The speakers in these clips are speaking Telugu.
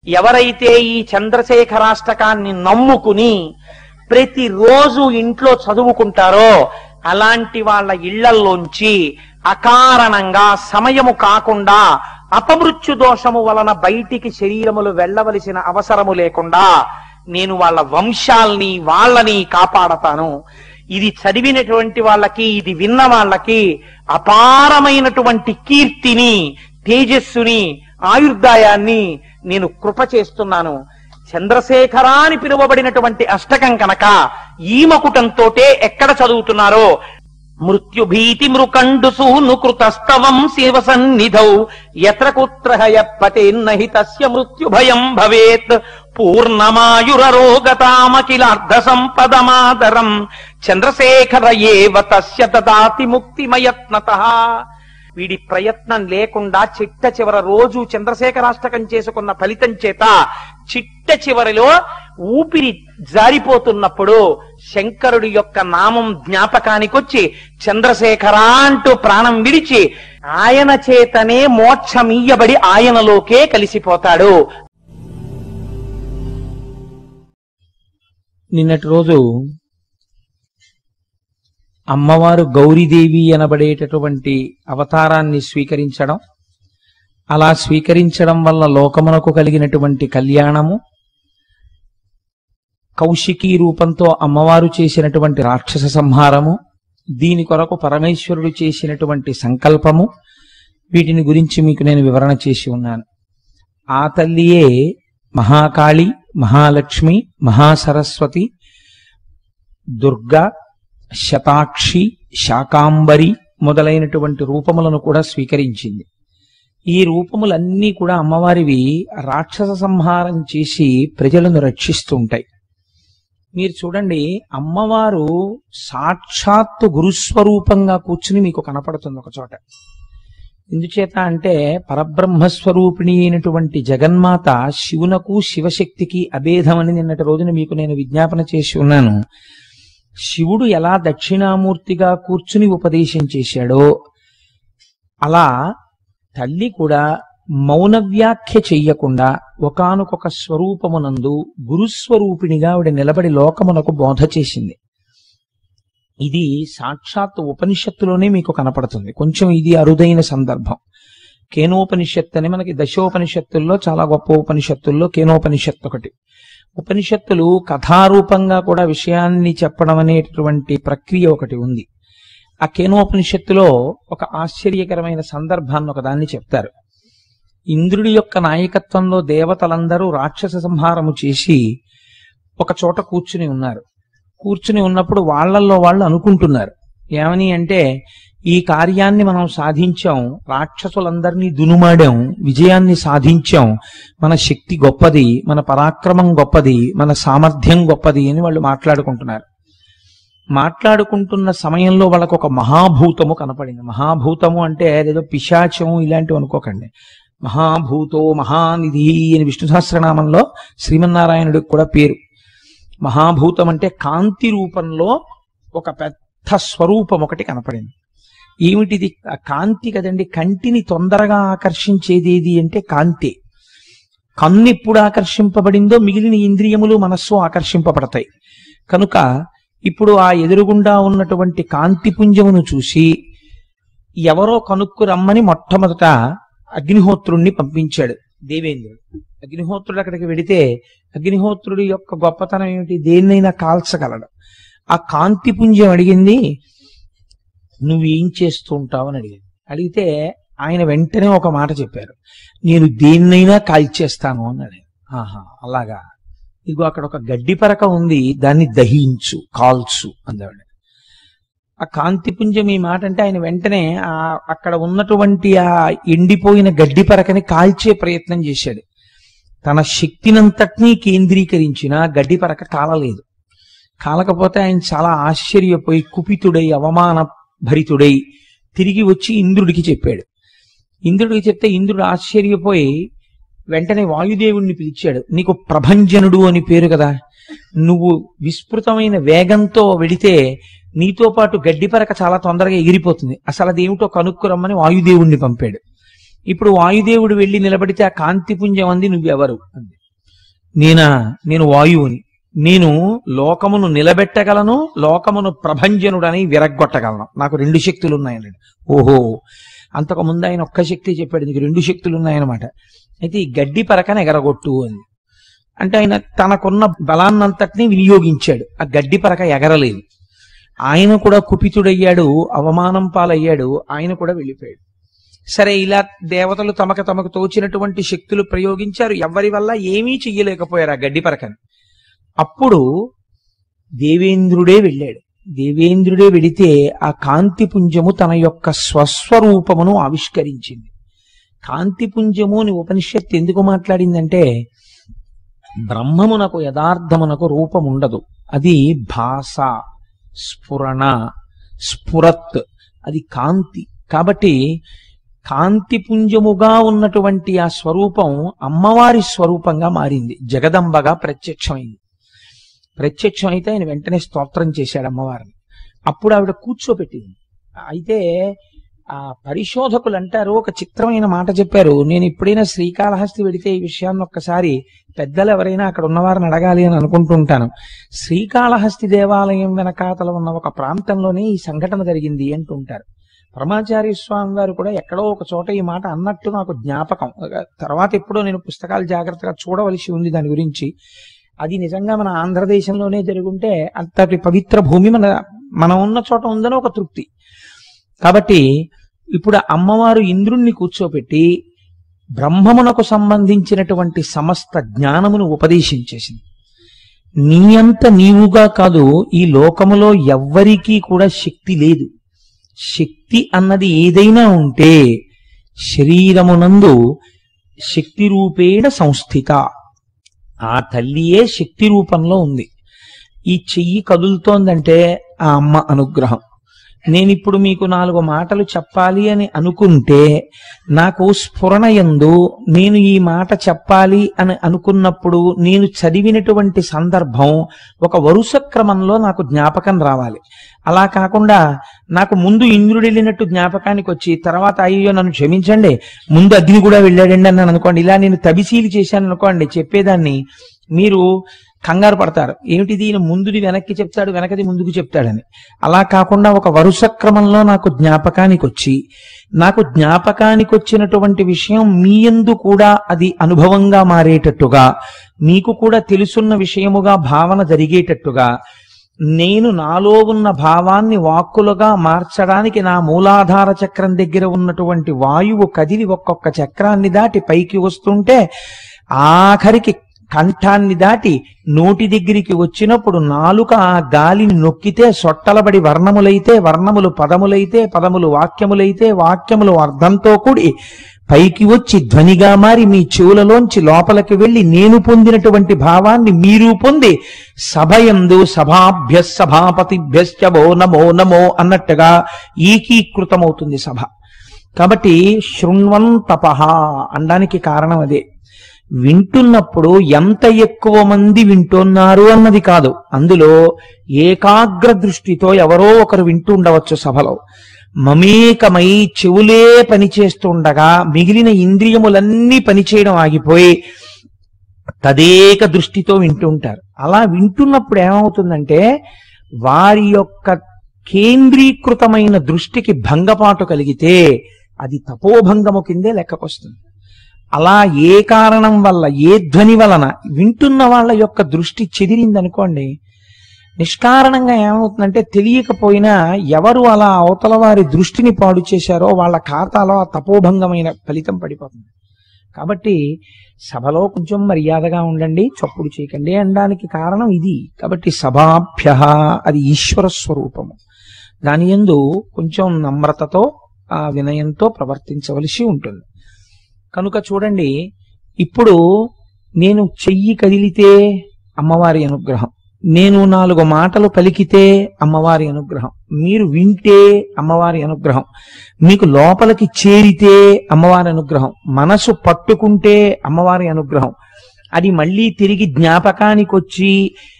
ఎవరైతే ఈ చంద్రశేఖరాష్టకాన్ని నమ్ముకుని ప్రతిరోజు ఇంట్లో చదువుకుంటారో అలాంటి వాళ్ళ ఇళ్లల్లోంచి అకారణంగా సమయము కాకుండా అపమృత్యు దోషము వలన బయటికి శరీరములు వెళ్ళవలసిన అవసరము లేకుండా నేను వాళ్ళ వంశాల్ని వాళ్ళని కాపాడతాను. ఇది చదివినటువంటి వాళ్ళకి, ఇది విన్న వాళ్ళకి అపారమైనటువంటి కీర్తిని, తేజస్సుని, ఆయుర్దాయాన్ని నేను కృప చేస్తున్నాను. చంద్రశేఖర అని పిలువబడినటువంటి అష్టకం కనుక ఈ మకుటంతోటే ఎక్కడ చదువుతున్నారో మృత్యుభీతి మృకండు సూనుకృతస్తవం శివ సన్నిధౌ యత్ర కుత్రహయ పతేన్నహి తస్య మృత్యుభయం భవేత్ పూర్ణమాయురరోగతామఖిలార్ధ సంపదమాదరం చంద్రశేఖర ఏవ తస్య దదాతి ముక్తిమయత్నతః. వీడి ప్రయత్నం లేకుండా చిట్ట చివర రోజు చంద్రశేఖరాష్టకం చేసుకున్న ఫలితం చేత చిట్ట చివరిలో ఊపిరి జారిపోతున్నప్పుడు శంకరుడి యొక్క నామం జ్ఞాపకానికొచ్చి చంద్రశేఖర అంటూ ప్రాణం విడిచి ఆయన చేతనే మోక్షమీయబడి ఆయనలోకే కలిసిపోతాడు. నిన్నటి రోజు అమ్మవారు గౌరీదేవి అనబడేటటువంటి అవతారాన్ని స్వీకరించడం, అలా స్వీకరించడం వల్ల లోకమునకు కలిగినటువంటి కళ్యాణము, కౌశికీ రూపంతో అమ్మవారు చేసినటువంటి రాక్షస సంహారము, దీని కొరకు పరమేశ్వరుడు చేసినటువంటి సంకల్పము, వీటిని గురించి మీకు నేను వివరణ చేసి ఉన్నాను. ఆ తల్లియే మహాకాళి, మహాలక్ష్మి, మహాసరస్వతి, దుర్గా, శతాక్షి, శాకాంబరి మొదలైనటువంటి రూపములను కూడా స్వీకరించింది. ఈ రూపములన్నీ కూడా అమ్మవారివి రాక్షస సంహారం చేసి ప్రజలను రక్షిస్తూ ఉంటాయి. మీరు చూడండి, అమ్మవారు సాక్షాత్తు గురుస్వరూపంగా కూర్చుని మీకు కనపడుతుంది ఒక చోట. ఎందుచేత అంటే పరబ్రహ్మస్వరూపిణి అయినటువంటి జగన్మాత శివునకు శివశక్తికి అభేదమని నిన్నటి రోజున మీకు నేను విజ్ఞాపన చేసి ఉన్నాను. శివుడు ఎలా దక్షిణామూర్తిగా కూర్చుని ఉపదేశం చేశాడో అలా తల్లి కూడా మౌన వ్యాఖ్య చెయ్యకుండా ఒకానొక స్వరూపమునందు గురుస్వరూపిణిగా ఆవిడ నిలబడి లోకమునకు బోధ చేసింది. ఇది సాక్షాత్ ఉపనిషత్తులోనే మీకు కనపడుతుంది. కొంచెం ఇది అరుదైన సందర్భం. కేనోపనిషత్తు అని మనకి దశోపనిషత్తుల్లో చాలా గొప్ప ఉపనిషత్తుల్లో కేనోపనిషత్తు ఒకటి. ఉపనిషత్తులు కథారూపంగా కూడా విషయాన్ని చెప్పడం అనేటటువంటి ప్రక్రియ ఒకటి ఉంది. ఆ కేనోపనిషత్తులో ఒక ఆశ్చర్యకరమైన సందర్భాన్ని ఒకదాన్ని చెప్తారు. ఇంద్రుడి యొక్క నాయకత్వంలో దేవతలందరూ రాక్షస సంహారము చేసి ఒక చోట కూర్చుని ఉన్నారు. కూర్చుని ఉన్నప్పుడు వాళ్ళల్లో వాళ్ళు అనుకుంటున్నారు ఏమని అంటే, ఈ కార్యాన్ని మనం సాధించాం, రాక్షసులందరినీ దునుమాడాం, విజయాన్ని సాధించాం, మన శక్తి గొప్పది, మన పరాక్రమం గొప్పది, మన సామర్థ్యం గొప్పది అని వాళ్ళు మాట్లాడుకుంటున్నారు. మాట్లాడుకుంటున్న సమయంలో వాళ్ళకు ఒక మహాభూతము కనపడింది. మహాభూతము అంటే ఏదో పిశాచము ఇలాంటివి అనుకోకండి. మహాభూతో మహానిధి అని విష్ణు సహస్రనామంలో శ్రీమన్నారాయణుడికి కూడా పేరు. మహాభూతం అంటే కాంతి రూపంలో ఒక పెద్ద స్వరూపం ఒకటి కనపడింది. ఏమిటిది? కాంతి కదండి. కంటిని తొందరగా ఆకర్షించేది ఏది అంటే కాంతి. కన్ను ఎప్పుడు ఆకర్షింపబడిందో మిగిలిన ఇంద్రియములు, మనస్సు ఆకర్షింపబడతాయి. కనుక ఇప్పుడు ఆ ఎదురుగుండా ఉన్నటువంటి కాంతి పుంజమును చూసి ఎవరో కనుక్కు రమ్మని మొట్టమొదట అగ్నిహోత్రుణ్ణి పంపించాడు దేవేంద్రుడు. అగ్నిహోత్రుడు అక్కడికి వెడితే అగ్నిహోత్రుడి యొక్క గొప్పతనం ఏమిటి? దేన్నైనా కాల్చగలడు. ఆ కాంతి పుంజం అడిగింది, నువ్వేం చేస్తూ ఉంటావు అని అడిగింది. అడిగితే ఆయన వెంటనే ఒక మాట చెప్పారు, నేను దేన్నైనా కాల్చేస్తాను అన్నాడు. ఆహా, అలాగా, ఇగో అక్కడ ఒక గడ్డి పరక ఉంది, దాన్ని దహించు, కాల్చు అందాడు. ఆ కాంతిపుంజం ఈ మాట అంటే ఆయన వెంటనే అక్కడ ఉన్నటువంటి ఆ ఎండిపోయిన గడ్డి పరకని కాల్చే ప్రయత్నం చేశాడు. తన శక్తినంతటినీ కేంద్రీకరించిన గడ్డి పరక కాలలేదు. కాలకపోతే ఆయన చాలా ఆశ్చర్యపోయి కుపితుడై అవమాన భరితుడై తిరిగి వచ్చి ఇంద్రుడికి చెప్పాడు. ఇంద్రుడికి చెప్తే ఇంద్రుడు ఆశ్చర్యపోయి వెంటనే వాయుదేవుణ్ణి పిలిచాడు. నీకు ప్రభంజనుడు అని పేరు కదా, నువ్వు విస్తృతమైన వేగంతో వెడితే నీతో పాటు గడ్డిపరక చాలా తొందరగా ఎగిరిపోతుంది, అసలు అదేమిటో కనుక్కురమ్మని వాయుదేవుణ్ణి పంపాడు. ఇప్పుడు వాయుదేవుడు వెళ్ళి నిలబడితే ఆ కాంతిపుంజం అంది నువ్వెవరు అంది. నేను వాయువుని, నేను లోకమును నిలబెట్టగలను, లోకమును ప్రభంజనుడని విరగ్గొట్టగలను, నాకు 2 శక్తులు ఉన్నాయన్నాడు. ఓహో, అంతకుముందు ఆయన ఒక్క శక్తి చెప్పాడు, నీకు 2 శక్తులు ఉన్నాయన్నమాట. అయితే ఈ గడ్డి పరకను ఎగరగొట్టు అని అంటే ఆయన తనకున్న బలాన్నంతటినీ వినియోగించాడు. ఆ గడ్డి పరక ఎగరలేదు. ఆయన కూడా కుపితుడయ్యాడు, అవమానం పాలయ్యాడు, ఆయన కూడా వెళ్ళిపోయాడు. సరే, ఇలా దేవతలు తమకు తోచినటువంటి శక్తులు ప్రయోగించారు, ఎవరి వల్ల ఏమీ చెయ్యలేకపోయారు ఆ గడ్డి పరకని. అప్పుడు దేవేంద్రుడే వెళ్ళాడు. దేవేంద్రుడే వెడితే ఆ కాంతిపుంజము తన యొక్క స్వస్వరూపమును ఆవిష్కరించింది. కాంతిపుంజము అని ఉపనిషత్తు ఎందుకు మాట్లాడిందంటే, బ్రహ్మమునకు యథార్థమునకు రూపం ఉండదు, అది భాష, స్ఫురణ, స్ఫురత్, అది కాంతి. కాబట్టి కాంతిపుంజముగా ఉన్నటువంటి ఆ స్వరూపం అమ్మవారి స్వరూపంగా మారింది, జగదంబగా ప్రత్యక్షమైంది. ప్రత్యక్షమైతే ఆయన వెంటనే స్తోత్రం చేశాడు అమ్మవారిని. అప్పుడు ఆవిడ కూర్చోబెట్టింది. అయితే ఆ పరిశోధకులు అంటారు, ఒక చిత్రమైన మాట చెప్పారు. నేను ఎప్పుడైనా శ్రీకాళహస్తి వెడితే ఈ విషయాన్ని ఒక్కసారి పెద్దలు ఎవరైనా అక్కడ ఉన్నవారిని అడగాలి అని అనుకుంటుంటాను. శ్రీకాళహస్తి దేవాలయం వెనకాతల ఉన్న ఒక ప్రాంతంలోనే ఈ సంఘటన జరిగింది అంటుంటారు. పరమాచార్య స్వామి వారు కూడా ఎక్కడో ఒక చోట ఈ మాట అన్నట్టు నాకు జ్ఞాపకం. తర్వాత ఎప్పుడో నేను పుస్తకాలు జాగ్రత్తగా చూడవలసి ఉంది దాని గురించి. అది నిజంగా మన ఆంధ్రదేశంలోనే జరుగుంటే అంతటి పవిత్ర భూమి మనం ఉన్న చోట ఉందని ఒక తృప్తి. కాబట్టి ఇప్పుడు అమ్మవారు ఇంద్రుణ్ణి కూర్చోపెట్టి బ్రహ్మమునకు సంబంధించినటువంటి సమస్త జ్ఞానమును ఉపదేశించేసింది. నీ అంత నీవుగా కాదు, ఈ లోకములో ఎవ్వరికీ కూడా శక్తి లేదు. శక్తి అన్నది ఏదైనా ఉంటే శరీరమునందు శక్తి రూపేణ సంస్థిత, ఆ తల్లియే శక్తి రూపంలో ఉంది. ఈ చెయ్యి కదులుతోందంటే ఆ అమ్మ అనుగ్రహం. నేనిప్పుడు మీకు 4 మాటలు చెప్పాలి అని అనుకుంటే నాకు స్ఫురణ యందు నేను ఈ మాట చెప్పాలి అని అనుకున్నప్పుడు నేను చదివినటువంటి సందర్భం ఒక వరుస క్రమంలో నాకు జ్ఞాపకం రావాలి. అలా కాకుండా నాకు ముందు ఇంద్రుడు వెళ్ళినట్టు జ్ఞాపకానికి వచ్చి తర్వాత అయ్యో నన్ను క్షమించండి ముందు అగ్ని కూడా వెళ్ళాడండి అన్నాను అనుకోండి, ఇలా నేను తబిసీలు చేశాను అనుకోండి, చెప్పేదాన్ని మీరు కంగారు పడతారు. ఏమిటిది, ఈయన ముందుది వెనక్కి చెప్తాడు, వెనకది ముందుకు చెప్తాడని. అలా కాకుండా ఒక వరుస క్రమంలో నాకు జ్ఞాపకానికి వచ్చి, నాకు జ్ఞాపకానికి వచ్చినటువంటి విషయం మీ యందు కూడా అది అనుభవంగా మారేటట్టుగా, మీకు కూడా తెలుసున్న విషయముగా భావన జరిగేటట్టుగా, నేను నాలో ఉన్న భావాన్ని వాక్కులుగా మార్చడానికి నా మూలాధార చక్రం దగ్గర ఉన్నటువంటి వాయువు కదిలి ఒక్కొక్క చక్రాన్ని దాటి పైకి వస్తుంటే ఆఖరికి కంఠాన్ని దాటి నోటి దగ్గరికి వచ్చినప్పుడు నాలుక ఆ గాలిని నొక్కితే సొట్టలబడి వర్ణములైతే, వర్ణములు పదములైతే, పదములు వాక్యములైతే, వాక్యములు అర్థంతో కూడి పైకి వచ్చి ధ్వనిగా మారి మీ చెవులలోంచి లోపలికి వెళ్లి నేను పొందినటువంటి భావాన్ని మీరు పొంది సభయందు సభాభ్య సభాపతిభ్యశ్చ వో నమో నమో అన్నట్టుగా ఏకీకృతమవుతుంది సభ. కాబట్టి శృణ్వన్ తపః అనడానికి కారణం అదే. వింటున్నప్పుడు ఎంత ఎక్కువ మంది వింటున్నారు అన్నది కాదు, అందులో ఏకాగ్ర దృష్టితో ఎవరో ఒకరు వింటూ ఉండవచ్చు సభలో. మమేకమై చెవులే పనిచేస్తుండగా మిగిలిన ఇంద్రియములన్నీ పనిచేయడం ఆగిపోయి తదేక దృష్టితో వింటుంటారు. అలా వింటున్నప్పుడు ఏమవుతుందంటే వారి యొక్క కేంద్రీకృతమైన దృష్టికి భంగపాటు కలిగితే అది తపోభంగము కిందే లెక్కకొస్తుంది. అలా ఏ కారణం వల్ల, ఏ ధ్వని వలన వింటున్న వాళ్ళ యొక్క దృష్టి చెదిరిందనుకోండి, నిష్కారణంగా ఏమవుతుందంటే తెలియకపోయినా ఎవరు అలా అవతల వారి దృష్టిని పాడు చేశారో వాళ్ళ ఖాతాలో ఆ తపోభంగమైన ఫలితం పడిపోతుంది. కాబట్టి సభలో కొంచెం మర్యాదగా ఉండండి, చప్పుడు చేయకండి అనడానికి కారణం ఇది. కాబట్టి సభాభ్య అది ఈశ్వర స్వరూపము, దాని యందు కొంచెం నమ్రతతో ఆ వినయంతో ప్రవర్తించవలసి ఉంటుంది. కనుక చూడండి, ఇప్పుడు నేను చెయ్యి కదిలితే అమ్మవారి అనుగ్రహం, నేను 4 మాటలు పలికితే అమ్మవారి అనుగ్రహం, మీరు వింటే అమ్మవారి అనుగ్రహం, మీకు లోపలికి చేరితే అమ్మవారి అనుగ్రహం, మనసు పట్టుకుంటే అమ్మవారి అనుగ్రహం, అది మళ్ళీ తిరిగి జ్ఞాపకానికి వచ్చి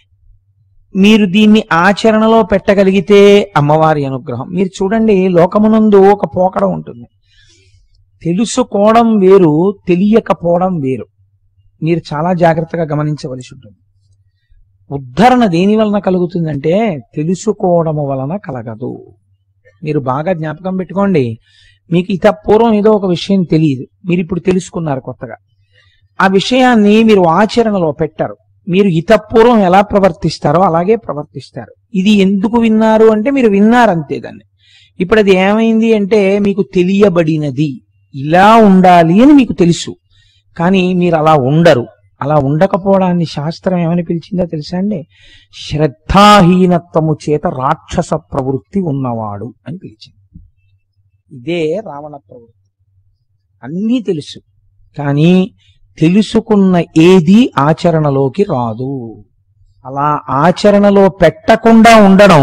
మీరు దీన్ని ఆచరణలో పెట్టగలిగితే అమ్మవారి అనుగ్రహం. మీరు చూడండి, లోకమునందు ఒక పోకడ ఉంటుంది. తెలుసుకోవడం వేరు, తెలియకపోవడం వేరు. మీరు చాలా జాగ్రత్తగా గమనించవలసి ఉంటుంది. ఉద్ధరణ దేని వలన కలుగుతుందంటే తెలుసుకోవడము వలన కలగదు. మీరు బాగా జ్ఞాపకం పెట్టుకోండి. మీకు ఇత పూర్వం ఏదో ఒక విషయం తెలియదు, మీరు ఇప్పుడు తెలుసుకున్నారు కొత్తగా. ఆ విషయాన్ని మీరు ఆచరణలో పెట్టారు. మీరు ఇతపూర్వం ఎలా ప్రవర్తిస్తారో అలాగే ప్రవర్తిస్తారు. ఇది ఎందుకు విన్నారు అంటే మీరు విన్నారంతే దాన్ని. ఇప్పుడు అది ఏమైంది అంటే మీకు తెలియబడినది, ఇలా ఉండాలి అని మీకు తెలుసు, కానీ మీరు అలా ఉండరు. అలా ఉండకపోవడాన్ని శాస్త్రం ఏమని పిలిచిందో తెలుసా అండి? శ్రద్ధాహీనత్వము చేత రాక్షస ప్రవృత్తి ఉన్నవాడు అని పిలిచింది. ఇదే రావణ ప్రవృత్తి. అన్నీ తెలుసు, కానీ తెలుసుకున్న ఏది ఆచరణలోకి రాదు. అలా ఆచరణలో పెట్టకుండా ఉండడం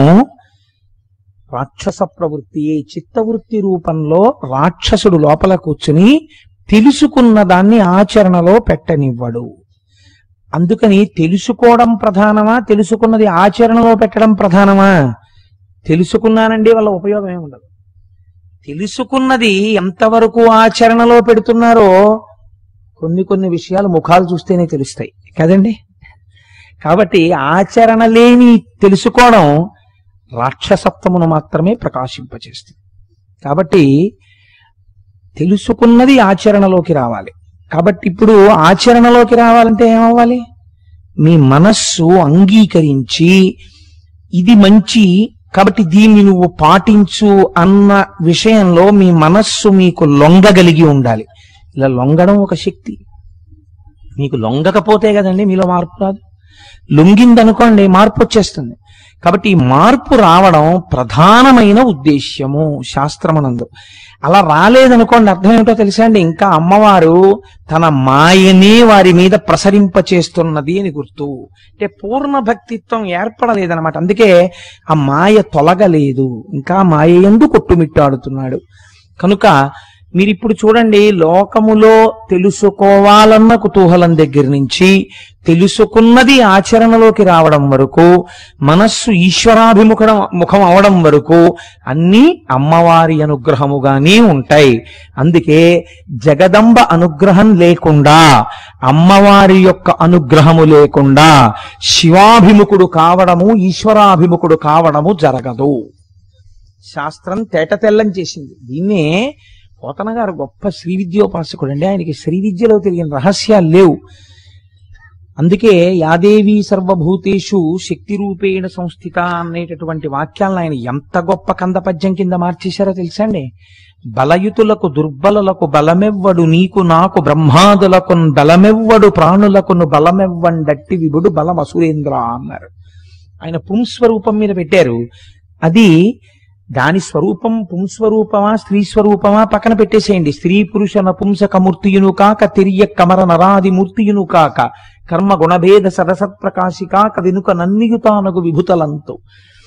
రాక్షస ప్రవృత్తి. చిత్తవృత్తి రూపంలో రాక్షసుడు లోపల కూర్చుని తెలుసుకున్న దాన్ని ఆచరణలో పెట్టనివ్వడు. అందుకని తెలుసుకోవడం ప్రధానమా, తెలుసుకున్నది ఆచరణలో పెట్టడం ప్రధానమా? తెలుసుకున్నానండి వల్ల ఉపయోగం ఏమి ఉండదు. తెలుసుకున్నది ఎంతవరకు ఆచరణలో పెడుతున్నారో కొన్ని విషయాలు ముఖాలు చూస్తేనే తెలుస్తాయి కదండి. కాబట్టి ఆచరణ లేని తెలుసుకోవడం రాక్షసత్వమును మాత్రమే ప్రకాశింపచేస్తుంది. కాబట్టి తెలుసుకున్నది ఆచరణలోకి రావాలి. కాబట్టి ఇప్పుడు ఆచరణలోకి రావాలంటే ఏమవ్వాలి? మీ మనస్సు అంగీకరించి ఇది మంచి కాబట్టి దీన్ని నువ్వు పాటించు అన్న విషయంలో మీ మనస్సు మీకు లొంగగలిగి ఉండాలి. ఇలా లొంగడం ఒక శక్తి. మీకు లొంగకపోతే కదండి మీలో మార్పు రాదు. లొంగిందనుకోండి మార్పు వచ్చేస్తుంది. కాబట్టి ఈ మార్పు రావడం ప్రధానమైన ఉద్దేశ్యము శాస్త్రమునందు. అలా రాలేదనుకోండి అర్థం ఏమిటో తెలుసా అండి? ఇంకా అమ్మవారు తన మాయనే వారి మీద ప్రసరింపచేస్తున్నది అని గుర్తు. అంటే పూర్ణ భక్తిత్వం ఏర్పడలేదన్నమాట. అందుకే ఆ మాయ తొలగలేదు, ఇంకా మాయ యందు కొట్టుమిట్టాడుతున్నాడు. కనుక మీరిప్పుడు చూడండి, లోకములో తెలుసుకోవాలన్న కుతూహలం దగ్గర నుంచి తెలుసుకున్నది ఆచరణలోకి రావడం వరకు, మనస్సు ముఖం అవడం వరకు అన్నీ అమ్మవారి అనుగ్రహముగానే ఉంటాయి. అందుకే జగదంబ అనుగ్రహం లేకుండా, అమ్మవారి యొక్క అనుగ్రహము లేకుండా శివాభిముఖుడు కావడము, ఈశ్వరాభిముఖుడు కావడము జరగదు. శాస్త్రం తేటతెల్లం చేసింది. దీన్నే పోతన గారు గొప్ప శ్రీ విద్యోపాసకుడు అండి. ఆయనకి శ్రీ విద్యలో తెలియని రహస్యాలు లేవు. అందుకే యాదేవి సర్వభూతేషు శక్తి రూపేణ సంస్థిత అనేటటువంటి వాక్యాలను ఆయన ఎంత గొప్ప కందపద్యం కింద మార్చేశారో తెలుసా అండి? బలయుతులకు దుర్బలులకు బలమెవ్వడు, నీకు నాకు బ్రహ్మాదులకు బలమెవ్వడు, ప్రాణులకును బలమెవ్వండట్టి విభుడు బలమసురేంద్ర అన్నారు. ఆయన పుంస్వరూపం మీద పెట్టారు. అది దాని స్వరూపం పుంస్వరూపమా స్త్రీ స్వరూపమా పక్కన పెట్టేసేయండి. స్త్రీ పురుష నపుంసక మూర్తియును కాక, తిరియ కమర నరాది మూర్తియును కాక, కర్మ గుణభేద సరసత్ప్రకాశి కాక, వెనుక నన్నియుతానగు విభుతలంతో.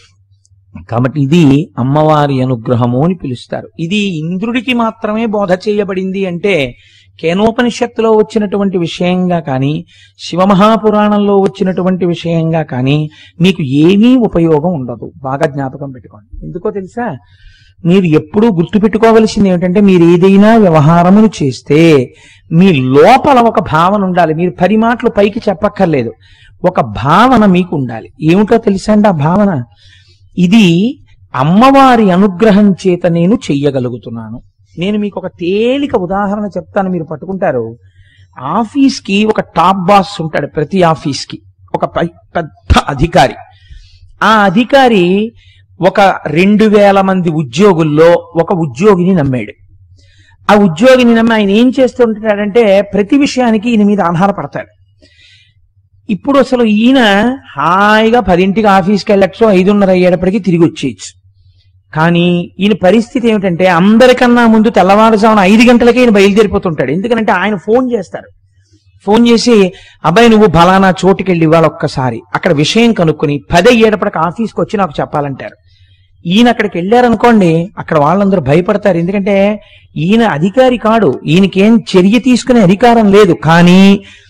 కాబట్టి ఇది అమ్మవారి అనుగ్రహము అని పిలుస్తారు. ఇది ఇంద్రుడికి మాత్రమే బోధ చేయబడింది అంటే కేనోపనిషత్తులో వచ్చినటువంటి విషయంగా కానీ, శివమహాపురాణంలో వచ్చినటువంటి విషయంగా కానీ మీకు ఏమీ ఉపయోగం ఉండదు. బాగా జ్ఞాపకం పెట్టుకోండి. ఎందుకో తెలుసా? మీరు ఎప్పుడూ గుర్తుపెట్టుకోవలసింది ఏమిటంటే, మీరు ఏదైనా వ్యవహారమును చేస్తే మీ లోపల ఒక భావన ఉండాలి. మీరు 10 మాటలు పైకి చెప్పక్కర్లేదు, ఒక భావన మీకు ఉండాలి. ఏమిటో తెలుసా అండి ఆ భావన? ఇది అమ్మవారి అనుగ్రహం చేత నేను చెయ్యగలుగుతున్నాను. నేను మీకు ఒక తేలిక ఉదాహరణ చెప్తాను, మీరు పట్టుకుంటారు. ఆఫీస్కి ఒక టాప్ బాస్ ఉంటాడు. ప్రతి ఆఫీస్కి ఒక పెద్ద అధికారి. ఆ అధికారి ఒక 2000 మంది ఉద్యోగుల్లో ఒక ఉద్యోగిని నమ్మాడు. ఆ ఉద్యోగిని నమ్మి ఆయన ఏం చేస్తుంటాడంటే ప్రతి విషయానికి ఈయన మీద ఆధారపడతాడు. ఇప్పుడు అసలు ఈయన హాయిగా 10ంటికి ఆఫీస్కి వెళ్ళచ్చు, 5:30 అయ్యేటప్పటికి తిరిగి వచ్చేయచ్చు. కానీ ఈయన పరిస్థితి ఏమిటంటే అందరికన్నా ముందు తెల్లవారుజామున 5 గంటలకే ఈయన బయలుదేరిపోతుంటాడు. ఎందుకంటే ఆయన ఫోన్ చేస్తారు. ఫోన్ చేసి, అబ్బాయి నువ్వు ఫలానా చోటుకి వెళ్ళి ఇవ్వాలి, ఒక్కసారి అక్కడ విషయం కనుక్కొని 10 అయ్యేటప్పటికి ఆఫీస్కి వచ్చి నాకు చెప్పాలంటారు. ఈయన అక్కడికి వెళ్ళారనుకోండి, అక్కడ వాళ్ళందరూ భయపడతారు. ఎందుకంటే ఈయన అధికారి కాడు, ఈయనకేం చర్య తీసుకునే అధికారం లేదు. కానీ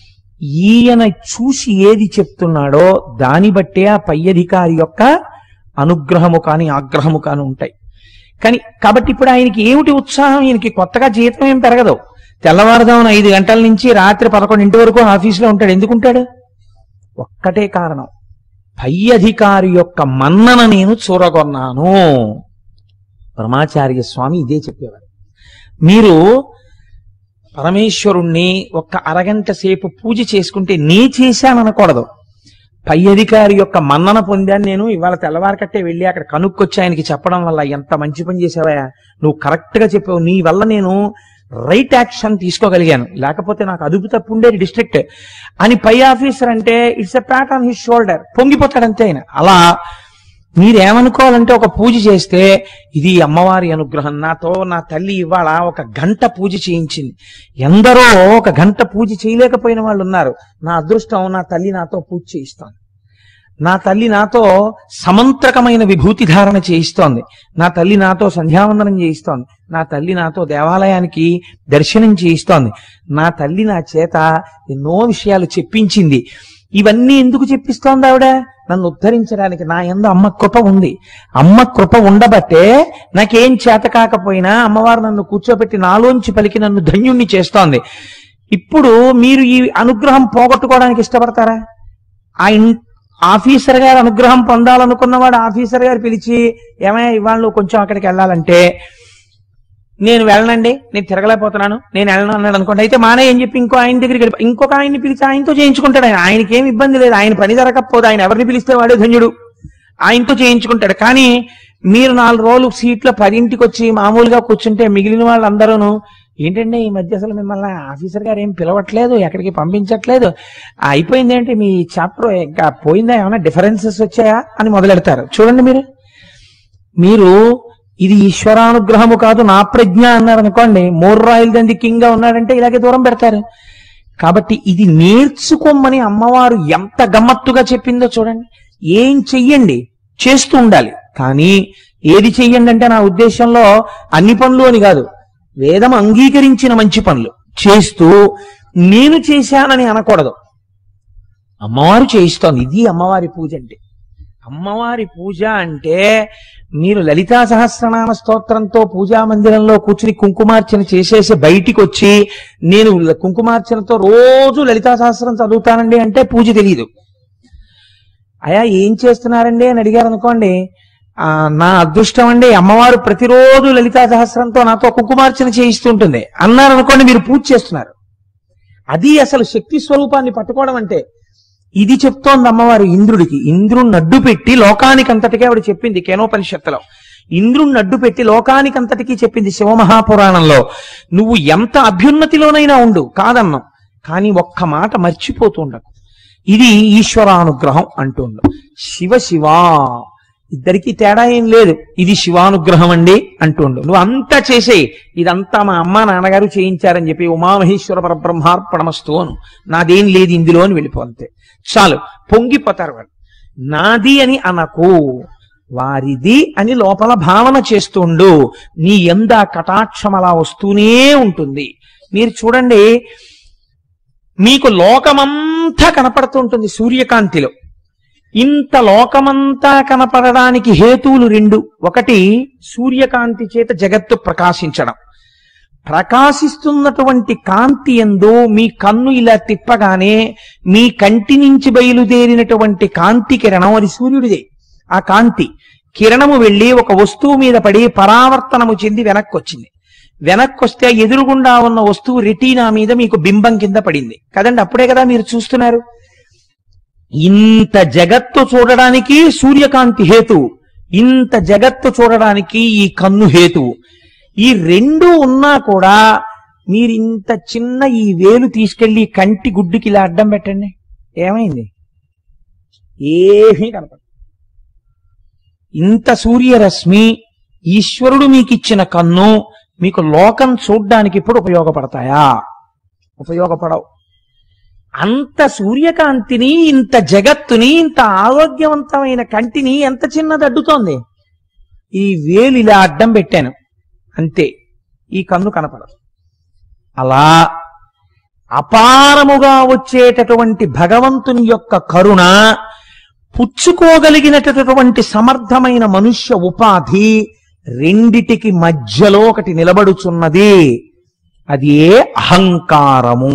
ఈయన చూసి ఏది చెప్తున్నాడో దాన్ని బట్టే ఆ పై అధికారి యొక్క అనుగ్రహము కాని ఆగ్రహము కాని ఉంటాయి. కాబట్టి ఇప్పుడు ఆయనకి ఏమిటి ఉత్సాహం? ఈయనకి కొత్తగా జీతం ఏం పెరగదు. తెల్లవారుదామున 5 గంటల నుంచి రాత్రి 11 వరకు ఆఫీసులో ఉంటాడు. ఎందుకుంటాడు? ఒక్కటే కారణం, పై అధికారి యొక్క మన్నన నేను చూరగొన్నాను. పరమాచార్య స్వామి ఇదే చెప్పేవారు. మీరు పరమేశ్వరుణ్ణి ఒక్క అరగంట సేపు పూజ చేసుకుంటే నీ చేశాననకూడదు. పై అధికారి యొక్క మన్నన పొందాను నేను, ఇవాళ తెల్లవారికట్టే వెళ్ళి అక్కడ కనుక్కొచ్చి ఆయనకి చెప్పడం వల్ల ఎంత మంచి పని చేసావా, నువ్వు కరెక్ట్ గా చెప్పావు, నీ వల్ల నేను రైట్ యాక్షన్ తీసుకోగలిగాను, లేకపోతే నాకు అదుపు తప్పు ఉండేది డిస్ట్రిక్ట్ అని పై ఆఫీసర్ అంటే it's a pat on his shoulder, పొంగిపోతాడంతే ఆయన. అలా మీరేమనుకోవాలంటే ఒక పూజ చేస్తే ఇది అమ్మవారి అనుగ్రహం, నాతో నా తల్లి ఇవాళ 1 గంట పూజ చేయించింది. ఎందరో 1 గంట పూజ చేయలేకపోయిన వాళ్ళు ఉన్నారు. నా అదృష్టం, నా తల్లి నాతో పూజ చేయిస్తోంది, నా తల్లి నాతో సమంత్రకమైన విభూతి ధారణ చేయిస్తోంది, నా తల్లి నాతో సంధ్యావందనం చేయిస్తోంది, నా తల్లి నాతో దేవాలయానికి దర్శనం చేయిస్తోంది, నా తల్లి నా చేత ఎన్నో విషయాలు చెప్పించింది. ఇవన్నీ ఎందుకు చెప్పిస్తోంది ఆవిడ? నన్ను ఉద్ధరించడానికి. నా యందు అమ్మ కృప ఉంది. అమ్మ కృప ఉండబట్టే నాకేం చేత కాకపోయినా అమ్మవారు నన్ను కూర్చోబెట్టి నాలోంచి పలికి నన్ను ధన్యుణ్ణి చేస్తోంది. ఇప్పుడు మీరు ఈ అనుగ్రహం పోగొట్టుకోవడానికి ఇష్టపడతారా? ఆఫీసర్ గారు అనుగ్రహం పొందాలనుకున్నవాడు ఆఫీసర్ గారు పిలిచి ఏమయ్యా ఇవాళ నువ్వు కొంచెం అక్కడికి వెళ్ళాలంటే నేను వెళ్ళనండి, నేను తిరగలేకపోతున్నాను, నేను వెళ్ళను అన్నాడు అనుకోండి. అయితే మానే అని చెప్పి ఇంకో ఆయన దగ్గరికి వెళ్ళి ఇంకొక ఆయన్ని పిలిచి ఆయనతో చేయించుకుంటాడు. ఆయనకి ఏమి ఇబ్బంది లేదు, ఆయన పని జరగకపోతే ఆయన ఎవరిని పిలిస్తే వాడే ధన్యుడు, ఆయనతో చేయించుకుంటాడు. కానీ మీరు 4 రోజులు సీట్లో 10ంటికి వచ్చి మామూలుగా కూర్చుంటే మిగిలిన వాళ్ళందరూ ఏంటంటే ఈ మధ్య అసలు మిమ్మల్ని ఆఫీసర్ గారు ఏం పిలవట్లేదు, ఎక్కడికి పంపించట్లేదు, అయిపోయింది ఏంటి మీ చాప్టర్, ఇంకా పోయిందా, ఏమైనా డిఫరెన్సెస్ వచ్చాయా అని మొదలెడతారు. చూడండి మీరు ఇది ఈశ్వరానుగ్రహము కాదు నా ప్రజ్ఞ అన్నారు అనుకోండి, 3 రాయల దంది కింగ్ గా ఉన్నాడంటే ఇలాగే దూరం పెడతారు. కాబట్టి ఇది నేర్చుకోమని అమ్మవారు ఎంత గమ్మత్తుగా చెప్పిందో చూడండి. ఏం చెయ్యండి, చేస్తూ ఉండాలి. కానీ ఏది చెయ్యండి అంటే నా ఉద్దేశంలో అన్ని పనులు అని కాదు, వేదం అంగీకరించిన మంచి పనులు చేస్తూ నేను చేశానని అనకూడదు. అమ్మవారు చేయిస్తోంది, ఇది అమ్మవారి పూజ అంటే. అమ్మవారి పూజ అంటే మీరు లలితా సహస్రనామ స్తోత్రంతో పూజా మందిరంలో కూర్చుని కుంకుమార్చన చేసేసి బయటికి వచ్చి నేను కుంకుమార్చనతో రోజు లలితా సహస్రం చదువుతానండి అంటే పూజ తెలియదు. అయా ఏం చేస్తున్నారండి అని అడిగారు అనుకోండి, నా అదృష్టం అండి అమ్మవారు ప్రతిరోజు లలితా సహస్రంతో నాతో కుంకుమార్చన చేయిస్తుంటుంది అన్నారు అనుకోండి, మీరు పూజ చేస్తున్నారు. అది అసలు శక్తి స్వరూపాన్ని పట్టుకోవడం అంటే. ఇది చెప్తోంది అమ్మవారు ఇంద్రుడికి. ఇంద్రుడిని అడ్డు పెట్టి లోకానికంతటికీ ఆవిడ చెప్పింది కేనోపనిషత్తులో. ఇంద్రుడిని అడ్డు పెట్టి లోకానికంతటికీ చెప్పింది శివమహాపురాణంలో. నువ్వు ఎంత అభ్యున్నతిలోనైనా ఉండు కాదన్నాం, కానీ ఒక్క మాట మర్చిపోతూ ఉండకు, ఇది ఈశ్వరానుగ్రహం అంటుండు. శివ శివా ఇద్దరికి తేడా ఏం లేదు, ఇది శివానుగ్రహం అండి అంటుండు. నువ్వు అంతా చేసేయి, ఇదంతా మా అమ్మ నాన్నగారు చేయించారని చెప్పి ఉమామహేశ్వర పరబ్రహ్మార్పణమస్తు అను, నాదేం లేదు ఇందులో అని వెళ్ళిపోతే చాలు. పొంగిపోతారు వాళ్ళు. నాది అని అనకు, వారిది అని లోపల భావన చేస్తుండు. నీ యందు కటాక్షం అలా వస్తూనే ఉంటుంది. మీరు చూడండి, మీకు లోకమంతా కనపడుతుంటుంది సూర్యకాంతిలో. ఇంత లోకమంతా కనపడడానికి హేతువులు 2. ఒకటి సూర్యకాంతి చేత జగత్తు ప్రకాశించడం. ప్రకాశిస్తున్నటువంటి కాంతి యందు మీ కన్ను ఇలా తిప్పగానే మీ కంటి నుంచి బయలుదేరినటువంటి కాంతి కిరణం, అది సూర్యుడిదే. ఆ కాంతి కిరణము వెళ్ళి ఒక వస్తువు మీద పడి పరావర్తనము చెంది వెనక్కి వచ్చింది. వెనక్కి వస్తే ఎదురుగుండా ఉన్న వస్తువు రెటీనా మీద మీకు బింబం కింద పడింది కదండి. అప్పుడే కదా మీరు చూస్తున్నారు. ఇంత జగత్తు చూడడానికి సూర్యకాంతి హేతువు, ఇంత జగత్తు చూడడానికి ఈ కన్ను హేతువు. ఈ 2 ఉన్నా కూడా మీరు ఇంత చిన్న ఈ వేలు తీసుకెళ్లి కంటి గుడ్డుకి ఇలా అడ్డం పెట్టండి, ఏమైంది? ఏమీ కనపడదు. ఇంత సూర్యరశ్మి, ఈశ్వరుడు మీకు ఇచ్చిన కన్ను, మీకు లోకం చూడ్డానికి ఇప్పుడు ఉపయోగపడతాయా? ఉపయోగపడవు. అంత సూర్యకాంతిని, ఇంత జగత్తుని, ఇంత ఆరోగ్యవంతమైన కంటిని ఎంత చిన్నది అడ్డుతోంది? ఈ వేలు ఇలా అడ్డం పెట్టాను అంతే, ఈ కన్ను కనపడదు. అలా అపారముగా వచ్చేటటువంటి భగవంతుని యొక్క కరుణ, పుచ్చుకోగలిగినటువంటి సమర్థమైన మనుష్య ఉపాధి రెండిటికి మధ్యలో ఒకటి నిలబడుచున్నది, అది ఏ అహంకారము.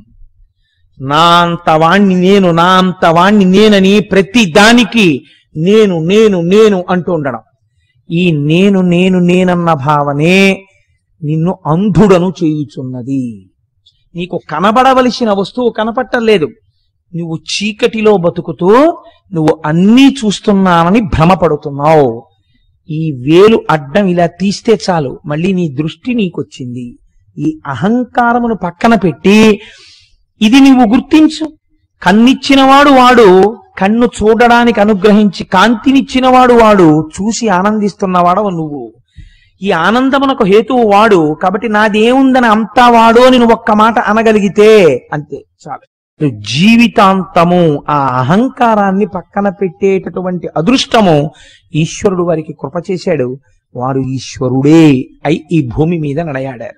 నా అంతవాణ్ణి నేను, నా అంతవాణ్ణి నేనని ప్రతి దానికి నేను నేను నేను అంటూ ఉండడం. ఈ నేను నేను నేనన్న భావనే నిన్ను అంధుడను చేయుచున్నది. నీకు కనబడవలసిన వస్తువు కనపట్టలేదు, నువ్వు చీకటిలో బతుకుతూ నువ్వు అన్నీ చూస్తున్నానని భ్రమపడుతున్నావు. ఈ వేలు అడ్డం ఇలా తీస్తే చాలు, మళ్ళీ నీ దృష్టి నీకొచ్చింది. ఈ అహంకారమును పక్కన పెట్టి ఇది నువ్వు గుర్తించు. కన్నిచ్చినవాడు వాడు, కన్ను చూడడానికి అనుగ్రహించి కాంతినిచ్చినవాడు వాడు, చూసి ఆనందిస్తున్నవాడవు నువ్వు. ఈ ఆనందమునకు హేతువు వాడు, కాబట్టి నాదేముందని అంతా వాడు అని నువ్వు ఒక్క మాట అనగలిగితే అంతే చాలు. జీవితాంతము ఆ అహంకారాన్ని పక్కన పెట్టేటటువంటి అదృష్టము ఈశ్వరుడు వారికి కృప చేశాడు. వారు ఈశ్వరుడే అయి ఈ భూమి మీద నడయాడారు.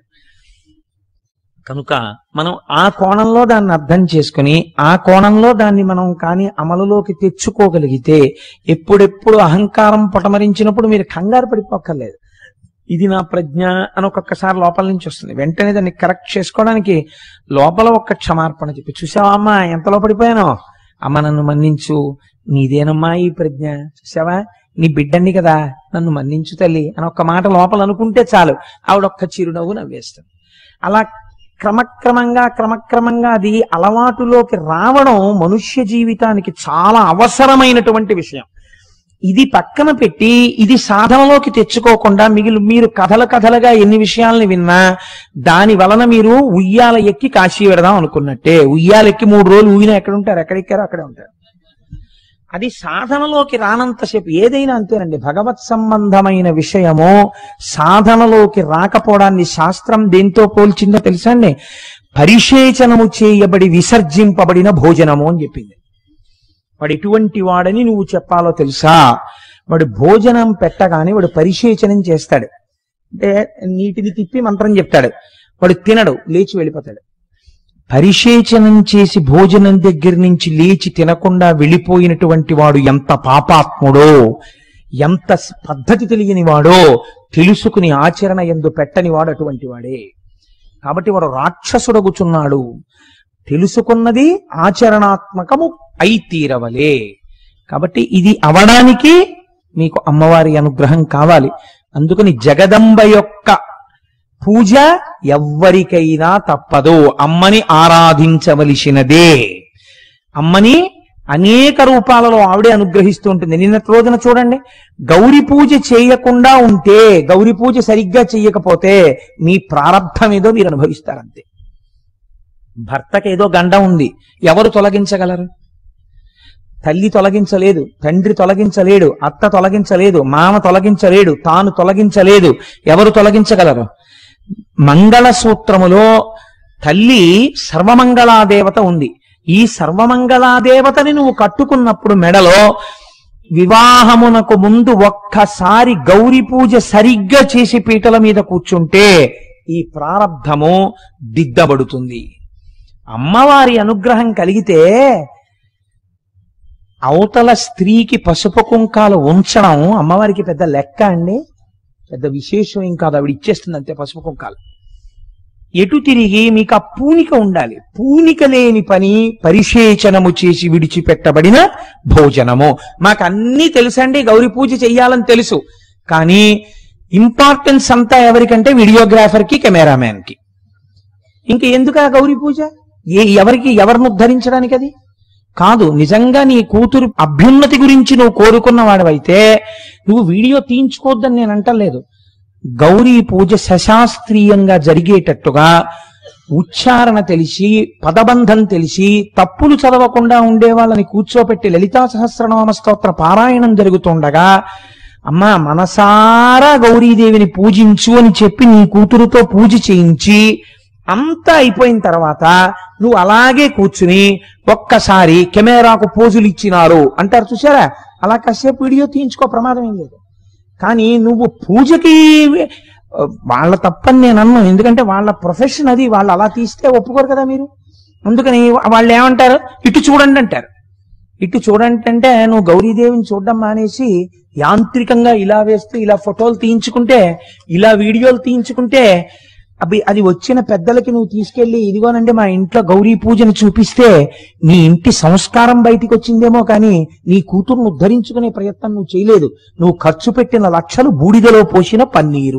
కనుక మనం ఆ కోణంలో దాన్ని అర్థం చేసుకుని ఆ కోణంలో దాన్ని మనం కానీ అమలులోకి తెచ్చుకోగలిగితే, ఎప్పుడెప్పుడు అహంకారం పొటమరించినప్పుడు మీరు కంగారు పడిపోక్కర్లేదు. ఇది నా ప్రజ్ఞ అని ఒక్కొక్కసారి లోపల నుంచి వస్తుంది. వెంటనే దాన్ని కరెక్ట్ చేసుకోవడానికి లోపల ఒక్క క్షమార్పణ చెప్పి, చూసావా అమ్మా ఎంతలో పడిపోయానో, అమ్మ నన్ను మన్నించు, నీదేనమ్మా ఈ ప్రజ్ఞ, చూసావా నీ బిడ్డండి కదా, నన్ను మన్నించు తల్లి అని ఒక్క మాట లోపల అనుకుంటే చాలు, ఆవిడొక్క చిరునవ్వు నవ్వేస్తాను. అలా క్రమక్రమంగా అది అలవాటులోకి రావడం మనుష్య జీవితానికి చాలా అవసరమైనటువంటి విషయం. ఇది పక్కన పెట్టి ఇది సాధనలోకి తెచ్చుకోకుండా మీరు కథలుగా ఎన్ని విషయాల్ని విన్నా దాని వలన మీరు ఉయ్యాల ఎక్కి కాశీ పెడదాం అనుకున్నట్టే. ఉయ్యాల ఎక్కి 3 రోజులు ఊగినా ఎక్కడ ఉంటారు, ఎక్కడెక్కారో అక్కడే ఉంటారు. అది సాధనలోకి రానంతసేపు ఏదైనా అంతేనండి. భగవత్ సంబంధమైన విషయము సాధనలోకి రాకపోవడాన్ని శాస్త్రం దేంతో పోల్చిందో తెలుసా అండి? పరిశేచనము చేయబడి విసర్జింపబడిన భోజనము అని చెప్పింది. వాడు ఎటువంటి వాడని నువ్వు చెప్పాలో తెలుసా? వాడు భోజనం పెట్టగానే వాడు పరిశేచనం చేస్తాడు, అంటే నీటిని తిప్పి మంత్రం చెప్తాడు. వాడు తినడు, లేచి వెళ్ళిపోతాడు. పరిశేచనం చేసి భోజనం దగ్గర నుంచి లేచి తినకుండా వెళ్ళిపోయినటువంటి వాడు ఎంత పాపాత్ముడో, ఎంత పద్ధతి తెలియని వాడో తెలుసుకుని ఆచరణ యందు పెట్టని వాడు అటువంటి వాడే. కాబట్టి వాడు రాక్షసుడగుచున్నాడు. తెలుసుకున్నది ఆచరణాత్మకము అయి తీరవలే. కాబట్టి ఇది అవడానికి మీకు అమ్మవారి అనుగ్రహం కావాలి. అందుకని జగదంబ యొక్క పూజ ఎవ్వరికైనా తప్పదు, అమ్మని ఆరాధించవలసినదే. అమ్మని అనేక రూపాలలో ఆవిడే అనుగ్రహిస్తూ ఉంటుంది. నిన్నటి రోజున చూడండి, గౌరీ పూజ చేయకుండా ఉంటే, గౌరీ పూజ సరిగ్గా చెయ్యకపోతే మీ ప్రారంభం ఏదో మీరు అనుభవిస్తారంతే. భర్తకి ఏదో గండం ఉంది, ఎవరు తొలగించగలరు? తల్లి తొలగించలేదు, తండ్రి తొలగించలేడు, అత్త తొలగించలేదు, మామ తొలగించలేడు, తాను తొలగించలేదు. ఎవరు తొలగించగలరు? మంగళసూత్రములో తల్లి సర్వమంగళాదేవత ఉంది. ఈ సర్వమంగళాదేవతని నువ్వు కట్టుకున్నప్పుడు మెడలో వివాహమునకు ముందు ఒక్కసారి గౌరీ పూజ సరిగ్గా చేసి పీటల మీద కూర్చుంటే ఈ ప్రారబ్ధము దిద్దబడుతుంది. అమ్మవారి అనుగ్రహం కలిగితే అవతల స్త్రీకి పసుపు కుంకాలు ఉంచడం అమ్మవారికి పెద్ద లెక్క అండి, పెద్ద విశేషం ఏం కాదు. ఆవిడ ఇచ్చేస్తుంది అంతే పసుపు కుంకాలు. ఎటు తిరిగి మీకు ఆ పూనిక ఉండాలి. పూనిక లేని పని పరిశేచనము చేసి విడిచిపెట్టబడిన భోజనము. మాకు అన్నీ తెలుసండి, గౌరీ పూజ చెయ్యాలని తెలుసు, కానీ ఇంపార్టెన్స్ అంతా ఎవరికంటే వీడియోగ్రాఫర్కి, కెమెరామ్యాన్కి. ఇంక ఎందుకు ఆ గౌరీ పూజ? ఎవరిని ఉద్ధరించడానికి అది కాదు. నిజంగా నీ కూతురు అభ్యున్నతి గురించి నువ్వు కోరుకున్న వాడివైతే నువ్వు వీడియో తీయించుకోవద్దని నేను అంటలేదు. గౌరీ పూజ సశాస్త్రీయంగా జరిగేటట్టుగా ఉచ్చారణ తెలిసి, పదబంధం తెలిసి, తప్పులు చదవకుండా ఉండే వాళ్ళని కూర్చోపెట్టి లలితా సహస్రనామ స్తోత్ర పారాయణం జరుగుతుండగా అమ్మా మనసారా గౌరీదేవిని పూజించు అని చెప్పి నీ కూతురుతో పూజ చేయించి అంతా అయిపోయిన తర్వాత నువ్వు అలాగే కూర్చుని ఒక్కసారి కెమెరాకు పోజులు ఇచ్చినారు అంటారు చూసారా, అలా కాసేపు వీడియో తీయించుకో, ప్రమాదం ఏం లేదు. కానీ నువ్వు పూజకి వాళ్ళ తప్పని నేను అన్నాను, ఎందుకంటే వాళ్ళ ప్రొఫెషన్ అది, వాళ్ళు అలా తీస్తే ఒప్పుకోరు కదా మీరు. అందుకని వాళ్ళు ఏమంటారు, ఇటు చూడండి అంటారు. ఇటు చూడంటే నువ్వు గౌరీదేవిని చూడడం మానేసి యాంత్రికంగా ఇలా వేస్తూ ఇలా ఫోటోలు తీయించుకుంటే, ఇలా వీడియోలు తీయించుకుంటే, అది వచ్చిన పెద్దలకి నువ్వు తీసుకెళ్లి ఇదిగోనండి మా ఇంట్లో గౌరీ పూజను చూపిస్తే నీ ఇంటి సంస్కారం బయటికి వచ్చిందేమో కానీ నీ కూతురును ఉద్ధరించుకునే ప్రయత్నం నువ్వు చేయలేదు. నువ్వు ఖర్చు పెట్టిన లక్షలు బూడిదలో పోసిన పన్నీరు.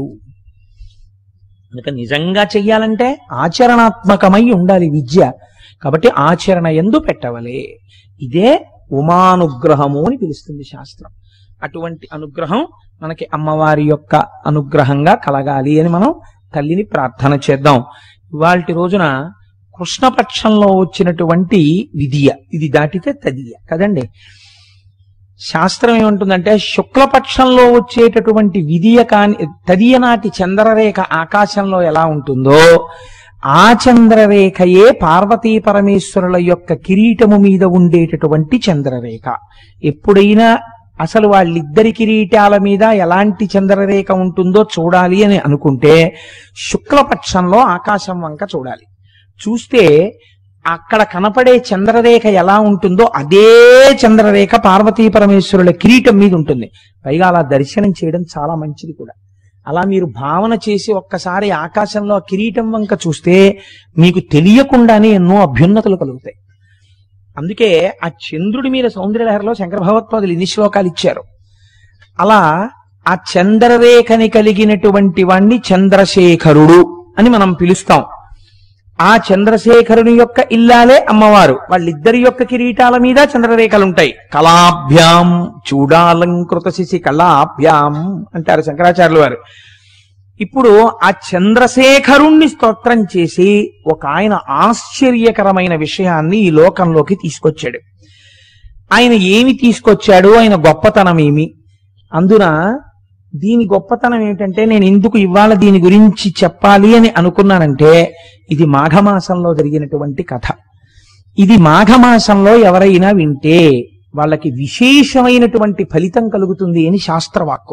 అందుక నిజంగా చెయ్యాలంటే ఆచరణాత్మకమై ఉండాలి విద్య. కాబట్టి ఆచరణ యందు పెట్టవలే. ఇదే ఉమానుగ్రహము అని పిలుస్తుంది శాస్త్రం. అటువంటి అనుగ్రహం మనకి అమ్మవారి యొక్క అనుగ్రహంగా కలగాలి అని మనం తల్లిని ప్రార్థన చేద్దాం. ఇవాల్టి రోజున కృష్ణపక్షంలో వచ్చినటువంటి విధియ, ఇది దాటితే తదియ కదండి. శాస్త్రం ఏమంటుందంటే శుక్లపక్షంలో వచ్చేటటువంటి విధియ కాని తదియ నాటి చంద్రరేఖ ఆకాశంలో ఎలా ఉంటుందో ఆ చంద్రరేఖయే పార్వతీ పరమేశ్వరుల యొక్క కిరీటము మీద ఉండేటటువంటి చంద్రరేఖ. ఎప్పుడైనా అసలు వాళ్ళిద్దరి కిరీటాల మీద ఎలాంటి చంద్రరేఖ ఉంటుందో చూడాలి అని అనుకుంటే శుక్లపక్షంలో ఆకాశం వంక చూడాలి. చూస్తే అక్కడ కనపడే చంద్రరేఖ ఎలా ఉంటుందో అదే చంద్రరేఖ పార్వతీ పరమేశ్వరుల కిరీటం మీద ఉంటుంది. పైగా అలా దర్శనం చేయడం చాలా మంచిది కూడా. అలా మీరు భావన చేసి ఒక్కసారి ఆకాశంలో కిరీటం వంక చూస్తే మీకు తెలియకుండానే ఎన్నో అభ్యున్నతులు కలుగుతాయి. అందుకే ఆ చంద్రుడి మీద సౌందర్యలహరిలో శంకర భగవత్పాదులు ఇన్ని శ్లోకాలు ఇచ్చారు. అలా ఆ చంద్రరేఖని కలిగినటువంటి వాణ్ణి చంద్రశేఖరుడు అని మనం పిలుస్తాం. ఆ చంద్రశేఖరుని యొక్క ఇల్లాలే అమ్మవారు. వాళ్ళిద్దరి యొక్క కిరీటాల మీద చంద్రరేఖలుంటాయి. కళాభ్యాం చూడాలంకృత శిశి కళాభ్యాం అంటారు శంకరాచార్యుల వారు. ఇప్పుడు ఆ చంద్రశేఖరుణ్ణి స్తోత్రం చేసి ఒక ఆయన ఆశ్చర్యకరమైన విషయాన్ని ఈ లోకంలోకి తీసుకొచ్చాడు. ఆయన ఏమి తీసుకొచ్చాడు, ఆయన గొప్పతనం ఏమి? అందున దీని గొప్పతనం ఏమిటంటే, నేను ఎందుకు ఇవాళ దీని గురించి చెప్పాలి అని అనుకున్నానంటే, ఇది మాఘమాసంలో జరిగినటువంటి కథ. ఇది మాఘమాసంలో ఎవరైనా వింటే వాళ్ళకి విశేషమైనటువంటి ఫలితం కలుగుతుంది అని శాస్త్రవాక్కు.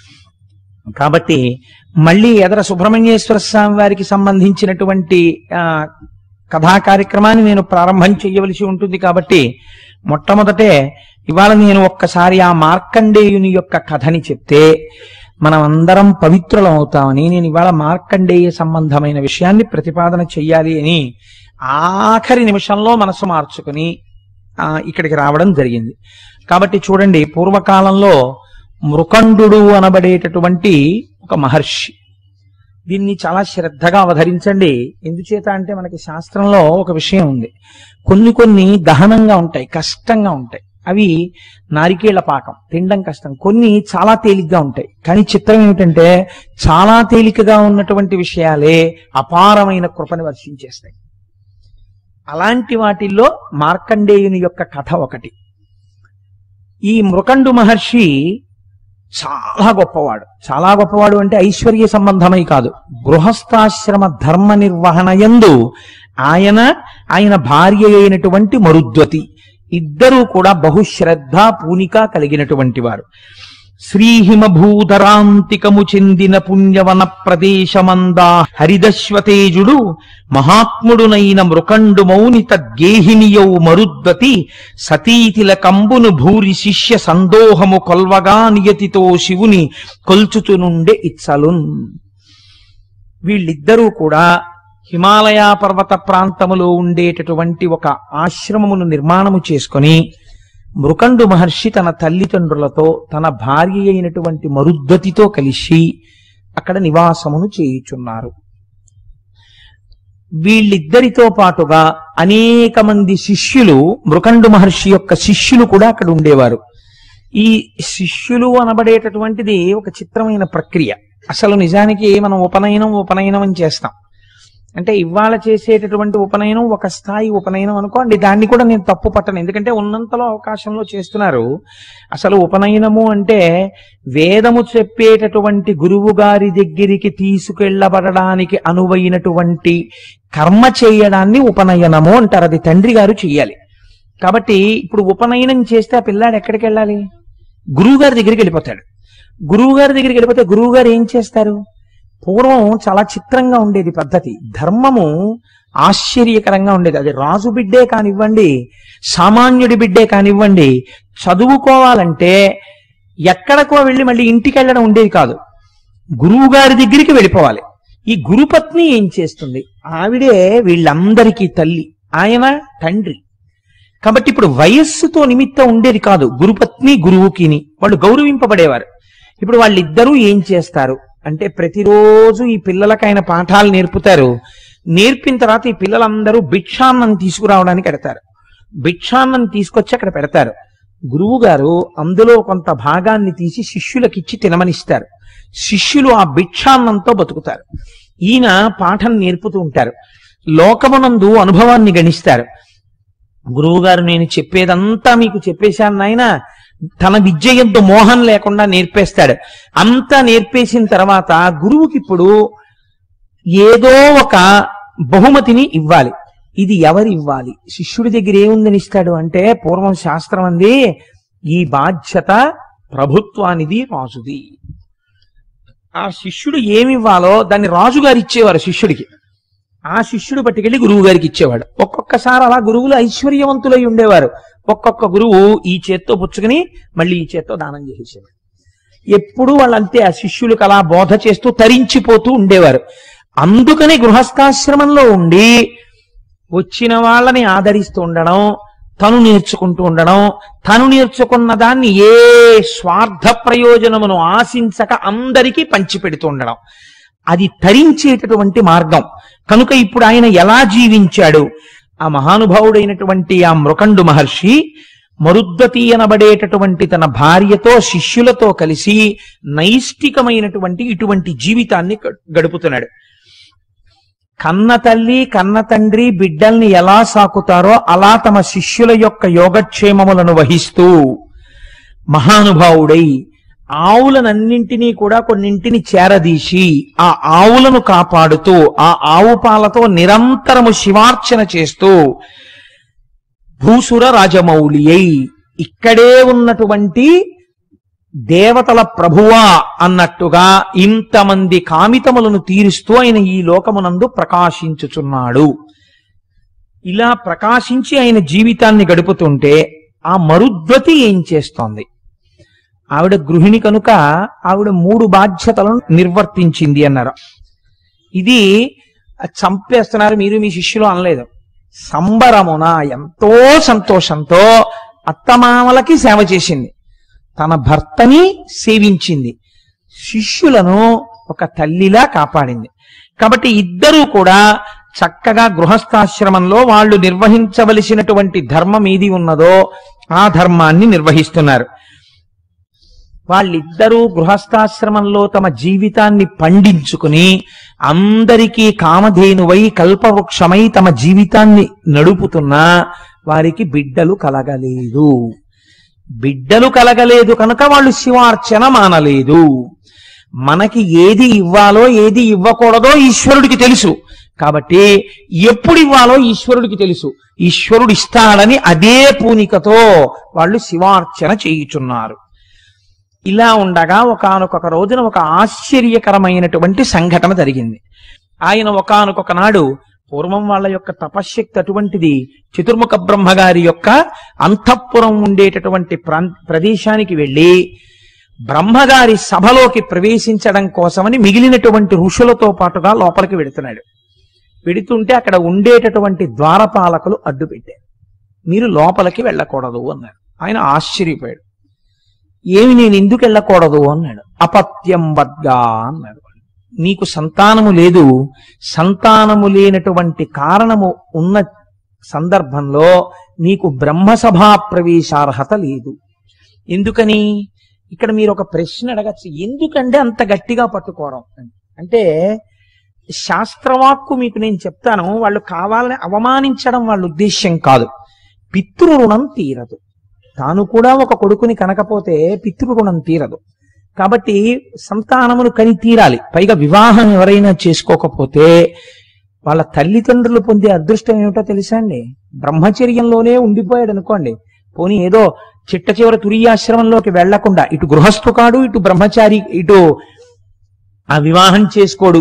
కాబట్టి మళ్ళీ ఎదర సుబ్రహ్మణ్యేశ్వర స్వామి వారికి సంబంధించినటువంటి కథా కార్యక్రమాన్ని నేను ప్రారంభం చేయవలసి ఉంటుంది. కాబట్టి మొట్టమొదటే ఇవాళ నేను ఒక్కసారి ఆ మార్కండేయుని యొక్క కథని చెప్తే మనం అందరం పవిత్రులం అవుతామని నేను ఇవాళ మార్కండేయ సంబంధమైన విషయాన్ని ప్రతిపాదన చెయ్యాలి అని ఆఖరి నిమిషంలో మనసు మార్చుకుని ఇక్కడికి రావడం జరిగింది. కాబట్టి చూడండి, పూర్వకాలంలో మృకండు అనబడేటటువంటి ఒక మహర్షి. దీన్ని చాలా శ్రద్ధగా అవధరించండి. ఎందుచేత అంటే మనకి శాస్త్రంలో ఒక విషయం ఉంది. కొన్ని దహనంగా ఉంటాయి, కష్టంగా ఉంటాయి. అవి నారికేళ్ల పాకం, తినడం కష్టం. కొన్ని చాలా తేలిగ్గా ఉంటాయి. కానీ చిత్రం ఏమిటంటే చాలా తేలికగా ఉన్నటువంటి విషయాలే అపారమైన కృపని వర్షించేస్తాయి. అలాంటి వాటిల్లో మార్కండేయుని యొక్క కథ ఒకటి. ఈ మృకండు మహర్షి చాలా గొప్పవాడు. చాలా గొప్పవాడు అంటే ఐశ్వర్య సంబంధమై కాదు, గృహస్థాశ్రమ ధర్మ నిర్వహణ యందు ఆయన భార్య అయినటువంటి మరుద్వతి ఇద్దరూ కూడా బహుశ్రద్ధ పూనిక కలిగినటువంటి వారు. శ్రీహిమభూధరాంతికము చెందిన పుణ్యవన ప్రదేశమందా హరిదశ్వతేజుడు మహాత్ముడునైన మృకండు మౌని తద్గేహినియౌ మరుద్వతి సతీతిల కంబును భూరి శిష్య సందోహము కొల్వగా నియతితో శివుని కొల్చుచునుండే ఇచ్చలున్. వీళ్ళిద్దరూ కూడా హిమాలయ పర్వత ప్రాంతములో ఉండేటటువంటి ఒక ఆశ్రమమును నిర్మాణము చేసుకొని మృకండు మహర్షి తన తల్లిదండ్రులతో తన భార్య అయినటువంటి మరుద్వతితో కలిసి అక్కడ నివాసమును చేయుచున్నారు. వీళ్ళిద్దరితో పాటుగా అనేక మంది శిష్యులు, మృకండు మహర్షి యొక్క శిష్యులు కూడా అక్కడ ఉండేవారు. ఈ శిష్యులు అనబడేటటువంటిది ఒక చిత్రమైన ప్రక్రియ. అసలు నిజానికి మనం ఉపనయనం అని చేస్తాం. అంటే ఇవాళ చేసేటటువంటి ఉపనయనం ఒక స్థాయి ఉపనయనం అనుకోండి, దాన్ని కూడా నేను తప్పు పట్టను, ఎందుకంటే ఉన్నంతలో అవకాశంలో చేస్తున్నారు. అసలు ఉపనయనము అంటే వేదము చెప్పేటటువంటి గురువు గారి దగ్గరికి తీసుకెళ్లబడడానికి అనువైనటువంటి కర్మ చేయడాన్ని ఉపనయనము అంటారు. అది తండ్రి గారు చెయ్యాలి. కాబట్టి ఇప్పుడు ఉపనయనం చేస్తే ఆ పిల్లాడు ఎక్కడికి వెళ్ళాలి? గురువు గారి దగ్గరికి వెళ్ళిపోతాడు. గురువు గారి దగ్గరికి వెళ్ళిపోతే గురువు గారు ఏం చేస్తారు? పూర్వం చాలా చిత్రంగా ఉండేది పద్ధతి. ధర్మము ఆశ్చర్యకరంగా ఉండేది. అది రాజు బిడ్డే కానివ్వండి, సామాన్యుడి బిడ్డే కానివ్వండి, చదువుకోవాలంటే ఎక్కడికో వెళ్ళి మళ్ళీ ఇంటికి వెళ్ళడం ఉండేది కాదు, గురువు గారి దగ్గరికి వెళ్ళిపోవాలి. ఈ గురుపత్ని ఏం చేస్తుంది? ఆవిడే వీళ్ళందరికీ తల్లి, ఆయన తండ్రి. కాబట్టి ఇప్పుడు వయస్సుతో నిమిత్తం ఉండేది కాదు గురుపత్ని గురువుకిని, వాళ్ళు గౌరవింపబడేవారు. ఇప్పుడు వాళ్ళిద్దరూ ఏం చేస్తారు అంటే ప్రతిరోజు ఈ పిల్లలకి ఆయన పాఠాలు నేర్పుతారు. నేర్పిన తర్వాత ఈ పిల్లలందరూ భిక్షాన్నం తీసుకురావడానికి పెడతారు. భిక్షాన్నం తీసుకొచ్చి అక్కడ పెడతారు. గురువు గారు అందులో కొంత భాగాన్ని తీసి శిష్యులకిచ్చి తినమనిస్తారు. శిష్యులు ఆ భిక్షాన్నంతో బతుకుతారు. ఈయన పాఠం నేర్పుతూ ఉంటారు. లోకమునందు అనుభవాన్ని గణిస్తారు. గురువు గారు నేను చెప్పేదంతా మీకు చెప్పేశాను నాయన, తన విద్య యందు మోహం లేకుండా నేర్పేస్తాడు. అంతా నేర్పేసిన తర్వాత గురువుకి ఇప్పుడు ఏదో ఒక బహుమతిని ఇవ్వాలి. ఇది ఎవరు ఇవ్వాలి? శిష్యుడి దగ్గర ఏముందని ఇస్తాడు అంటే, పూర్వం శాస్త్రం అంది ఈ బాధ్యత ప్రభుత్వానిది, రాజుది. ఆ శిష్యుడు ఏమివ్వాలో దాన్ని రాజుగారు ఇచ్చేవారు శిష్యుడికి. ఆ శిష్యుడు పట్టుకెళ్ళి గురువు గారికి ఇచ్చేవాడు. ఒక్కొక్కసారి అలా గురువులు ఐశ్వర్యవంతులై ఉండేవారు. ఒక్కొక్క గురువు ఈ చేత్తో పుచ్చుకుని మళ్ళీ ఈ చేత్తో దానం చేసేవాడు. ఎప్పుడు వాళ్ళంతే ఆ శిష్యులకు అలా బోధ చేస్తూ తరించిపోతూ ఉండేవారు. అందుకని గృహస్థాశ్రమంలో ఉండి వచ్చిన వాళ్ళని ఆదరిస్తూ ఉండడం, తను నేర్చుకుంటూ ఉండడం, తను నేర్చుకున్న దాన్ని ఏ స్వార్థ ప్రయోజనమును ఆశించక అందరికీ పంచిపెడుతూ ఉండడం, అది తరించేటటువంటి మార్గం. కనుక ఇప్పుడు ఆయన ఎలా జీవించాడు? ఆ మహానుభావుడైనటువంటి ఆ మృకండు మహర్షి మరుద్వతి అనబడేటటువంటి తన భార్యతో శిష్యులతో కలిసి నైష్టికమైనటువంటి ఇటువంటి జీవితాన్ని గడుపుతున్నాడు. కన్న తల్లి కన్న తండ్రి బిడ్డల్ని ఎలా సాకుతారో అలా తమ శిష్యుల యొక్క యోగక్షేమములను వహిస్తూ మహానుభావుడై ఆవులనన్నింటినీ కూడా కొన్నింటిని చేరదీసి ఆ ఆవులను కాపాడుతూ ఆ ఆవు పాలతో నిరంతరము శివార్చన చేస్తూ భూసుర రాజమౌళి అయి ఇక్కడే ఉన్నటువంటి దేవతల ప్రభువా అన్నట్టుగా ఇంతమంది కామితములను తీరుస్తూ ఆయన ఈ లోకమునందు ప్రకాశించుచున్నాడు. ఇలా ప్రకాశించి ఆయన జీవితాన్ని గడుపుతుంటే ఆ మరుద్వతి ఏం చేస్తోంది? ఆవిడ గృహిణి కనుక ఆవిడ 3 బాధ్యతలను నిర్వర్తించింది అన్నారు. ఇది చంపేస్తున్నారు మీరు మీ శిష్యులు అనలేదు. సంబరమున ఎంతో సంతోషంతో అత్తమామలకి సేవ చేసింది, తన భర్తని సేవించింది, శిష్యులను ఒక తల్లిలా కాపాడింది. కాబట్టి ఇద్దరూ కూడా చక్కగా గృహస్థాశ్రమంలో వాళ్ళు నిర్వహించవలసినటువంటి ధర్మం ఏది ఉన్నదో ఆ ధర్మాన్ని నిర్వహిస్తున్నారు. వాళ్ళిద్దరూ గృహస్థాశ్రమంలో తమ జీవితాన్ని పండించుకుని అందరికీ కామధేనువై కల్పవృక్షమై తమ జీవితాన్ని నడుపుతున్నా వారికి బిడ్డలు కలగలేదు. బిడ్డలు కలగలేదు కనుక వాళ్ళు శివార్చన మానలేదు. మనకి ఏది ఇవ్వాలో ఏది ఇవ్వకూడదో ఈశ్వరుడికి తెలుసు. కాబట్టి ఎప్పుడు ఇవ్వాలో ఈశ్వరుడికి తెలుసు. ఈశ్వరుడు ఇస్తాడని అదే పూనికతో వాళ్ళు శివార్చన చేయుచున్నారు. ఇలా ఉండగా ఒకానొక రోజున ఒక ఆశ్చర్యకరమైనటువంటి సంఘటన జరిగింది. ఆయన ఒకానొక నాడు, పూర్వం వాళ్ళ యొక్క తపశ్శక్తి అటువంటిది, చతుర్ముఖ బ్రహ్మగారి యొక్క అంతఃపురం ఉండేటటువంటి ప్రదేశానికి వెళ్ళి బ్రహ్మగారి సభలోకి ప్రవేశించడం కోసమని మిగిలినటువంటి ఋషులతో పాటుగా లోపలికి వెడుతున్నాడు. వెడుతుంటే అక్కడ ఉండేటటువంటి ద్వారపాలకులు అడ్డు పెట్టారు. మీరు లోపలికి వెళ్ళకూడదు అన్నారు. ఆయన ఆశ్చర్యపోయాడు. ఏమి నేను ఎందుకు వెళ్ళకూడదు అన్నాడు. అపత్యం వద్గా అన్నాడు. నీకు సంతానము లేదు, సంతానము లేనటువంటి కారణము ఉన్న సందర్భంలో నీకు బ్రహ్మసభా ప్రవేశార్హత లేదు. ఎందుకని? ఇక్కడ మీరు ఒక ప్రశ్న అడగచ్చు, ఎందుకంటే అంత గట్టిగా పట్టుకోవడం అంటే, శాస్త్రవాక్కు మీకు నేను చెప్తాను, వాళ్ళు కావాలని అవమానించడం వాళ్ళ ఉద్దేశ్యం కాదు. పితృరుణం తీరదు. తాను కూడా ఒక కొడుకుని కనకపోతే పితృరుణం తీరదు. కాబట్టి సంతానమును కని తీరాలి. పైగా వివాహం ఎవరైనా చేసుకోకపోతే వాళ్ళ తల్లిదండ్రులు పొందే అదృష్టం ఏమిటో తెలుసా అండి? బ్రహ్మచర్యంలోనే ఉండిపోయాడు అనుకోండి, పోనీ ఏదో చిట్ట చివరి తురియాశ్రమంలోకి వెళ్లకుండా ఇటు గృహస్థు కాడు, ఇటు బ్రహ్మచారి, ఇటు ఆ వివాహం చేసుకోడు,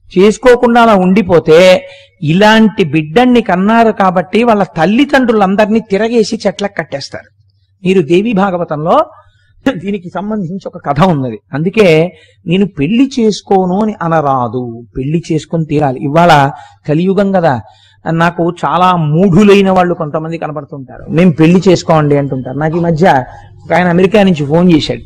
చేసుకోకుండా అలా ఉండిపోతే ఇలాంటి బిడ్డన్ని కన్నారు కాబట్టి వాళ్ళ తల్లిదండ్రులందరినీ తిరగేసి చెట్లకు కట్టేస్తారు. మీరు దేవి భాగవతంలో దీనికి సంబంధించి ఒక కథ ఉన్నది. అందుకే నేను పెళ్లి చేసుకోను అని అనరాదు, పెళ్లి చేసుకొని తీరాలి. ఇవాళ కలియుగం కదా, నాకు చాలా మూఢులైన వాళ్ళు కొంతమంది కనబడుతుంటారు. మేము పెళ్లి చేసుకోండి అంటుంటారు. నాకు ఈ మధ్య ఒక ఆయన అమెరికా నుంచి ఫోన్ చేశాడు.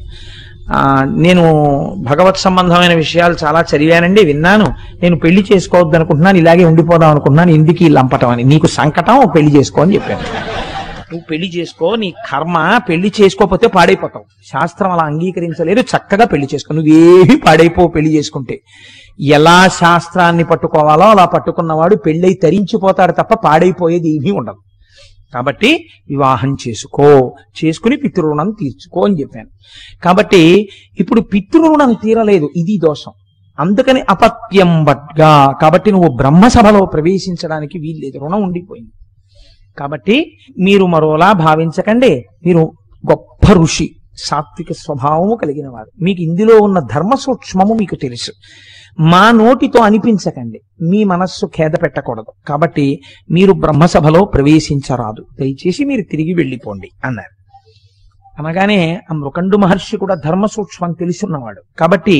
నేను భగవత్ సంబంధమైన విషయాలు చాలా చదివానండి, విన్నాను. నేను పెళ్లి చేసుకోవద్దు అనుకుంటున్నాను, ఇలాగే ఉండిపోదాం అనుకుంటున్నాను, ఎందుకు ఈ లంపటం అని. నీకు సంకటం, పెళ్లి చేసుకో అని చెప్పాను. నువ్వు పెళ్లి చేసుకో, నీ కర్మ, పెళ్లి చేసుకోకపోతే పాడైపోతావు. శాస్త్రం అలా అంగీకరించలేదు. చక్కగా పెళ్లి చేసుకో, నువ్వేమి పాడైపో పెళ్లి చేసుకుంటే. ఎలా శాస్త్రాన్ని పట్టుకోవాలో అలా పట్టుకున్నవాడు పెళ్ళై తరించిపోతాడు తప్ప పాడైపోయేది ఏమీ ఉండదు. కాబట్టి వివాహం చేసుకో, చేసుకుని పితృరుణం తీర్చుకో అని చెప్పాను. కాబట్టి ఇప్పుడు పితృరుణం తీరలేదు, ఇది దోషం. అందుకని అపత్యం బట్గా, కాబట్టి నువ్వు బ్రహ్మసభలో ప్రవేశించడానికి వీల్లేదు, రుణం ఉండిపోయింది. కాబట్టి మీరు మరోలా భావించకండి. మీరు గొప్ప ఋషి, సాత్విక స్వభావము కలిగిన వారు. మీకు ఇందులో ఉన్న ధర్మ సూక్ష్మము మీకు తెలుసు. మా నోటితో అనిపించకండి, మీ మనస్సు ఖేద పెట్టకూడదు. కాబట్టి మీరు బ్రహ్మసభలో ప్రవేశించరాదు, దయచేసి మీరు తిరిగి వెళ్ళిపోండి అన్నారు. అనగానే ఆ మృకండు మహర్షి కూడా ధర్మ సూక్ష్మం తెలుసున్నవాడు. కాబట్టి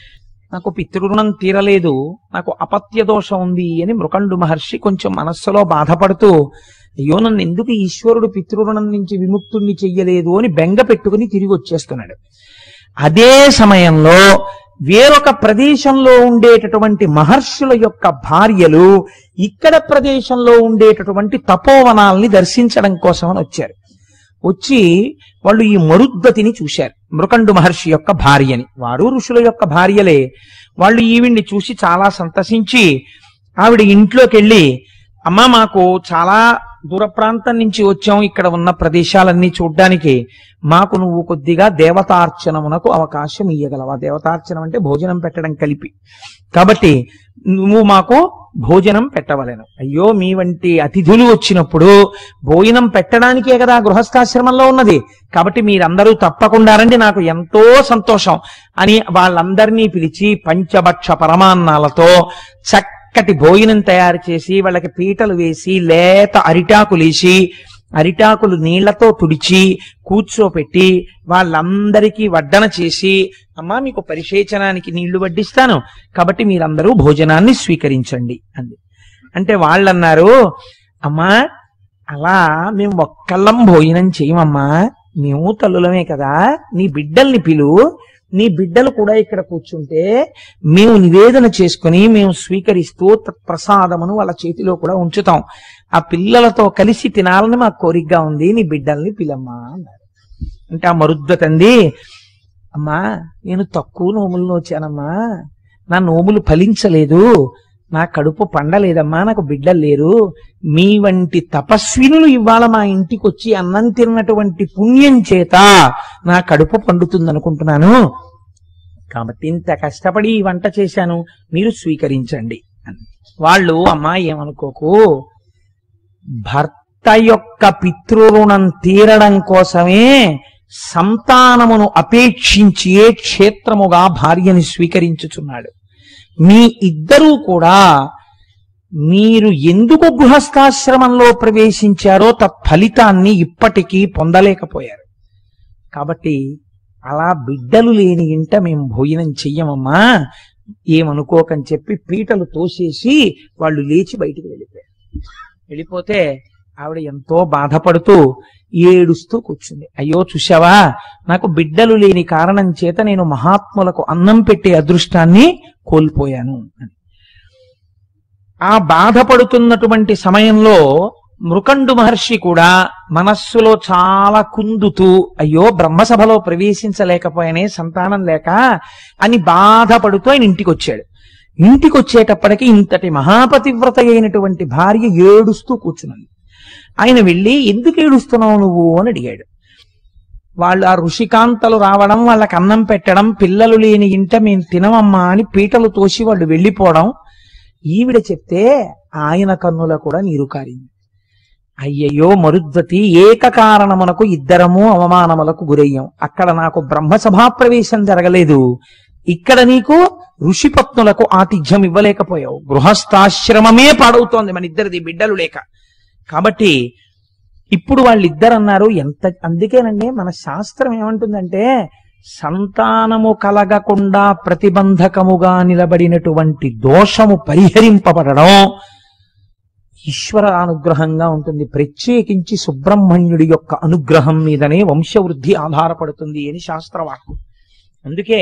నాకు పితృరుణం తీరలేదు, నాకు అపత్య దోషం ఉంది అని మృకండు మహర్షి కొంచెం మనస్సులో బాధపడుతూ, అయ్యో నన్ను ఎందుకు ఈశ్వరుడు పితృరుణం నుంచి విముక్తుణ్ణి చెయ్యలేదు అని బెంగ పెట్టుకుని తిరిగి వచ్చేస్తున్నాడు. అదే సమయంలో వేరొక ప్రదేశంలో ఉండేటటువంటి మహర్షుల యొక్క భార్యలు ఇక్కడ ప్రదేశంలో ఉండేటటువంటి తపోవనాల్ని దర్శించడం కోసం అని వచ్చారు. వచ్చి వాళ్ళు ఈ మరుద్వతిని చూశారు, మృకండు మహర్షి యొక్క భార్యని. వారు ఋషుల యొక్క భార్యలే. వాళ్ళు ఈవిడ్ని చూసి చాలా సంతసించి ఆవిడ ఇంట్లోకి వెళ్ళి, అమ్మా మాకు చాలా దూర ప్రాంతం నుంచి వచ్చాం, ఇక్కడ ఉన్న ప్రదేశాలన్నీ చూడ్డానికి, మాకు నువ్వు కొద్దిగా దేవతార్చనమునకు అవకాశం ఇయ్యగలవా? దేవతార్చనం అంటే భోజనం పెట్టడం కలిపి. కాబట్టి నువ్వు మాకు భోజనం పెట్టవలేను. అయ్యో మీ వంటి అతిథులు వచ్చినప్పుడు భోజనం పెట్టడానికే కదా గృహస్థాశ్రమంలో ఉన్నది, కాబట్టి మీరందరూ తప్పకుండా రండి, నాకు ఎంతో సంతోషం అని వాళ్ళందరినీ పిలిచి పంచభక్ష పరమాన్నాలతో చక్కటి భోజనం తయారు చేసి వాళ్ళకి పీటలు వేసి లేత అరిటాకులేసి అరిటాకులు నీళ్లతో తుడిచి కూర్చోపెట్టి వాళ్ళందరికీ వడ్డన చేసి, అమ్మా మీకు పరిశేచనానికి నీళ్లు వడ్డిస్తాను, కాబట్టి మీరందరూ భోజనాన్ని స్వీకరించండి అంది. అంటే వాళ్ళన్నారు, అమ్మా అలా మేము ఒక్కళ్ళం భోజనం చేయమమ్మా, మేము తల్లులమే కదా, నీ బిడ్డల్ని పిలు, నీ బిడ్డలు కూడా ఇక్కడ కూర్చుంటే మేము నివేదన చేసుకుని మేము స్వీకరిస్తూ ప్రసాదమును వాళ్ళ చేతిలో కూడా ఉంచుతాం, ఆ పిల్లలతో కలిసి తినాలని మాకు కోరికగా ఉంది, నీ బిడ్డల్ని పిలమ్మా అన్నారు. అంటే ఆ మరుద్వతంది, అమ్మా నేను తక్కువ నోములు వచ్చానమ్మా, నా నోములు ఫలించలేదు, నా కడుపు పండలేదమ్మా, నాకు బిడ్డలు లేరు, మీ వంటి తపస్వినులు ఇవాళ మా ఇంటికి వచ్చి అన్నం తిన్నటువంటి పుణ్యం చేత నా కడుపు పండుతుందనుకుంటున్నాను, కాబట్టి ఇంత కష్టపడి ఈ వంట చేశాను, మీరు స్వీకరించండి అని. వాళ్ళు, అమ్మా ఏమనుకోకు, భర్త యొక్క పితృరుణం తీరడం కోసమే సంతానమును అపేక్షించి క్షేత్రముగా భార్యని స్వీకరించుచున్నాడు. మీ ఇద్దరూ కూడా మీరు ఎందుకు గృహస్థాశ్రమంలో ప్రవేశించారో తత్ఫలితాన్ని ఇప్పటికీ పొందలేకపోయారు. కాబట్టి అలా బిడ్డలు లేని ఇంట మేము భోజనం చెయ్యమమ్మా, ఏమనుకోకని చెప్పి పీటలు తోసేసి వాళ్ళు లేచి బయటికి వెళ్ళిపోయారు. వెళ్ళిపోతే ఆవిడ ఎంతో బాధపడుతూ ఏడుస్తూ కూర్చుంది. అయ్యో చూశావా, నాకు బిడ్డలు లేని కారణం చేత నేను మహాత్ములకు అన్నం పెట్టే అదృష్టాన్ని కోల్పోయాను అని. ఆ బాధపడుతున్నటువంటి సమయంలో మృకండు మహర్షి కూడా మనస్సులో చాలా కుందుతూ, అయ్యో బ్రహ్మసభలో ప్రవేశించలేకపోయానే సంతానం లేక అని బాధపడుతూ ఆయన ఇంటికి వచ్చాడు. ఇంటికి వచ్చేటప్పటికి ఇంతటి మహాపతివ్రత అయినటువంటి భార్య ఏడుస్తూ కూర్చున్నది. ఆయన వెళ్ళి, ఎందుకు ఏడుస్తున్నావు నువ్వు అని అడిగాడు. వాళ్ళు ఆ ఋషికాంతలు రావడం, వాళ్ళకి అన్నం పెట్టడం, పిల్లలు లేని ఇంట మేము తినమమ్మా అని పీటలు తోసి వాళ్ళు వెళ్ళిపోవడం ఈవిడ చెప్తే ఆయన కన్నుల కూడా నీరు కారింది. అయ్యయ్యో మరుద్వతి, ఏకకారణమునకు ఇద్దరము అవమానములకు గురయ్యాం. అక్కడ నాకు బ్రహ్మసభా ప్రవేశం జరగలేదు, ఇక్కడ నీకు ఋషిపత్నులకు ఆతిథ్యం ఇవ్వలేకపోయావు, గృహస్థాశ్రమమే పాడవుతోంది మన ఇద్దరిది బిడ్డలు లేక. కాబట్టి ఇప్పుడు వాళ్ళిద్దరు అన్నారు అందుకేనండి మన శాస్త్రం ఏమంటుందంటే సంతానము కలగకుండా ప్రతిబంధకముగా నిలబడినటువంటి దోషము పరిహరింపబడడం ఈశ్వర అనుగ్రహంగా ఉంటుంది. ప్రత్యేకించి సుబ్రహ్మణ్యుడి యొక్క అనుగ్రహం మీదనే వంశవృద్ధి ఆధారపడుతుంది అని శాస్త్రవాక్కు. అందుకే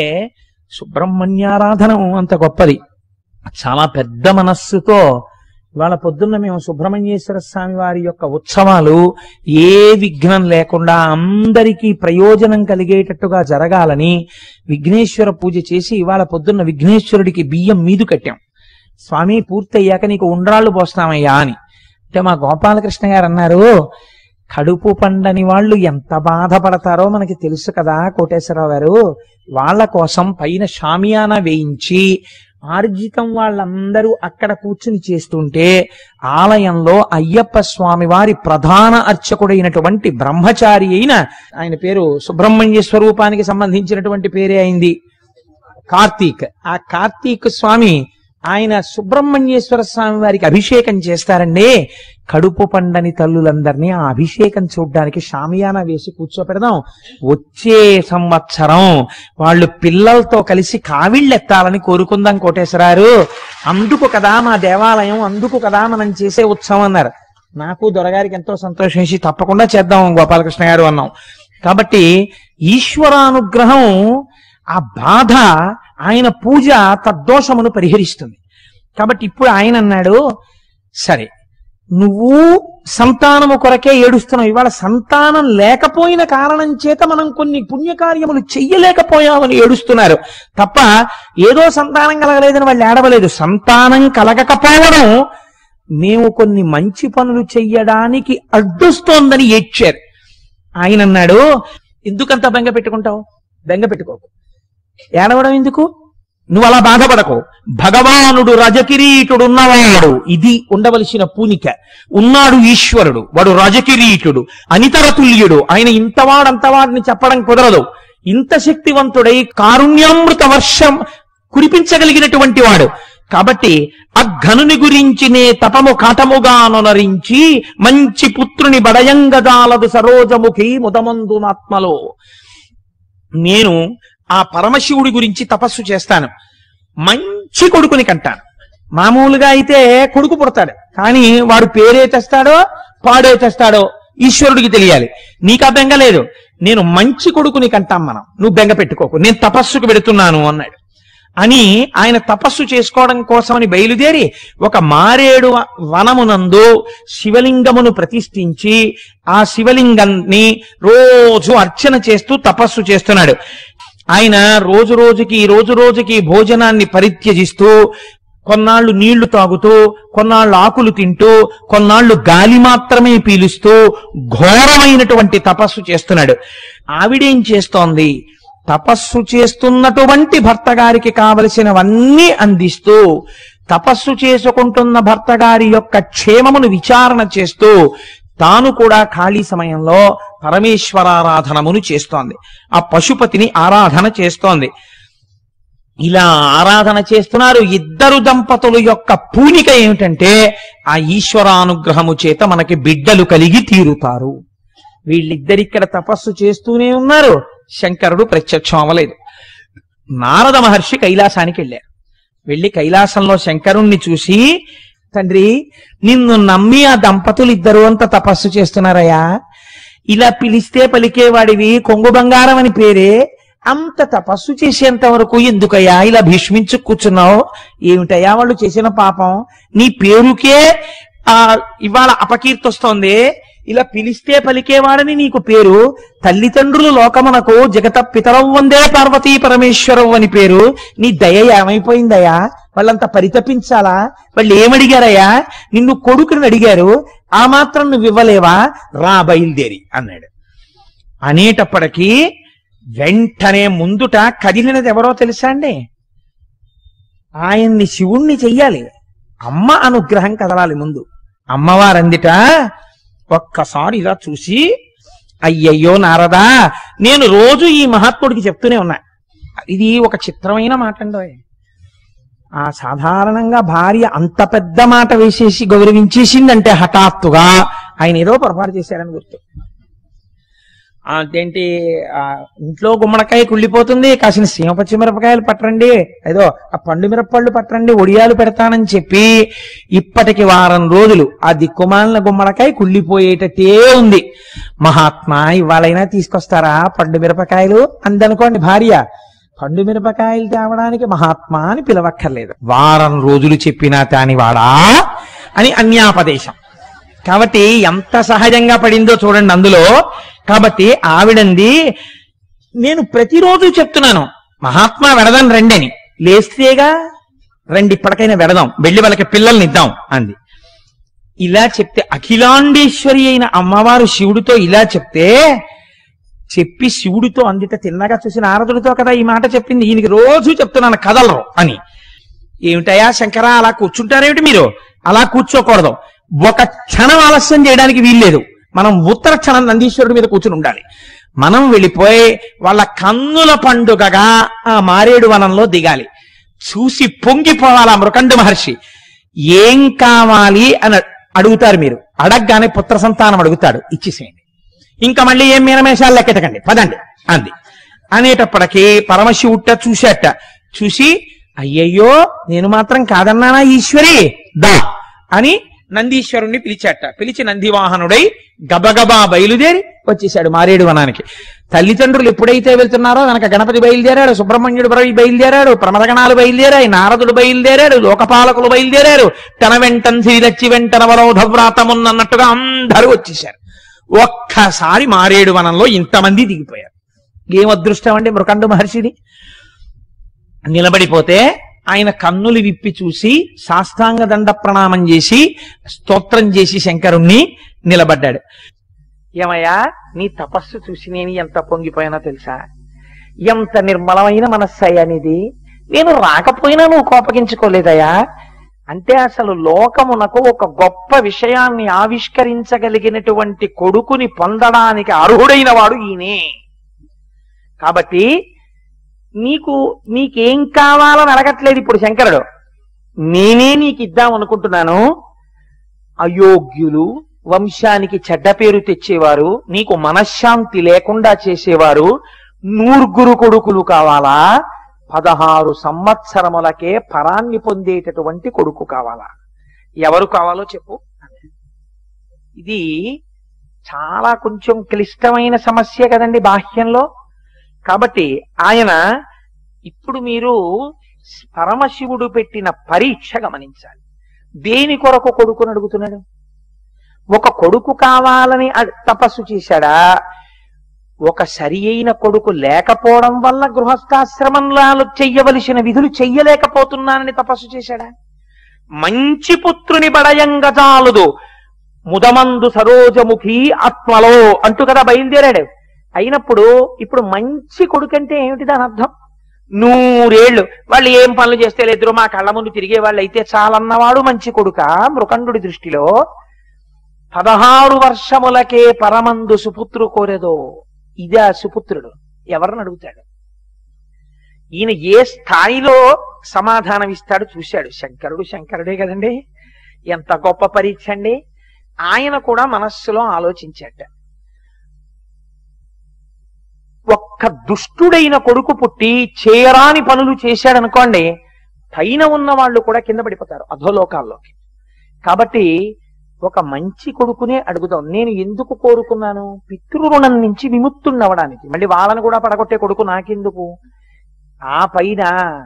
సుబ్రహ్మణ్యారాధనం అంత గొప్పది. చాలా పెద్ద మనస్సుతో ఇవాళ పొద్దున్న మేము సుబ్రహ్మణ్యేశ్వర స్వామి వారి యొక్క ఉత్సవాలు ఏ విఘ్నం లేకుండా అందరికీ ప్రయోజనం కలిగేటట్టుగా జరగాలని విఘ్నేశ్వర పూజ చేసి ఇవాళ పొద్దున్న విఘ్నేశ్వరుడికి బియ్యం మీదు కట్టాం. స్వామి పూర్తయ్యాక నీకు ఉండ్రాళ్ళు పోస్తామయ్యా అని అంటే మా గోపాలకృష్ణ గారు అన్నారు, కడుపు పండని వాళ్ళు ఎంత బాధపడతారో మనకి తెలుసు కదా కోటేశ్వరరావు గారు, వాళ్ళ కోసం పైన షామియానా వేయించి ఆర్జితం వాళ్ళందరూ అక్కడ కూర్చుని చేస్తుంటే ఆలయంలో అయ్యప్ప స్వామి వారి ప్రధాన అర్చకుడైనటువంటి బ్రహ్మచారి అయిన ఆయన పేరు సుబ్రహ్మణ్య స్వరూపానికి సంబంధించినటువంటి పేరే అయింది కార్తీక్. ఆ కార్తీక్ స్వామి ఆయన సుబ్రహ్మణ్యేశ్వర స్వామి వారికి అభిషేకం చేస్తారండి. కడుపు పండని తల్లులందరినీ ఆ అభిషేకం చూడ్డానికి షామియానా వేసి కూర్చోపెడదాం. వచ్చే సంవత్సరం వాళ్ళు పిల్లలతో కలిసి కావిళ్ళెత్తాలని కోరుకుందాం కోటేశ్వరారు. అందుకు కదా మా దేవాలయం, అందుకు కదా మనం చేసే ఉత్సవం అన్నారు. నాకు దొరగారికి ఎంతో సంతోషం వేసి తప్పకుండా చేద్దాం గోపాలకృష్ణ గారు అన్నాం. కాబట్టి ఈశ్వరానుగ్రహం ఆ బాధ ఆయన పూజ తద్దోషమును పరిహరిస్తుంది. కాబట్టి ఇప్పుడు ఆయన అన్నాడు, సరే నువ్వు సంతానము కొరకే ఏడుస్తున్నావు, ఇవాళ సంతానం లేకపోయిన కారణం చేత మనం కొన్ని పుణ్యకార్యములు చెయ్యలేకపోయామని ఏడుస్తున్నారు తప్ప ఏదో సంతానం కలగలేదని వాళ్ళు ఏడవలేదు. సంతానం కలగకపోవడం మేము కొన్ని మంచి పనులు చెయ్యడానికి అడ్డుస్తోందని ఏడ్చారు. ఆయన అన్నాడు, ఎందుకంత బెంగ పెట్టుకుంటావు? బెంగ పెట్టుకోకు, ఏడవడం ఎందుకు, నువ్వు అలా బాధపడకు. భగవానుడు రజకిరీటుడున్నవాడు, ఇది ఉండవలసిన పూనిక. ఉన్నాడు ఈశ్వరుడు, వాడు రజకిరీటుడు, అనితరతుల్యుడు. ఆయన ఇంతవాడంతవాడిని చెప్పడం కుదరదు. ఇంత శక్తివంతుడై కారుణ్యామృత వర్షం కురిపించగలిగినటువంటి వాడు. కాబట్టి అఘనుని గురించినే తపము కాటముగానొనరించి మంచి పుత్రుని బడయంగజాలదు సరోజముఖి ముదమందునాత్మలో. నేను ఆ పరమశివుడి గురించి తపస్సు చేస్తాను, మంచి కొడుకుని కంటాను. మామూలుగా అయితే కొడుకు పుడతాడు, కానీ వాడు పేరే తెస్తాడో పాడే తెస్తాడో ఈశ్వరుడికి తెలియాలి. నీకు ఆ బెంగ లేదు, నేను మంచి కొడుకుని కంటాం మనం, నువ్వు బెంగ పెట్టుకోకు, నేను తపస్సుకు పెడుతున్నాను అన్నాడు. అని ఆయన తపస్సు చేసుకోవడం కోసమని బయలుదేరి ఒక మారేడు వనమునందు శివలింగమును ప్రతిష్ఠించి ఆ శివలింగాన్ని రోజు అర్చన చేస్తూ తపస్సు చేస్తున్నాడు. ఆయన రోజు రోజుకి భోజనాన్ని పరిత్యజిస్తూ కొన్నాళ్ళు నీళ్లు తాగుతూ, కొన్నాళ్ళు ఆకులు తింటూ, కొన్నాళ్ళు గాలి మాత్రమే పీలుస్తూ ఘోరమైనటువంటి తపస్సు చేస్తున్నాడు. ఆవిడేం చేస్తోంది? తపస్సు చేస్తున్నటువంటి భర్త గారికి కావలసినవన్నీ అందిస్తూ, తపస్సు చేసుకుంటున్న భర్త గారి యొక్క క్షేమమును విచారణ చేస్తూ తాను కూడా ఖాళీ సమయంలో పరమేశ్వరారాధనమును చేస్తోంది. ఆ పశుపతిని ఆరాధన చేస్తోంది. ఇలా ఆరాధన చేస్తున్నారు. ఇద్దరు దంపతుల యొక్క పూనిక ఏమిటంటే ఆ ఈశ్వరానుగ్రహము చేత మనకి బిడ్డలు కలిగి తీరుతారు. వీళ్ళిద్దరిక్కడ తపస్సు చేస్తూనే ఉన్నారు, శంకరుడు ప్రత్యక్షం అవ్వలేదు. నారద మహర్షి కైలాసానికి వెళ్ళారు. వెళ్ళి కైలాసంలో శంకరుణ్ణి చూసి, తండ్రి నిన్ను నమ్మి ఆ దంపతులు ఇద్దరు అంత తపస్సు చేస్తున్నారయ్యా, ఇలా పిలిస్తే పలికేవాడివి, కొంగు బంగారం అని పేరే, అంత తపస్సు చేసేంత వరకు ఎందుకయ్యా ఇలా భీష్మించు కూర్చున్నావు? ఏమిటయ్యా వాళ్ళు చేసిన పాపం? నీ పేరుకే ఇవాళ అపకీర్తి వస్తోంది. ఇలా పిలిస్తే పలికేవాడని నీకు పేరు, తల్లిదండ్రులు లోకమునకు జగత పితరవు వందే పార్వతీ పరమేశ్వరవు అని పేరు. నీ దయ ఏమైపోయిందయ్యా? వాళ్ళంతా పరితపించాలా? వాళ్ళు ఏమడిగారయ్యా? నిన్ను కొడుకుని అడిగారు, ఆ మాత్రం నువ్వు ఇవ్వలేవా? రా బయలుదేరి అన్నాడు. అనేటప్పటికీ వెంటనే ముందుట కదిలినది ఎవరో తెలుసా అండి? ఆయన్ని శివుణ్ణి చెయ్యాలి, అమ్మ అనుగ్రహం కదలాలి ముందు. అమ్మవారందిట ఒక్కసారి ఇలా చూసి, అయ్యయ్యో నారదా, నేను రోజు ఈ మహాత్ముడికి చెప్తూనే ఉన్నా. ఇది ఒక చిత్రమైన మాట అండి. ఆ సాధారణంగా భార్య అంత పెద్ద మాట వేసేసి గౌరవించేసిందంటే హఠాత్తుగా ఆయన ఏదో పొరపాటు చేశాడని గుర్తు. అదేంటి, ఇంట్లో గుమ్మడికాయ కుళ్ళిపోతుంది, కాసిన సీమ పచ్చిమిరపకాయలు పట్టరండి, ఏదో ఆ పండు మిరపళ్ళు పట్టరండి, ఒడియాలు పెడతానని చెప్పి ఇప్పటికి వారం రోజులు ఆ దిక్కుమాలిన గుమ్మడికాయ కుళ్ళిపోయేటట్టే ఉంది. మహాత్మా ఇవాళైనా తీసుకొస్తారా పండు మిరపకాయలు అందనుకోండి భార్య. పండు మిరపకాయలు తేవడానికి మహాత్మా అని పిలవక్కర్లేదు, వారం రోజులు చెప్పినా తానివాడా అని అన్యాపదేశం. కాబట్టి ఎంత సహజంగా పడిందో చూడండి అందులో. కాబట్టి ఆవిడంది, నేను ప్రతిరోజు చెప్తున్నాను మహాత్మా వెడదాం రండి అని. లేస్తేగా రండి ఇప్పటికైనా వెడదాం, వెళ్ళి వాళ్ళకి పిల్లల్ని ఇద్దాం అంది. ఇలా చెప్తే అఖిలాండేశ్వరి అయిన అమ్మవారు శివుడితో ఇలా చెప్తే, చెప్పి శివుడితో అందిట తిన్నగా చూసిన నారదుడితో కదా ఈ మాట చెప్పింది. ఈయనకి రోజు చెప్తున్నాను కదలరు అని. ఏమిటయా శంకర అలా కూర్చుంటారేమిటి మీరు? అలా కూర్చోకూడదు, ఒక క్షణం ఆలస్యం చేయడానికి వీల్లేదు. మనం ఉత్తర క్షణం నందీశ్వరుడి మీద కూర్చుని ఉండాలి. మనం వెళ్ళిపోయి వాళ్ళ కన్నుల పండుగగా ఆ మారేడు వనంలో దిగాలి. చూసి పొంగిపోవాలి ఆ మృకండ మహర్షి. ఏం కావాలి అని అడుగుతారు మీరు, అడగగానే పుత్ర సంతానం అడుగుతాడు, ఇచ్చేసేయండి, ఇంకా మళ్ళీ ఏం మీనమేషాలు లెక్కెట్టకండి, పదండి అంది. అనేటప్పటికీ పరమశివుట్ట చూశాట. చూసి అయ్యయ్యో నేను మాత్రం కాదన్నానా ఈశ్వరి, దా అని నందీశ్వరుణ్ణి పిలిచాట. పిలిచి నందివాహనుడై గబగబా బయలుదేరి వచ్చేశాడు మారేడు వనానికి. తల్లిదండ్రులు ఎప్పుడైతే వెళ్తున్నారో వెనక గణపతి బయలుదేరాడు, సుబ్రహ్మణ్యుడు బయలుదేరాడు, ప్రమదగణాలు బయలుదేరాయి, నారదుడు బయలుదేరాడు, లోకపాలకులు బయలుదేరారు, తన వెంటన్ శ్రీదచ్చి వెంటన వరోధవ్రాతమున్నట్టుగా అందరూ వచ్చేశారు. ఒక్కసారి మారేడు వనంలో ఇంతమంది దిగిపోయారు. ఏం అదృష్టం అండి మృకండు మహర్షిది. నిలబడిపోతే ఆయన కన్నులు విప్పి చూసి సాష్టాంగ దండ ప్రణామం చేసి స్తోత్రం చేసి శంకరుణ్ణి నిలబడ్డాడు. ఏమయ్యా నీ తపస్సు చూసి నేను ఎంత పొంగిపోయానో తెలుసా, ఎంత నిర్మలమైన మనస్సయ్యా నీది, నేను రాకపోయినా నువ్వు కోపగించుకోలేదయ్యా. అంటే అసలు లోకమునకు ఒక గొప్ప విషయాన్ని ఆవిష్కరించగలిగినటువంటి కొడుకుని పొందడానికి అర్హుడైన వాడు ఈయనే. కాబట్టి నీకేం కావాలని అడగట్లేదు ఇప్పుడు శంకరుడు, నేనే నీకు ఇద్దాం అనుకుంటున్నాను. అయోగ్యులు, వంశానికి చెడ్డ పేరు తెచ్చేవారు, నీకు మనశ్శాంతి లేకుండా చేసేవారు 100 కొడుకులు కావాలా? 16 సంవత్సరములకే పరాన్ని పొందేటటువంటి కొడుకు కావాలా? ఎవరు కావాలో చెప్పు. ఇది చాలా కొంచెం క్లిష్టమైన సమస్య కదండి బాహ్యంలో. కాబట్టి ఆయన ఇప్పుడు మీరు పరమశివుడు పెట్టిన పరీక్ష గమనించాలి. దేని కొరకు కొడుకుని అడుగుతున్నాడు? ఒక కొడుకు కావాలని తపస్సు చేశాడా? ఒక సరి అయిన కొడుకు లేకపోవడం వల్ల గృహస్థాశ్రమంలో చెయ్యవలసిన విధులు చెయ్యలేకపోతున్నానని తపస్సు చేశాడా? మంచి పుత్రుని బడయంగ చాలుదు ముదమందు సరోజముఖి ఆత్మలో అంటూ కదా బయలుదేరాడు. అయినప్పుడు ఇప్పుడు మంచి కొడుకంటే ఏమిటి దాని అర్థం? 100 ఏళ్ళు వాళ్ళు ఏం పనులు చేస్తే లేదురు మా కళ్ళ ముందు తిరిగే వాళ్ళు అయితే చాలన్నవాడు మంచి కొడుక మృకండుడి దృష్టిలో? 16 వర్షములకే పరమందు సుపుత్రు కోరేదో, ఇదే సుపుత్రుడు. ఎవరిని అడుగుతాడు? ఈయన ఏ స్థాయిలో సమాధానం ఇస్తాడు చూశాడు. శంకరుడే కదండి, ఎంత గొప్ప పరీక్ష అండి. ఆయన కూడా మనస్సులో ఆలోచించాట. ఒక్క దుష్టుడైన కొడుకు పుట్టి చేయరాని పనులు చేశాడనుకోండి, పైన ఉన్న వాళ్ళు కూడా కింద పడిపోతారు అధోలోకాల్లోకి. కాబట్టి ఒక మంచి కొడుకునే అడుగుదాం. నేను ఎందుకు కోరుకున్నాను? పితృరుణం నుంచి విముక్తున్నవడానికి. మళ్ళీ వాళ్ళని కూడా పడగొట్టే కొడుకు నాకెందుకు? ఆ పైన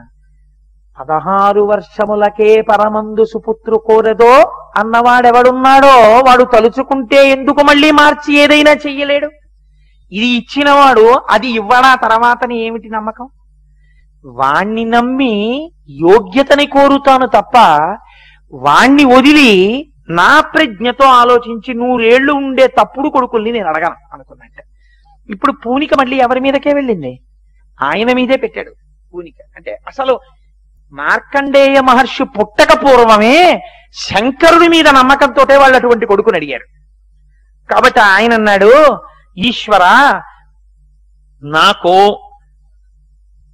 16 వర్షములకే పరమందు సుపుత్రు కోరదో అన్నవాడెవడున్నాడో వాడు తలుచుకుంటే ఎందుకు మళ్ళీ మార్చి ఏదైనా చెయ్యలేడు? ఇది ఇచ్చినవాడు అది ఇవ్వడా తర్వాతని ఏమిటి నమ్మకం? వాణ్ణి నమ్మి యోగ్యతని కోరుతాను తప్ప వాణ్ణి వదిలి నా ప్రజ్ఞతో ఆలోచించి 100 ఏళ్లు ఉండే తప్పుడు కొడుకుల్ని నేను అడగను అనుకున్నట్ట. ఇప్పుడు పూనిక మళ్ళీ ఎవరి మీదకే వెళ్ళింది? ఆయన మీదే పెట్టాడు పూనిక. అంటే అసలు మార్కండేయ మహర్షి పుట్టక పూర్వమే శంకరుడి మీద నమ్మకంతో వాళ్ళు అటువంటి కొడుకుని అడిగారు. కాబట్టి ఆయన అన్నాడు, ఈశ్వర నాకు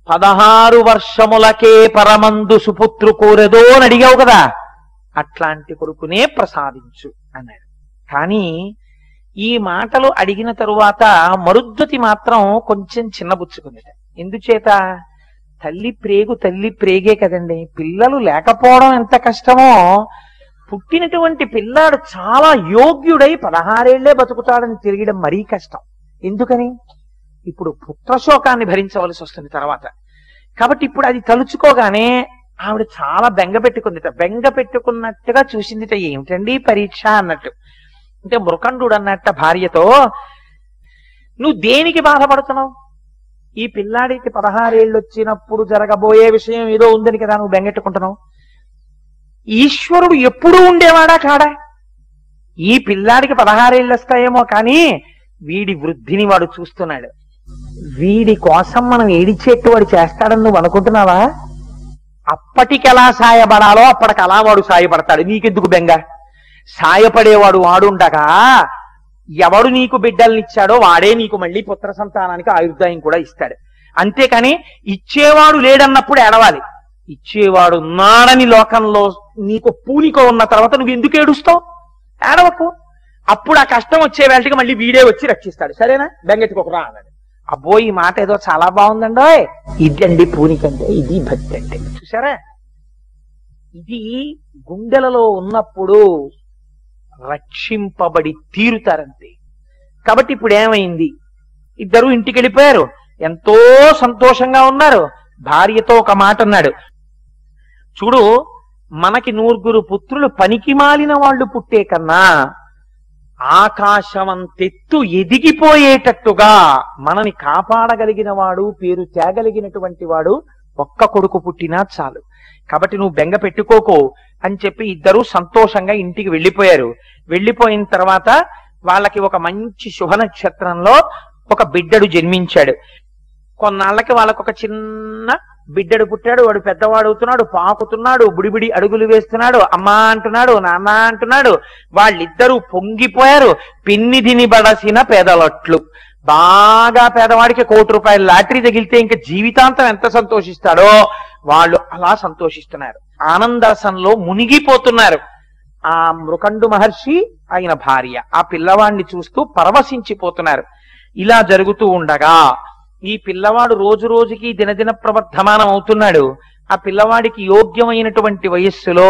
16 వర్షములకే పరమందు సుపుత్రు కోరెదో అని అడిగావు కదా, అట్లాంటి కొడుకునే ప్రసాదించు అన్నాడు. కానీ ఈ మాటలు అడిగిన తరువాత మరుద్వతి మాత్రం కొంచెం చిన్నబుచ్చుకుంది. ఎందుచేత? తల్లి ప్రేగే కదండి. పిల్లలు లేకపోవడం ఎంత కష్టమో, పుట్టినటువంటి పిల్లాడు చాలా యోగ్యుడై 16 ఏళ్లే బతుకుతాడని తిరగడం మరీ కష్టం. ఎందుకని? ఇప్పుడు పుత్రశోకాన్ని భరించవలసి వస్తుంది తర్వాత. కాబట్టి ఇప్పుడు అది తలుచుకోగానే ఆవిడ చాలా బెంగ పెట్టుకుందిట. బెంగ పెట్టుకున్నట్టుగా చూసిందిట. ఏమిటండి పరీక్ష అన్నట్టు. అంటే మృకండు అన్నట్ట భార్యతో, నువ్వు దేనికి బాధపడుతున్నావు? ఈ పిల్లాడికి 16 ఏళ్ళు వచ్చినప్పుడు జరగబోయే విషయం ఏదో ఉందని కదా నువ్వు బెంగెట్టుకుంటున్నావు. ఈశ్వరుడు ఎప్పుడూ ఉండేవాడా కాడా? ఈ పిల్లాడికి 16 ఏళ్ళు వస్తాయేమో, కానీ వీడి వృద్ధిని వాడు చూస్తున్నాడు. వీడి కోసం మనం ఏడిచేట్టు వాడు చేస్తాడని నువ్వు అనుకుంటున్నావా? అప్పటికెలా సాయపడాలో అప్పటికి అలా వాడు సాయపడతాడు. నీకెందుకు బెంగ? సాయపడేవాడు వాడుండగా ఎవడు నీకు బిడ్డల్నిచ్చాడో వాడే నీకు మళ్ళీ పుత్ర సంతానానికి ఆయుర్దాయం కూడా ఇస్తాడు. అంతేకాని ఇచ్చేవాడు లేడన్నప్పుడు ఏడవాలి. ఇచ్చేవాడు ఉన్నాడని లోకంలో నీకు పూనిక ఉన్న తర్వాత నువ్వు ఎందుకు ఏడుస్తావు? ఏడవకు. అప్పుడు ఆ కష్టం వచ్చే వేళకి మళ్ళీ వీడే వచ్చి రక్షిస్తాడు. సరేనా? బెంగెట్టుకోకరా అన్నాడు. అబ్బో, ఈ మాట ఏదో చాలా బాగుందండో. ఇదండి పూనికంటే, ఇది భక్తి అంటే. చూసారా? ఇది గుండెలలో ఉన్నప్పుడు రక్షింపబడి తీరుతారంతే. కాబట్టి ఇప్పుడు ఏమైంది? ఇద్దరు ఇంటికి వెళ్ళిపోయారు, ఎంతో సంతోషంగా ఉన్నారు. భార్యతో ఒక మాట అన్నాడు, చూడు, మనకి 9 పుత్రులు పనికి మాలిన వాళ్ళు పుట్టే కన్నా ఆకాశమంతెత్తు ఎదిగిపోయేటట్టుగా మనని కాపాడగలిగిన వాడు, పేరు తేగలిగినటువంటి వాడు ఒక్క కొడుకు పుట్టినా చాలు. కాబట్టి నువ్వు బెంగ పెట్టుకోకు అని చెప్పి ఇద్దరు సంతోషంగా ఇంటికి వెళ్ళిపోయారు. వెళ్ళిపోయిన తర్వాత వాళ్ళకి ఒక మంచి శుభ నక్షత్రంలో ఒక బిడ్డడు జన్మించాడు. కొన్నాళ్ళకి వాళ్ళకు ఒక చిన్న బిడ్డడు పుట్టాడు. వాడు పెద్దవాడు అవుతున్నాడు, పాకుతున్నాడు, బుడిబిడి అడుగులు వేస్తున్నాడు, అమ్మా అంటున్నాడు, నాన్న అంటున్నాడు. వాళ్ళిద్దరూ పొంగిపోయారు. పిన్నిదిని బడసిన పేదలట్లు. బాగా పేదవాడికి 1 కోటి రూపాయల లాటరీ తగిలితే ఇంకా జీవితాంతం ఎంత సంతోషిస్తాడో వాళ్ళు అలా సంతోషిస్తున్నారు. ఆనందరసంలో మునిగిపోతున్నారు. ఆ మృకండు మహర్షి, ఆయన భార్య, ఆ పిల్లవాడిని చూస్తూ పరవశించిపోతున్నారు. ఇలా జరుగుతూ ఉండగా ఈ పిల్లవాడు రోజు రోజుకి దినదిన ప్రవర్ధమానం అవుతున్నాడు. ఆ పిల్లవాడికి యోగ్యమైనటువంటి వయస్సులో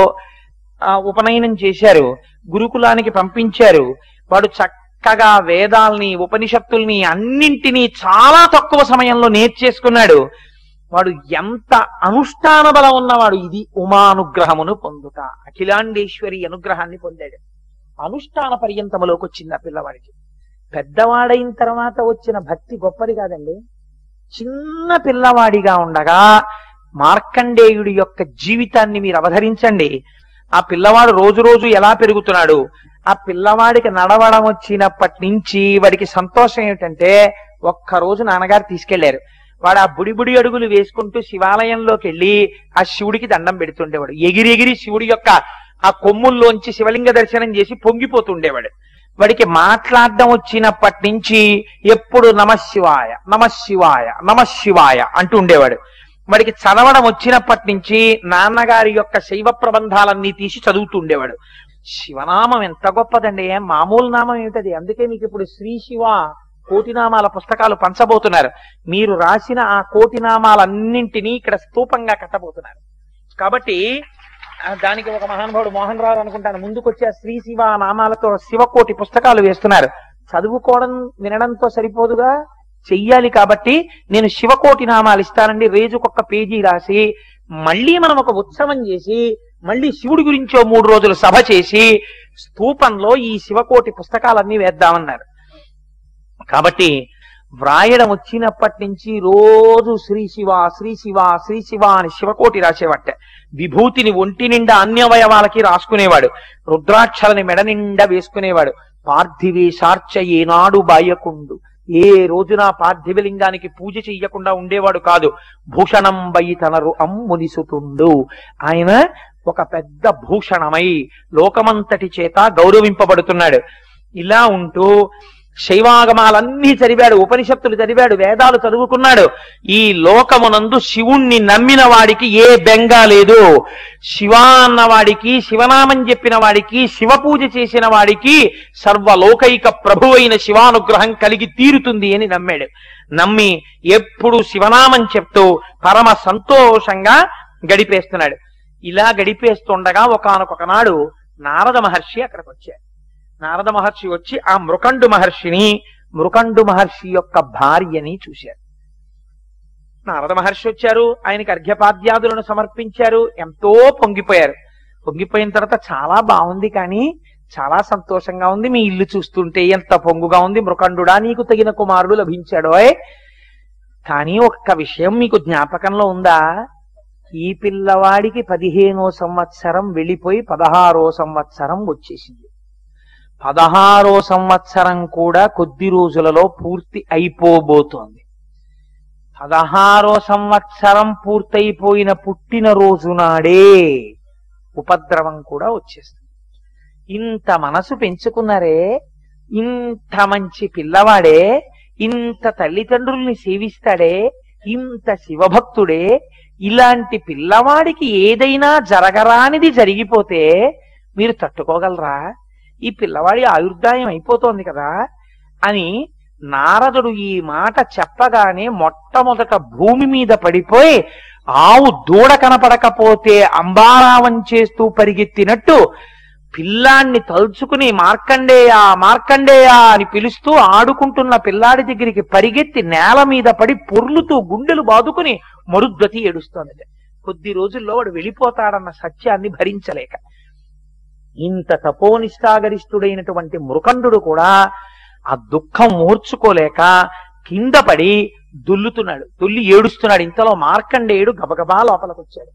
ఉపనయనం చేశారు, గురుకులానికి పంపించారు. వాడు చక్కగా వేదాల్ని, ఉపనిషత్తుల్ని అన్నింటినీ చాలా తక్కువ సమయంలో నేర్చేసుకున్నాడు. వాడు ఎంత అనుష్ఠాన బలం ఉన్నవాడు. ఇది ఉమానుగ్రహమును పొందుట, అఖిలాండేశ్వరి అనుగ్రహాన్ని పొందాడు. అనుష్ఠాన పర్యంతములోకి వచ్చింది ఆ పిల్లవాడికి. పెద్దవాడైన తర్వాత వచ్చిన భక్తి గొప్పది కాదండి. చిన్న పిల్లవాడిగా ఉండగా మార్కండేయుడి యొక్క జీవితాన్ని మీరు అవధరించండి. ఆ పిల్లవాడు రోజు రోజు ఎలా పెరుగుతున్నాడు. ఆ పిల్లవాడికి నడవడం వచ్చినప్పటి నుంచి వాడికి సంతోషం ఏమిటంటే, ఒక్కరోజు నాన్నగారు తీసుకెళ్లారు. వాడు ఆ బుడి అడుగులు వేసుకుంటూ శివాలయంలోకి వెళ్ళి ఆ శివుడికి దండం పెడుతుండేవాడు. ఎగిరి శివుడి యొక్క ఆ కొమ్ముల్లోంచి శివలింగ దర్శనం చేసి పొంగిపోతుండేవాడు. వాడికి మాట్లాడడం వచ్చినప్పటి నుంచి ఎప్పుడు నమశివాయ నమశివాయ నమశివాయ అంటూ ఉండేవాడు. వాడికి చదవడం వచ్చినప్పటి నుంచి నాన్నగారి యొక్క శైవ ప్రబంధాలన్నీ తీసి చదువుతూ ఉండేవాడు. శివనామం ఎంత గొప్పదండి, మామూలు నామం ఏమిటది. అందుకే మీకు ఇప్పుడు శ్రీ శివ కోటినామాల పుస్తకాలు పంచబోతున్నారు. మీరు రాసిన ఆ కోటినామాలన్నింటినీ ఇక్కడ స్తూపంగా కట్టబోతున్నారు. కాబట్టి దానికి ఒక మహానుభావుడు మోహన్ రావు అనుకుంటాను ముందుకొచ్చి ఆ శ్రీ శివ నామాలతో శివకోటి పుస్తకాలు వేస్తున్నారు. చదువుకోవడం వినడంతో సరిపోదుగా, చెయ్యాలి. కాబట్టి నేను శివకోటి నామాలు ఇస్తానండి, రోజుకొక పేజీ రాసి మళ్ళీ మనం ఒక ఉత్సవం చేసి మళ్ళీ శివుడి గురించో 3 రోజులు సభ చేసి స్తూపంలో ఈ శివకోటి పుస్తకాలన్నీ వేద్దామన్నారు. కాబట్టి వ్రాయడం వచ్చినప్పటి నుంచి రోజు శ్రీ శివ శ్రీ శివ శ్రీ శివ అని శివకోటి రాసేవాట. విభూతిని ఒంటి నిండా అన్యవయవాలకి రాసుకునేవాడు. రుద్రాక్షలని మెడ నిండా వేసుకునేవాడు. పార్థివేశార్చ ఏనాడు బాయకుండు, ఏ రోజున పార్థివలింగానికి పూజ చెయ్యకుండా ఉండేవాడు కాదు. భూషణం బయతనరు అమ్మునిసుతుండు, ఆయన ఒక పెద్ద భూషణమై లోకమంతటి చేత గౌరవింపబడుతున్నాడు. ఇలా ఉంటూ శైవాగమాలన్నీ చదివాడు, ఉపనిషత్తులు చదివాడు, వేదాలు చదువుకున్నాడు. ఈ లోకమునందు శివుణ్ణి నమ్మిన వాడికి ఏ బెంగ లేదు. శివ అన్నవాడికి, శివనామం చెప్పిన వాడికి, శివ పూజ చేసిన వాడికి సర్వలోకైక ప్రభు అయిన శివానుగ్రహం కలిగి తీరుతుంది అని నమ్మాడు. నమ్మి ఎప్పుడు శివనామం చెప్తూ పరమ సంతోషంగా గడిపేస్తున్నాడు. ఇలా గడిపేస్తుండగా ఒకానొక నాడు నారద మహర్షి అక్కడికి వచ్చాడు. నారద మహర్షి వచ్చి ఆ మృకండు మహర్షి యొక్క భార్యని చూశారు. నారద మహర్షి వచ్చారు, ఆయనకి అర్ఘ్యపాద్యాదులను సమర్పించారు, ఎంతో పొంగిపోయారు. పొంగిపోయిన తర్వాత చాలా బాగుంది, కానీ చాలా సంతోషంగా ఉంది, మీ ఇల్లు చూస్తుంటే ఎంత పొంగుగా ఉంది, మృకండుడా నీకు తగిన కుమారుడు లభించాడోయ్. కానీ ఒక్క విషయం మీకు జ్ఞాపకంలో ఉందా? ఈ పిల్లవాడికి 15వ సంవత్సరం వెళ్ళిపోయి 16వ సంవత్సరం వచ్చేసింది. 16వ సంవత్సరం కూడా కొద్ది రోజులలో పూర్తి అయిపోబోతోంది. 16వ సంవత్సరం పూర్తయిపోయిన పుట్టినరోజు నాడే ఉపద్రవం కూడా వచ్చేస్తుంది. ఇంత మనసు పెంచుకున్నారే, ఇంత మంచి పిల్లవాడే, ఇంత తల్లిదండ్రుల్ని సేవిస్తాడే, ఇంత శివభక్తుడే, ఇలాంటి పిల్లవాడికి ఏదైనా జరగరానిది జరిగిపోతే మీరు తట్టుకోగలరా? ఈ పిల్లవాడి ఆయుర్దాయం అయిపోతోంది కదా అని నారదుడు ఈ మాట చెప్పగానే మొట్టమొదట భూమి మీద పడిపోయి ఆవు దూడ కనపడకపోతే అంబారావం చేస్తూ పరిగెత్తినట్టు పిల్లాన్ని తలుచుకుని మార్కండేయ మార్కండేయ అని పిలుస్తూ ఆడుకుంటున్న పిల్లాడి దగ్గరికి పరిగెత్తి నేల మీద పడి పొర్లుతూ గుండెలు బాదుకుని మరుద్వతి ఏడుస్తోంది. కొద్ది రోజుల్లో వాడు వెళ్ళిపోతాడన్న సత్యాన్ని భరించలేక ఇంత తపోనిష్టాగరిష్ఠుడైనటువంటి మృకండు కూడా ఆ దుఃఖం ఓర్చుకోలేక కింద పడి దుల్లుతున్నాడు, దుల్లి ఏడుస్తున్నాడు. ఇంతలో మార్కండేయుడు గబగబా లోపలికొచ్చాడు.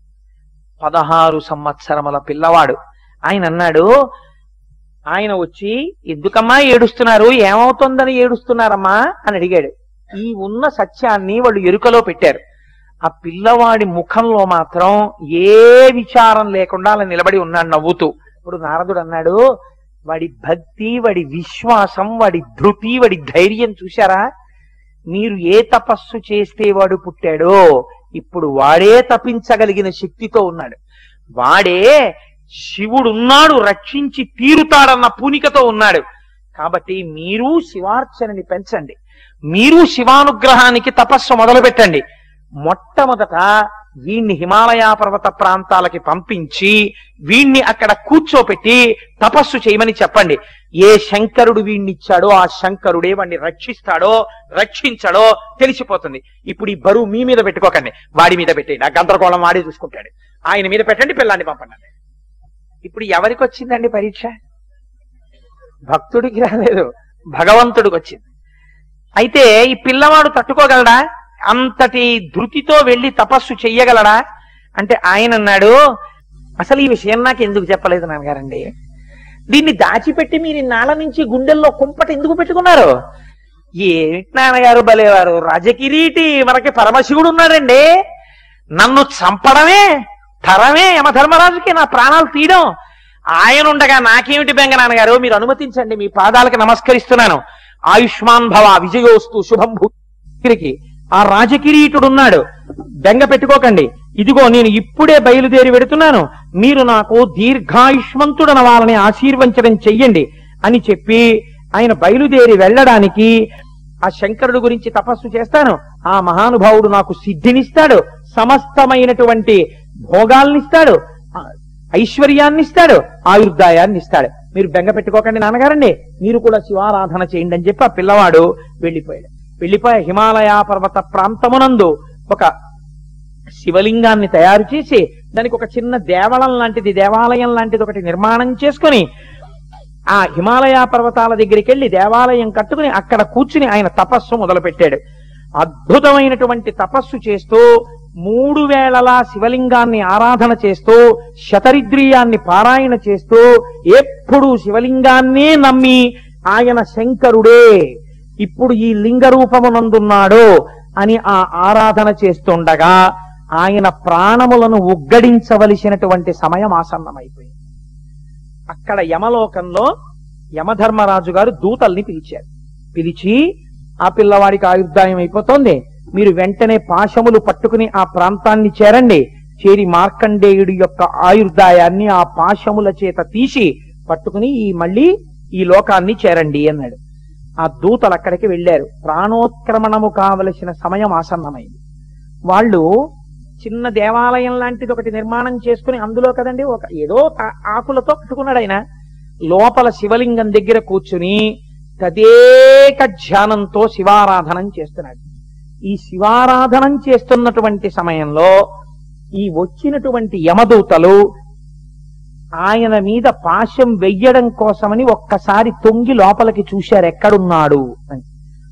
16 సంవత్సరముల పిల్లవాడు. ఆయన అన్నాడు, ఆయన వచ్చి ఎందుకమ్మా ఏడుస్తున్నారు, ఏమవుతుందని ఏడుస్తున్నారమ్మా అని అడిగాడు. ఈ ఉన్న సత్యాన్ని వాళ్ళు ఎరుకలో పెట్టారు. ఆ పిల్లవాడి ముఖంలో మాత్రం ఏ విచారం లేకుండా అలా నిలబడి ఉన్నాడు నవ్వుతూ. ఇప్పుడు నారదుడు అన్నాడు, వాడి భక్తి, వాడి విశ్వాసం, వాడి ధృతి, వాడి ధైర్యం చూశారా? మీరు ఏ తపస్సు చేస్తే వాడు పుట్టాడో ఇప్పుడు వాడే తపించగలిగిన శక్తితో ఉన్నాడు. వాడే శివుడున్నాడు, రక్షించి తీరుతాడన్న పూనికతో ఉన్నాడు. కాబట్టి మీరు శివార్చనని పెంచండి, మీరు శివానుగ్రహానికి తపస్సు మొదలు పెట్టండి. మొట్టమొదట వీణ్ణి హిమాలయ పర్వత ప్రాంతాలకి పంపించి వీణ్ణి అక్కడ కూర్చోపెట్టి తపస్సు చేయమని చెప్పండి. ఏ శంకరుడు వీణ్ణిచ్చాడో ఆ శంకరుడే వాడిని రక్షిస్తాడో రక్షించాడో తెలిసిపోతుంది. ఇప్పుడు ఈ బరువు మీ మీద పెట్టుకోకండి, వాడి మీద పెట్టండి. ఆ గందరగోళం వాడే చూసుకుంటాడు. ఆయన మీద పెట్టండి, పిల్లాన్ని పంపండి. ఇప్పుడు ఎవరికి వచ్చిందండి పరీక్ష? భక్తుడికి రాలేదు, భగవంతుడికి వచ్చింది. అయితే ఈ పిల్లవాడు తట్టుకోగలడా? అంతటి ధృతితో వెళ్ళి తపస్సు చెయ్యగలడా అంటే ఆయన అన్నాడు, అసలు ఈ విషయం నాకు ఎందుకు చెప్పలేదు నాన్నగారండి? దీన్ని దాచిపెట్టి మీరు ఇన్నాళ్ళ నుంచి గుండెల్లో కుంపట ఎందుకు పెట్టుకున్నారు? ఏమిటి నాన్నగారు బలేవారు, రాజకిరీటి మనకి పరమశివుడు ఉన్నాడండి, నన్ను చంపడమే తరమే యమధర్మరాజుకి నా ప్రాణాలు తీయడం. ఆయన ఉండగా నాకేమిటి బెంగ నాన్నగారు? మీరు అనుమతించండి, మీ పాదాలకు నమస్కరిస్తున్నాను. ఆయుష్మాన్ భవ, విజయోస్తు, శుభం భూరికి ఆ రాజకిరీటుడున్నాడు, బెంగ పెట్టుకోకండి. ఇదిగో నేను ఇప్పుడే బయలుదేరి వెడుతున్నాను, మీరు నాకు దీర్ఘాయుష్మంతుడనవాలని ఆశీర్వచనం చెయ్యండి అని చెప్పి ఆయన బయలుదేరి వెళ్ళడానికి ఆ శంకరుడు గురించి తపస్సు చేస్తాను, ఆ మహానుభావుడు నాకు సిద్ధినిస్తాడు, సమస్తమైనటువంటి భోగాల్నిస్తాడు, ఐశ్వర్యాన్నిస్తాడు, ఆయుర్దాయాన్ని ఇస్తాడు. మీరు బెంగ పెట్టుకోకండి నాన్నగారండి, మీరు కూడా శివారాధన చేయండి అని చెప్పి ఆ పిల్లవాడు వెళ్ళిపోయాడు. వెళ్ళిపోయి హిమాలయ పర్వత ప్రాంతమునందు ఒక శివలింగాన్ని తయారు చేసి దానికి ఒక చిన్న దేవాలయం లాంటిది ఒకటి నిర్మాణం చేసుకుని ఆ హిమాలయ పర్వతాల దగ్గరికి వెళ్లి దేవాలయం కట్టుకుని అక్కడ కూర్చుని ఆయన తపస్సు మొదలుపెట్టాడు. అద్భుతమైనటువంటి తపస్సు చేస్తూ 3 వేళలా శివలింగాన్ని ఆరాధన చేస్తూ శతరిద్రియాన్ని పారాయణ చేస్తూ ఎప్పుడు శివలింగాన్నే నమ్మి ఆయన శంకరుడే ఇప్పుడు ఈ లింగ రూపమునందున్నాడు అని ఆ ఆరాధన చేస్తుండగా ఆయన ప్రాణములను ఉగ్గడించవలసినటువంటి సమయం ఆసన్నమైపోయింది. అక్కడ యమలోకంలో యమధర్మరాజు గారు దూతల్ని పిలిచారు. పిలిచి ఆ పిల్లవాడికి ఆయుర్దాయం అయిపోతోంది, మీరు వెంటనే పాశములు పట్టుకుని ఆ ప్రాంతాన్ని చేరండి, చేరి మార్కండేయుడి యొక్క ఆయుర్దాయాన్ని ఆ పాశముల చేత తీసి పట్టుకుని మళ్ళీ ఈ లోకాన్ని చేరండి అన్నాడు. ఆ దూతలు అక్కడికి వెళ్ళారు. ప్రాణోత్క్రమణము కావలసిన సమయం ఆసన్నమైంది. వాళ్ళు చిన్న దేవాలయం లాంటిది ఒకటి నిర్మాణం చేసుకుని అందులో కదండి ఒక ఏదో ఆకులతో కట్టుకున్నాడు ఆయన. లోపల శివలింగం దగ్గర కూర్చుని తదేక ధ్యానంతో శివారాధనం చేస్తున్నాడు. ఈ శివారాధనం చేస్తున్నటువంటి సమయంలో ఈ వచ్చినటువంటి యమదూతలు ఆయన మీద పాశం వెయ్యడం కోసమని ఒక్కసారి తొంగి లోపలికి చూశారు ఎక్కడున్నాడు అని.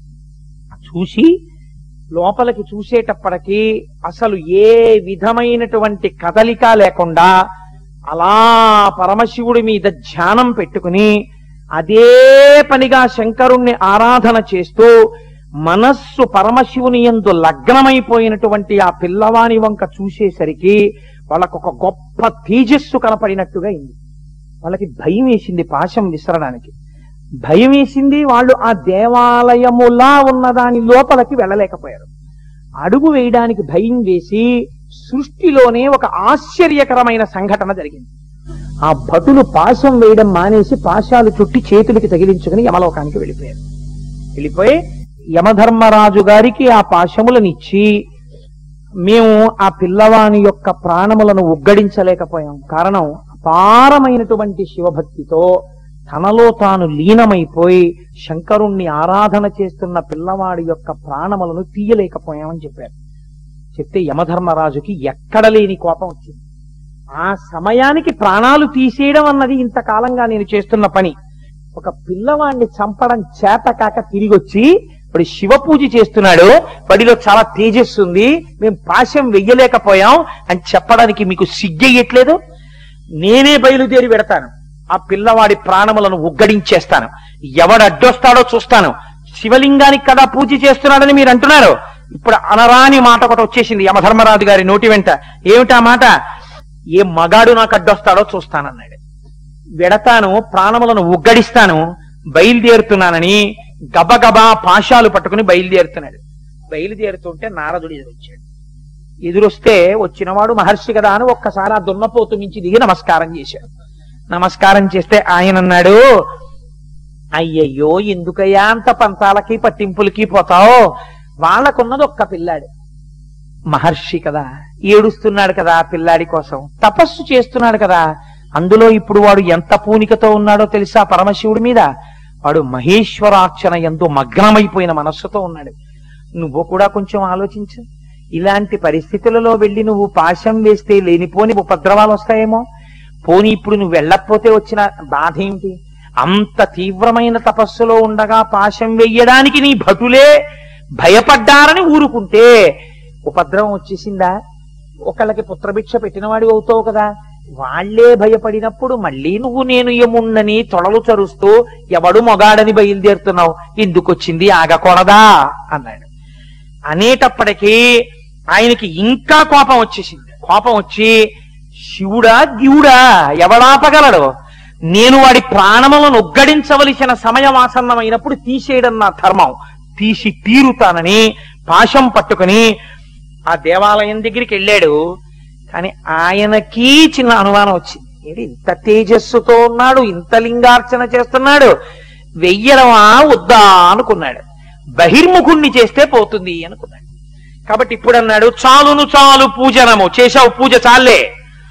చూసి లోపలికి చూసేటప్పటికీ అసలు ఏ విధమైనటువంటి కదలిక లేకుండా అలా పరమశివుడి మీద ధ్యానం పెట్టుకుని అదే పనిగా శంకరుణ్ణి ఆరాధన చేస్తూ మనస్సు పరమశివుని యందు లగ్నమైపోయినటువంటి ఆ పిల్లవాని వంక చూసేసరికి వాళ్ళకొక గొప్ప తేజస్సు కనపడినట్టుగా అయింది. వాళ్ళకి భయం వేసింది పాశం విసరడానికి. భయం వేసింది. వాళ్ళు ఆ దేవాలయములా ఉన్న దాని లోపలికి వెళ్ళలేకపోయారు. అడుగు వేయడానికి భయం వేసి సృష్టిలోనే ఒక ఆశ్చర్యకరమైన సంఘటన జరిగింది. ఆ భటులు పాశం వేయడం మానేసి పాశాలు చుట్టి చేతులకి తగిలించుకుని యమలోకానికి వెళ్ళిపోయారు. వెళ్ళిపోయి యమధర్మరాజు గారికి ఆ పాశములనిచ్చి, మేము ఆ పిల్లవాని యొక్క ప్రాణములను ఉగ్గడించలేకపోయాం. కారణం అపారమైనటువంటి శివభక్తితో తనలో తాను లీనమైపోయి శంకరుణ్ణి ఆరాధన చేస్తున్న పిల్లవాడి యొక్క ప్రాణములను తీయలేకపోయామని చెప్పారు. చెప్తే యమధర్మరాజుకి ఎక్కడ లేని కోపం వచ్చింది. ఆ సమయానికి ప్రాణాలు తీసేయడం అన్నది ఇంతకాలంగా నేను చేస్తున్న పని. ఒక పిల్లవాడిని చంపడం చేత కాక తిరిగొచ్చి వాడి శివ పూజ చేస్తున్నాడు, వాడిలో చాలా తేజస్సు ఉంది, మేము పాశం వెయ్యలేకపోయాం అని చెప్పడానికి మీకు సిగ్గెయ్యట్లేదు? నేనే బయలుదేరి పెడతాను, ఆ పిల్లవాడి ప్రాణములను ఉగ్గడించేస్తాను, ఎవడు అడ్డొస్తాడో చూస్తాను. శివలింగానికి కదా పూజ చేస్తున్నాడని మీరు అంటున్నారు. ఇప్పుడు అనరాని మాట ఒకటి వచ్చేసింది యమధర్మరాజు గారి నోటి వెంట. ఏమిటా మాట? ఏ మగాడు నాకు అడ్డొస్తాడో చూస్తానన్నాడు. వెడతాను, ప్రాణములను ఉగ్గడిస్తాను, బయలుదేరుతున్నానని గబగబా పాశాలు పట్టుకుని బయలుదేరుతున్నాడు. బయలుదేరుతుంటే నారదుడు ఎదురొచ్చాడు. ఎదురొస్తే వచ్చినవాడు మహర్షి కదా అని ఒక్కసారి ఆ దున్నపోతు మించి దిగి నమస్కారం చేశాడు. నమస్కారం చేస్తే ఆయన అన్నాడు, అయ్యయ్యో ఎందుకయ్యా అంత పంతాలకి పట్టింపులకి పోతావు? వాళ్ళకున్నది ఒక్క పిల్లాడు, మహర్షి కదా, ఏడుస్తున్నాడు కదా ఆ పిల్లాడి కోసం, తపస్సు చేస్తున్నాడు కదా. అందులో ఇప్పుడు వాడు ఎంత పూనికతో ఉన్నాడో తెలుసా పరమశివుడి మీద? వాడు మహేశ్వరార్చన ఎంతో మగ్నమైపోయిన మనస్సుతో ఉన్నాడు. నువ్వు కూడా కొంచెం ఆలోచించు. ఇలాంటి పరిస్థితులలో వెళ్ళి నువ్వు పాశం వేస్తే లేనిపోని ఉపద్రవాలు వస్తాయేమో. పోనీ ఇప్పుడు నువ్వు వెళ్ళకపోతే వచ్చిన బాధ ఏమిటి? అంత తీవ్రమైన తపస్సులో ఉండగా పాశం వెయ్యడానికి నీ భటులే భయపడ్డారని ఊరుకుంటే ఉపద్రవం వచ్చేసిందా? ఒకళ్ళకి పుత్రభిక్ష పెట్టినవాడి అవుతావు కదా. వాళ్లే భయపడినప్పుడు మళ్ళీ నువ్వు నేను యముణ్ణని తొడలు చరుస్తూ ఎవడు మొగాడని బయలుదేరుతున్నావు, ఎందుకొచ్చింది, ఆగకూడదా అన్నాడు. అనేటప్పటికీ ఆయనకి ఇంకా కోపం వచ్చేసింది. కోపం వచ్చి, శివుడా గివుడా ఎవడాపగలడు? నేను వాడి ప్రాణములను ఉగ్గడించవలసిన సమయం ఆసన్నమైనప్పుడు తీసేయడం నా ధర్మం, తీసి తీరుతానని పాశం పట్టుకుని ఆ దేవాలయం దగ్గరికి వెళ్ళాడు. కానీ ఆయనకి చిన్న అనుమానం వచ్చింది. ఏంటి ఇంత తేజస్సుతో ఉన్నాడు, ఇంత లింగార్చన చేస్తున్నాడు, వెయ్యడమా వద్దా అనుకున్నాడు. బహిర్ముఖుణ్ణి చేస్తే పోతుంది అనుకున్నాడు. కాబట్టి ఇప్పుడు అన్నాడు, చాలును చాలు పూజనము చేశావు, పూజ చాలే.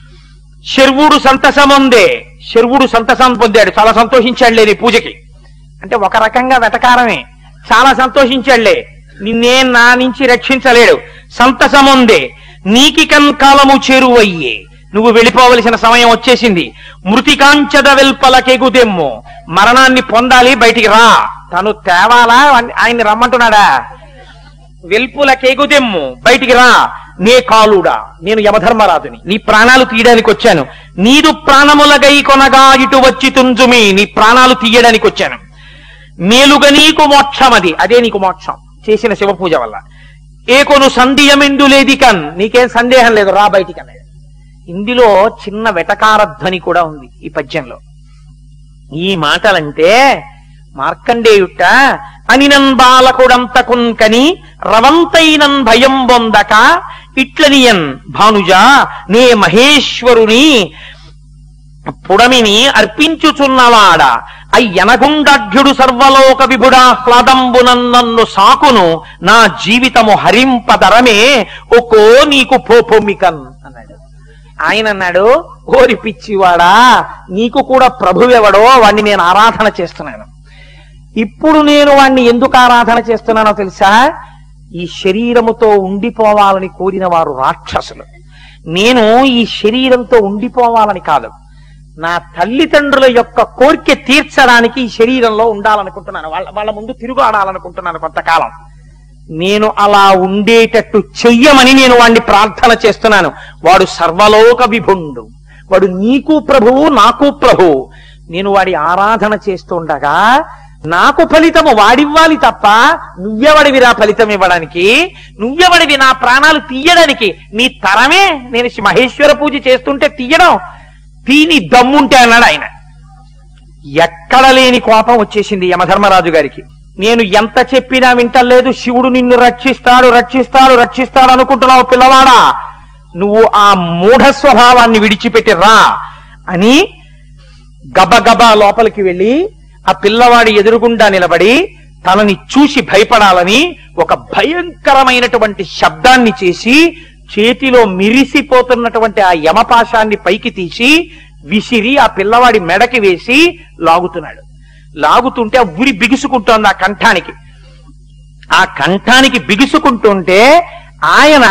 శర్వుడు సంతసముందే. శర్వుడు సంతసం పొందాడు, చాలా సంతోషించాడులే నీ పూజకి. అంటే ఒక రకంగా వెటకారమే. చాలా సంతోషించాడులే, నిన్నే నా నుంచి రక్షించలేడు. సంతసముందే నీకి కాలము చేరువయ్యే, నువ్వు వెళ్ళిపోవలసిన సమయం వచ్చేసింది. మృతికాంచద వెల్పలకెగుదెమ్ము, మరణాన్ని పొందాలి, బయటికి రా. తను తేవాలా, ఆయన్ని రమ్మంటున్నాడా? వెల్పులకెగుదెమ్ము, బయటికి రా. నే కాలుడా, నేను యమధర్మరాజుని, నీ ప్రాణాలు తీయడానికి వచ్చాను. నీదు ప్రాణములగై కొనగా ఇటు వచ్చి తుంజుమి, నీ ప్రాణాలు తీయడానికి వచ్చాను. మేలుగా నీకు మోక్షమది, అదే నీకు మోక్షం చేసిన శివ పూజ వల్ల. ఏకొను సందేహమెందులేది కన్, నీకేం సందేహం లేదు, రా బయటికి అన్నాడు. ఇందులో చిన్న వెటకారధ్వని కూడా ఉంది ఈ పద్యంలో. ఈ మాటలంటే మార్కండేయుట అనినన్ బాలకుడంతకున్ కని రవంతైనన్ భయం బొందక ఇట్లనియన్ భానుజా నే మహేశ్వరుని పుడమిని అర్పించుచున్నవాడ అయ్యనగుండాఢ్యుడు సర్వలోక విభుడాహ్లాదంబునన్ను సాకును నా జీవితము హరింపదరమే ఒక్కో నీకు పోపొమ్మికన్ అన్నాడు. ఆయన అన్నాడు, ఓరి పిచ్చివాడా, నీకు కూడా ప్రభువెవడో వాణ్ణి నేను ఆరాధన చేస్తున్నాను. ఇప్పుడు నేను వాణ్ణి ఎందుకు ఆరాధన చేస్తున్నానో తెలుసా? ఈ శరీరముతో ఉండిపోవాలని కోరిన వారు రాక్షసులు. నేను ఈ శరీరంతో ఉండిపోవాలని కాదు, నా తల్లిదండ్రుల యొక్క కోరిక తీర్చడానికి ఈ శరీరంలో ఉండాలనుకుంటున్నాను. వాళ్ళ ముందు తిరుగాడాలనుకుంటున్నాను కొంతకాలం. నేను అలా ఉండేటట్టు చెయ్యమని నేను వాడిని ప్రార్థన చేస్తున్నాను. వాడు సర్వలోక విభుండు, వాడు నీకు ప్రభువు నాకు ప్రభువు. నేను వాడి ఆరాధన చేస్తుండగా నాకు ఫలితము వాడివ్వాలి తప్ప నువ్వెవడివిరా ఫలితం ఇవ్వడానికి? నువ్వెవడివి నా ప్రాణాలు తీయడానికి? నీ తరమే నేను మహేశ్వర పూజ చేస్తుంటే తీయడం? తీని దమ్ముంటే అన్నాడు ఆయన. ఎక్కడ లేని కోపం వచ్చేసింది యమధర్మరాజు గారికి. నేను ఎంత చెప్పినా వింటలేదు, శివుడు నిన్ను రక్షిస్తాడు రక్షిస్తాడు రక్షిస్తాడు అనుకుంటున్నావు పిల్లవాడా, నువ్వు ఆ మూఢ స్వభావాన్ని విడిచిపెట్టి రా అని గబగబా లోపలికి వెళ్ళి ఆ పిల్లవాడి ఎదురుగుండా నిలబడి తనని చూసి భయపడాలని ఒక భయంకరమైనటువంటి శబ్దాన్ని చేసి చేతిలో మిరిసిపోతున్నటువంటి ఆ యమపాశాన్ని పైకి తీసి విసిరి ఆ పిల్లవాడి మెడకి వేసి లాగుతున్నాడు. లాగుతుంటే ఆ ఉరి బిగుసుకుంటోంది ఆ కంఠానికి. ఆ కంఠానికి బిగుసుకుంటుంటే ఆయన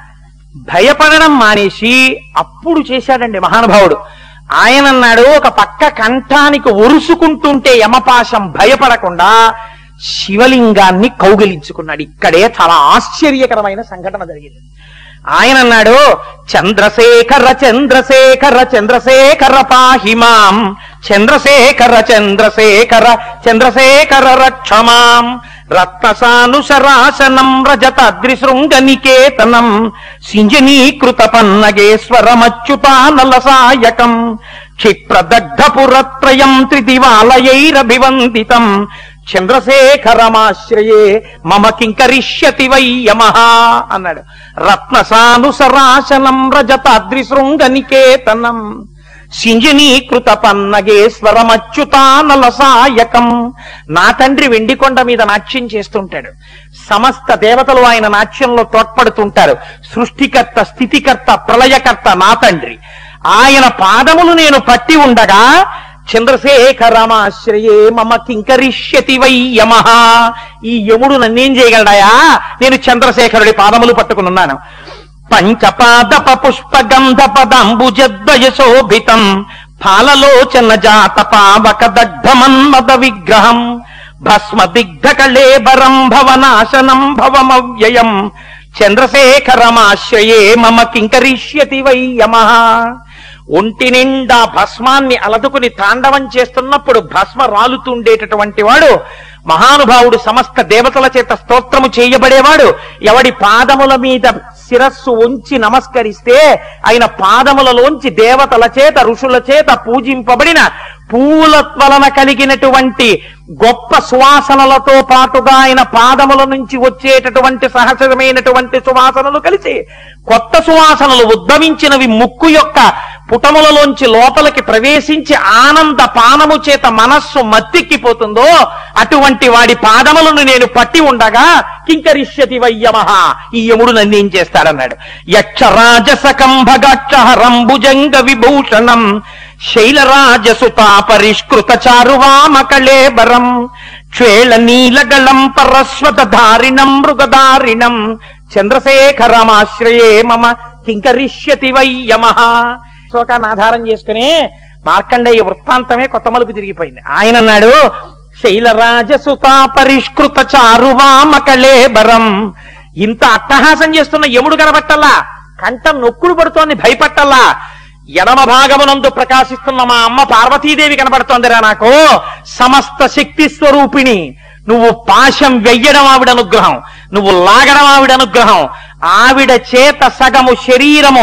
భయపడడం మానేసి అప్పుడు చేశాడండి మహానుభావుడు. ఆయన అన్నాడు, ఒక పక్క కంఠానికి ఒరుసుకుంటుంటే యమపాశం భయపడకుండా శివలింగాన్ని కౌగిలించుకున్నాడు. ఇక్కడే చాలా ఆశ్చర్యకరమైన సంఘటన జరిగింది. ఆయన అన్నాడు, చంద్రశేఖర చంద్రశేఖర చంద్రశేఖర పాహిమాం, చంద్రశేఖర చంద్రశేఖర చంద్రశేఖర రక్షమాం, రత్నసానుశరాసనం రజతాద్రిశృంగనికేతనం, సింజనీకృత పన్నగేశ్వరమచ్యుతానలసాయకం, క్షిప్రదగ్ధపురత్రయం త్రిదివాలయైరభివందితం, చంద్రశేఖరమాశ్రయే మమ కింకరిష్యతి వై యమః అన్నాడు. రత్నసానుసరాసనం రజతాద్రిశృంగనికేతనం, సింజనీకృత పన్నగేశ్వరమచ్యుతానలసాయకం. నా తండ్రి వెండికొండ మీద నాట్యం చేస్తుంటాడు. సమస్త దేవతలు ఆయన నాట్యంలో తోడ్పడుతుంటారు. సృష్టికర్త, స్థితికర్త, ప్రళయకర్త నా తండ్రి. ఆయన పాదములు నేను పట్టి ఉండగా చంద్రశేఖరమాశ్రయే మమ కింకరిష్యతి వై యమః, ఈ యముడు నన్నేం చేయగలడాయా? నేను చంద్రశేఖరుడి పాదములు పట్టుకున్నాను. పంచపాదప పుష్పగంధ పదాంబుజద్వయ శోభితం, ఫాలలోచన జాత పావక దగ్ధమన్మద విగ్రహం, భస్మ దిగ్ధ కళేబరం భవనాశనం భవమవ్యయం, చంద్రశేఖరమాశ్రయే మమ కింకరిష్యతి వై యమః. ఒంటి నిండా భస్మాన్ని అలదుకుని తాండవం చేస్తున్నప్పుడు భస్మ రాలుతుండేటటువంటి వాడు మహానుభావుడు, సమస్త దేవతల చేత స్తోత్రము చేయబడేవాడు. ఎవడి పాదముల మీద శిరస్సు ఉంచి నమస్కరిస్తే ఆయన పాదములలోంచి దేవతల చేత ఋషుల చేత పూజింపబడిన పూల వలన కలిగినటువంటి గొప్ప సువాసనలతో పాటుగా ఆయన పాదముల నుంచి వచ్చేటటువంటి సహజమైనటువంటి సువాసనలు కలిసి కొత్త సువాసనలు ఉద్భవించినవి ముక్కు యొక్క పుటములలోంచి లోపలికి ప్రవేశించి ఆనంద పానము చేత మనస్సు మత్తిక్కిపోతుందో అటువంటి వాడి పాదములను నేను పట్టి ఉండగా కింకరిష్యతి వై యమః, ఈ యముడు నన్నేం చేస్తాడన్నాడు. యక్షరాజసకంభగాక్షహరంభుజంగ విభూషణం, శైలరాజసుతా పరిష్కృత చారువామ కళేబరం, క్షేళ నీలగళం పరస్వత ధారిణం మృగధారిణం, చంద్రశేఖరమాశ్రయే మమ కింకరిష్యతి వై యమః. శ్లోకాన్ని ఆధారం చేసుకుని మార్కండేయ వృత్తాంతమే కొత్త మలుపు తిరిగిపోయింది. ఆయన అన్నాడు, శైలరాజసుతా పరిష్కృత చారువామ కళేబరం. ఇంత అట్టహాసం చేస్తున్న యముడు కనబట్టల్లా, కంఠం నొక్కుడు పడుతోంది, భయపట్టల్లా. ఎడమ భాగమునందు ప్రకాశిస్తున్న మా అమ్మ పార్వతీదేవి కనబడుతోందిరా నాకు. సమస్త శక్తి స్వరూపిణి. నువ్వు పాశం వెయ్యడం ఆవిడ అనుగ్రహం, నువ్వు లాగడం ఆవిడ అనుగ్రహం. ఆవిడ చేత సగము శరీరము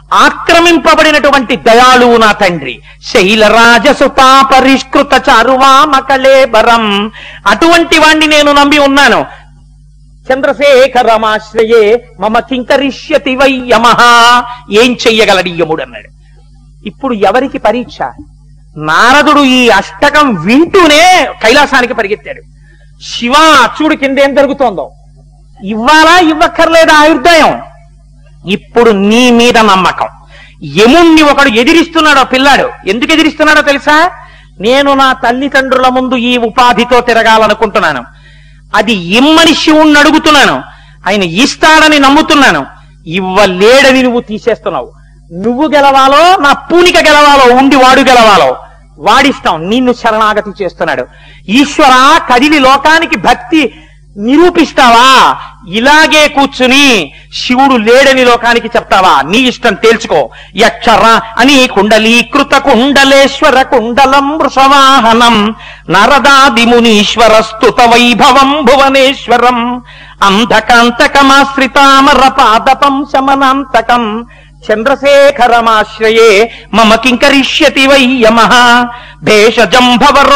ఆక్రమింపబడినటువంటి దయాళువు నా తండ్రి. శైలరాజసుతా పరిష్కృత చారువామకళేబరం, అటువంటి వాణ్ణి నేను నమ్మి ఉన్నాను. చంద్రశేఖరమాశ్రయే మమ కింకరిష్యతి వై యమః, ఏం చెయ్యగలడు యముడు అన్నాడు. ఇప్పుడు ఎవరికి పరీక్ష? నారదుడు ఈ అష్టకం వింటూనే కైలాసానికి పరిగెత్తాడు. శివ చూడు కింద ఏం జరుగుతోందో, ఇవ్వాలా ఇవ్వక్కర్లేదా ఆయుర్దాయం? ఇప్పుడు నీ మీద నమ్మకం. యముణ్ణి ఒకడు ఎదిరిస్తున్నాడు. ఆ పిల్లాడు ఎందుకు ఎదిరిస్తున్నాడో తెలుసా? నేను నా తల్లిదండ్రుల ముందు ఈ ఉపాధితో తిరగాలనుకుంటున్నాను, అది ఇమ్మని శివుణ్ణి అడుగుతున్నాను, ఆయన ఇస్తాడని నమ్ముతున్నాను, ఇవ్వలేడని నువ్వు తీసేస్తున్నావు. నువ్వు గెలవాలో నా పూనిక గెలవాలో, ఉండి వాడు గెలవాలో వాడిస్తాం, నిన్ను శరణాగతి చేస్తున్నాడు. ఈశ్వర కదిలి లోకానికి భక్తి నిరూపిస్తావా? ఇలాగే కూర్చుని శివుడు లేడని లోకానికి చెప్తావా? నీ ఇష్టం, తేల్చుకో. యక్షర అని కుండలీకృత కుండలేశ్వర కుండలం వృషవాహనం నరదాదిమునీశ్వర స్తుత వైభవం భువనేశ్వరం అంధకాంతకమాశ్రితామర పాదపం శమనాంతకం చంద్రశేఖరమాశ్రయే మమ కింకరిష్యతి వై యమః భేషజం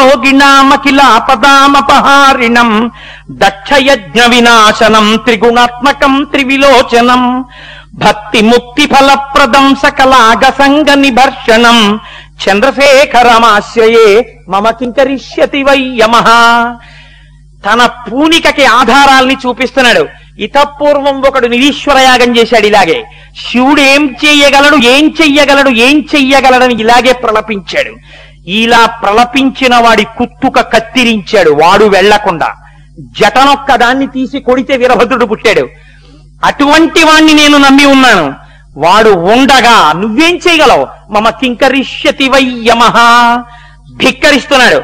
భవరోగిణామఖిలాపదామపహారిణం దక్షయజ్ఞ వినాశనం త్రిగుణాత్మకం త్రివిలోచనం భక్తి ముక్తి ఫలప్రదం సకలాగ సంగ నిభర్షణం చంద్రశేఖరమాశ్రయే మమ కింకరిష్యతి వై యమః. తన పూనికకి ఆధారాల్ని చూపిస్తున్నాడు. ఇతపూర్వం ఒకడు నిరీశ్వర యాగం చేశాడు ఇలాగే. శివుడు ఏం చెయ్యగలడు, ఏం చెయ్యగలడు, ఏం చెయ్యగలడని ఇలాగే ప్రలపించాడు. ఇలా ప్రలపించిన వాడి కుత్తుక కత్తిరించాడు, వాడు వెళ్లకుండా. జటనొక్క దాన్ని తీసి కొడితే వీరభద్రుడు పుట్టాడు. అటువంటి వాణ్ణి నేను నమ్మి ఉన్నాను. వాడు ఉండగా నువ్వేం చేయగలవు? మమ కింకరిష్యతి వై యమః. ధిక్కరిస్తున్నాడు.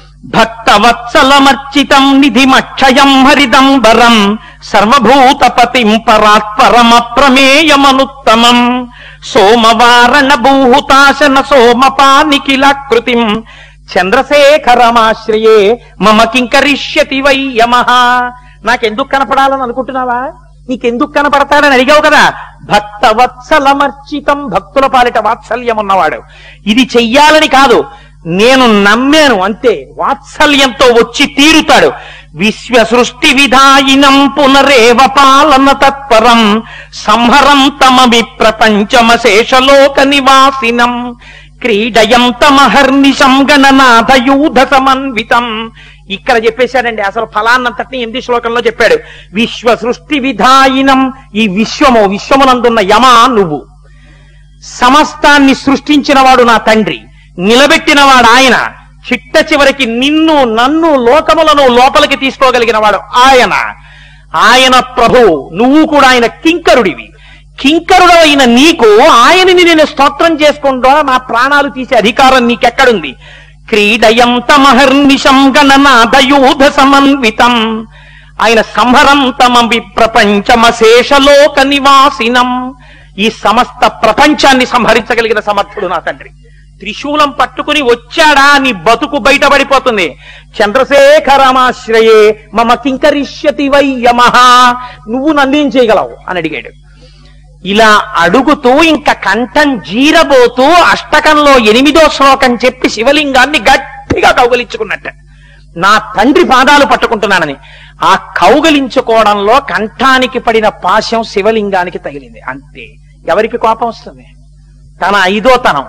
భక్తవత్సలమర్చితం నిధిమక్షయం హరిదంబరం సర్వభూతపతిం పరాత్పరమ ప్రమేయమనుత్తమం సోమవారణ భూహుతాశన సోమపానిఖిలాకృతిం చంద్రశేఖరమాశ్రయే మమ కింకరిష్యతి వై యమః. నాకెందుకు కనపడాలని అనుకుంటున్నావా? నీకెందుకు కనపడతాడని అడిగావు కదా. భక్తవత్సలమర్చితం, భక్తుల పాలిట వాత్సల్యం ఉన్నవాడు. ఇది చెయ్యాలని కాదు, నేను నమ్మాను అంతే. వాత్సల్యంతో వచ్చి తీరుతాడు. విశ్వ సృష్టి విధాయినం పునరేవ పాలన తత్పరం సంహరం తమవి ప్రపంచమశేషలోక నివాసినం క్రీడయం తమహర్నిశం గణనాథయూధ సమన్వితం. ఇక్కడ చెప్పేశాడండి అసలు ఫలాన్నంతటిని 8 శ్లోకంలో చెప్పాడు. విశ్వ సృష్టి విధాయినం, ఈ విశ్వమునందున్న యమా నువ్వు. సమస్తాన్ని సృష్టించిన వాడు నా తండ్రి, నిలబెట్టినవాడు ఆయన. చిట్ట చివరికి నిన్ను నన్ను లోకములను లోపలికి తీసుకోగలిగిన వాడు ఆయన. ఆయన ప్రభువు, నువ్వు కూడా ఆయన కింకరుడివి. కింకరుడు అయిన నీకు ఆయనని నేను స్తోత్రం చేసుకుంటా నా ప్రాణాలు తీసే అధికారం నీకెక్కడుంది? క్రీడయం తమహర్నిశం గణనాథయూధ సమన్వితం ఆయన సంహరం తమవి ప్రపంచమశేషలోక నివాసినం. ఈ సమస్త ప్రపంచాన్ని సంహరించగలిగిన సమర్థుడు నా తండ్రి. త్రిశూలం పట్టుకుని వచ్చాడా నీ బతుకు బయటపడిపోతుంది. చంద్రశేఖరమాశ్రయే మమ కింకరిష్యతి వై యమః. నువ్వు నన్నేం చేయగలవు అని అడిగాడు. ఇలా అడుగుతూ ఇంకా కంఠం జీరబోతూ అష్టకంలో 8వ శ్లోకం చెప్పి శివలింగాన్ని గట్టిగా కౌగలించుకున్నట్ట. నా తండ్రి పాదాలు పట్టుకుంటున్నానని. ఆ కౌగలించుకోవడంలో కంఠానికి పడిన పాశం శివలింగానికి తగిలింది. అంతే. ఎవరికి కోపం వస్తుంది? తన 5వ తనం.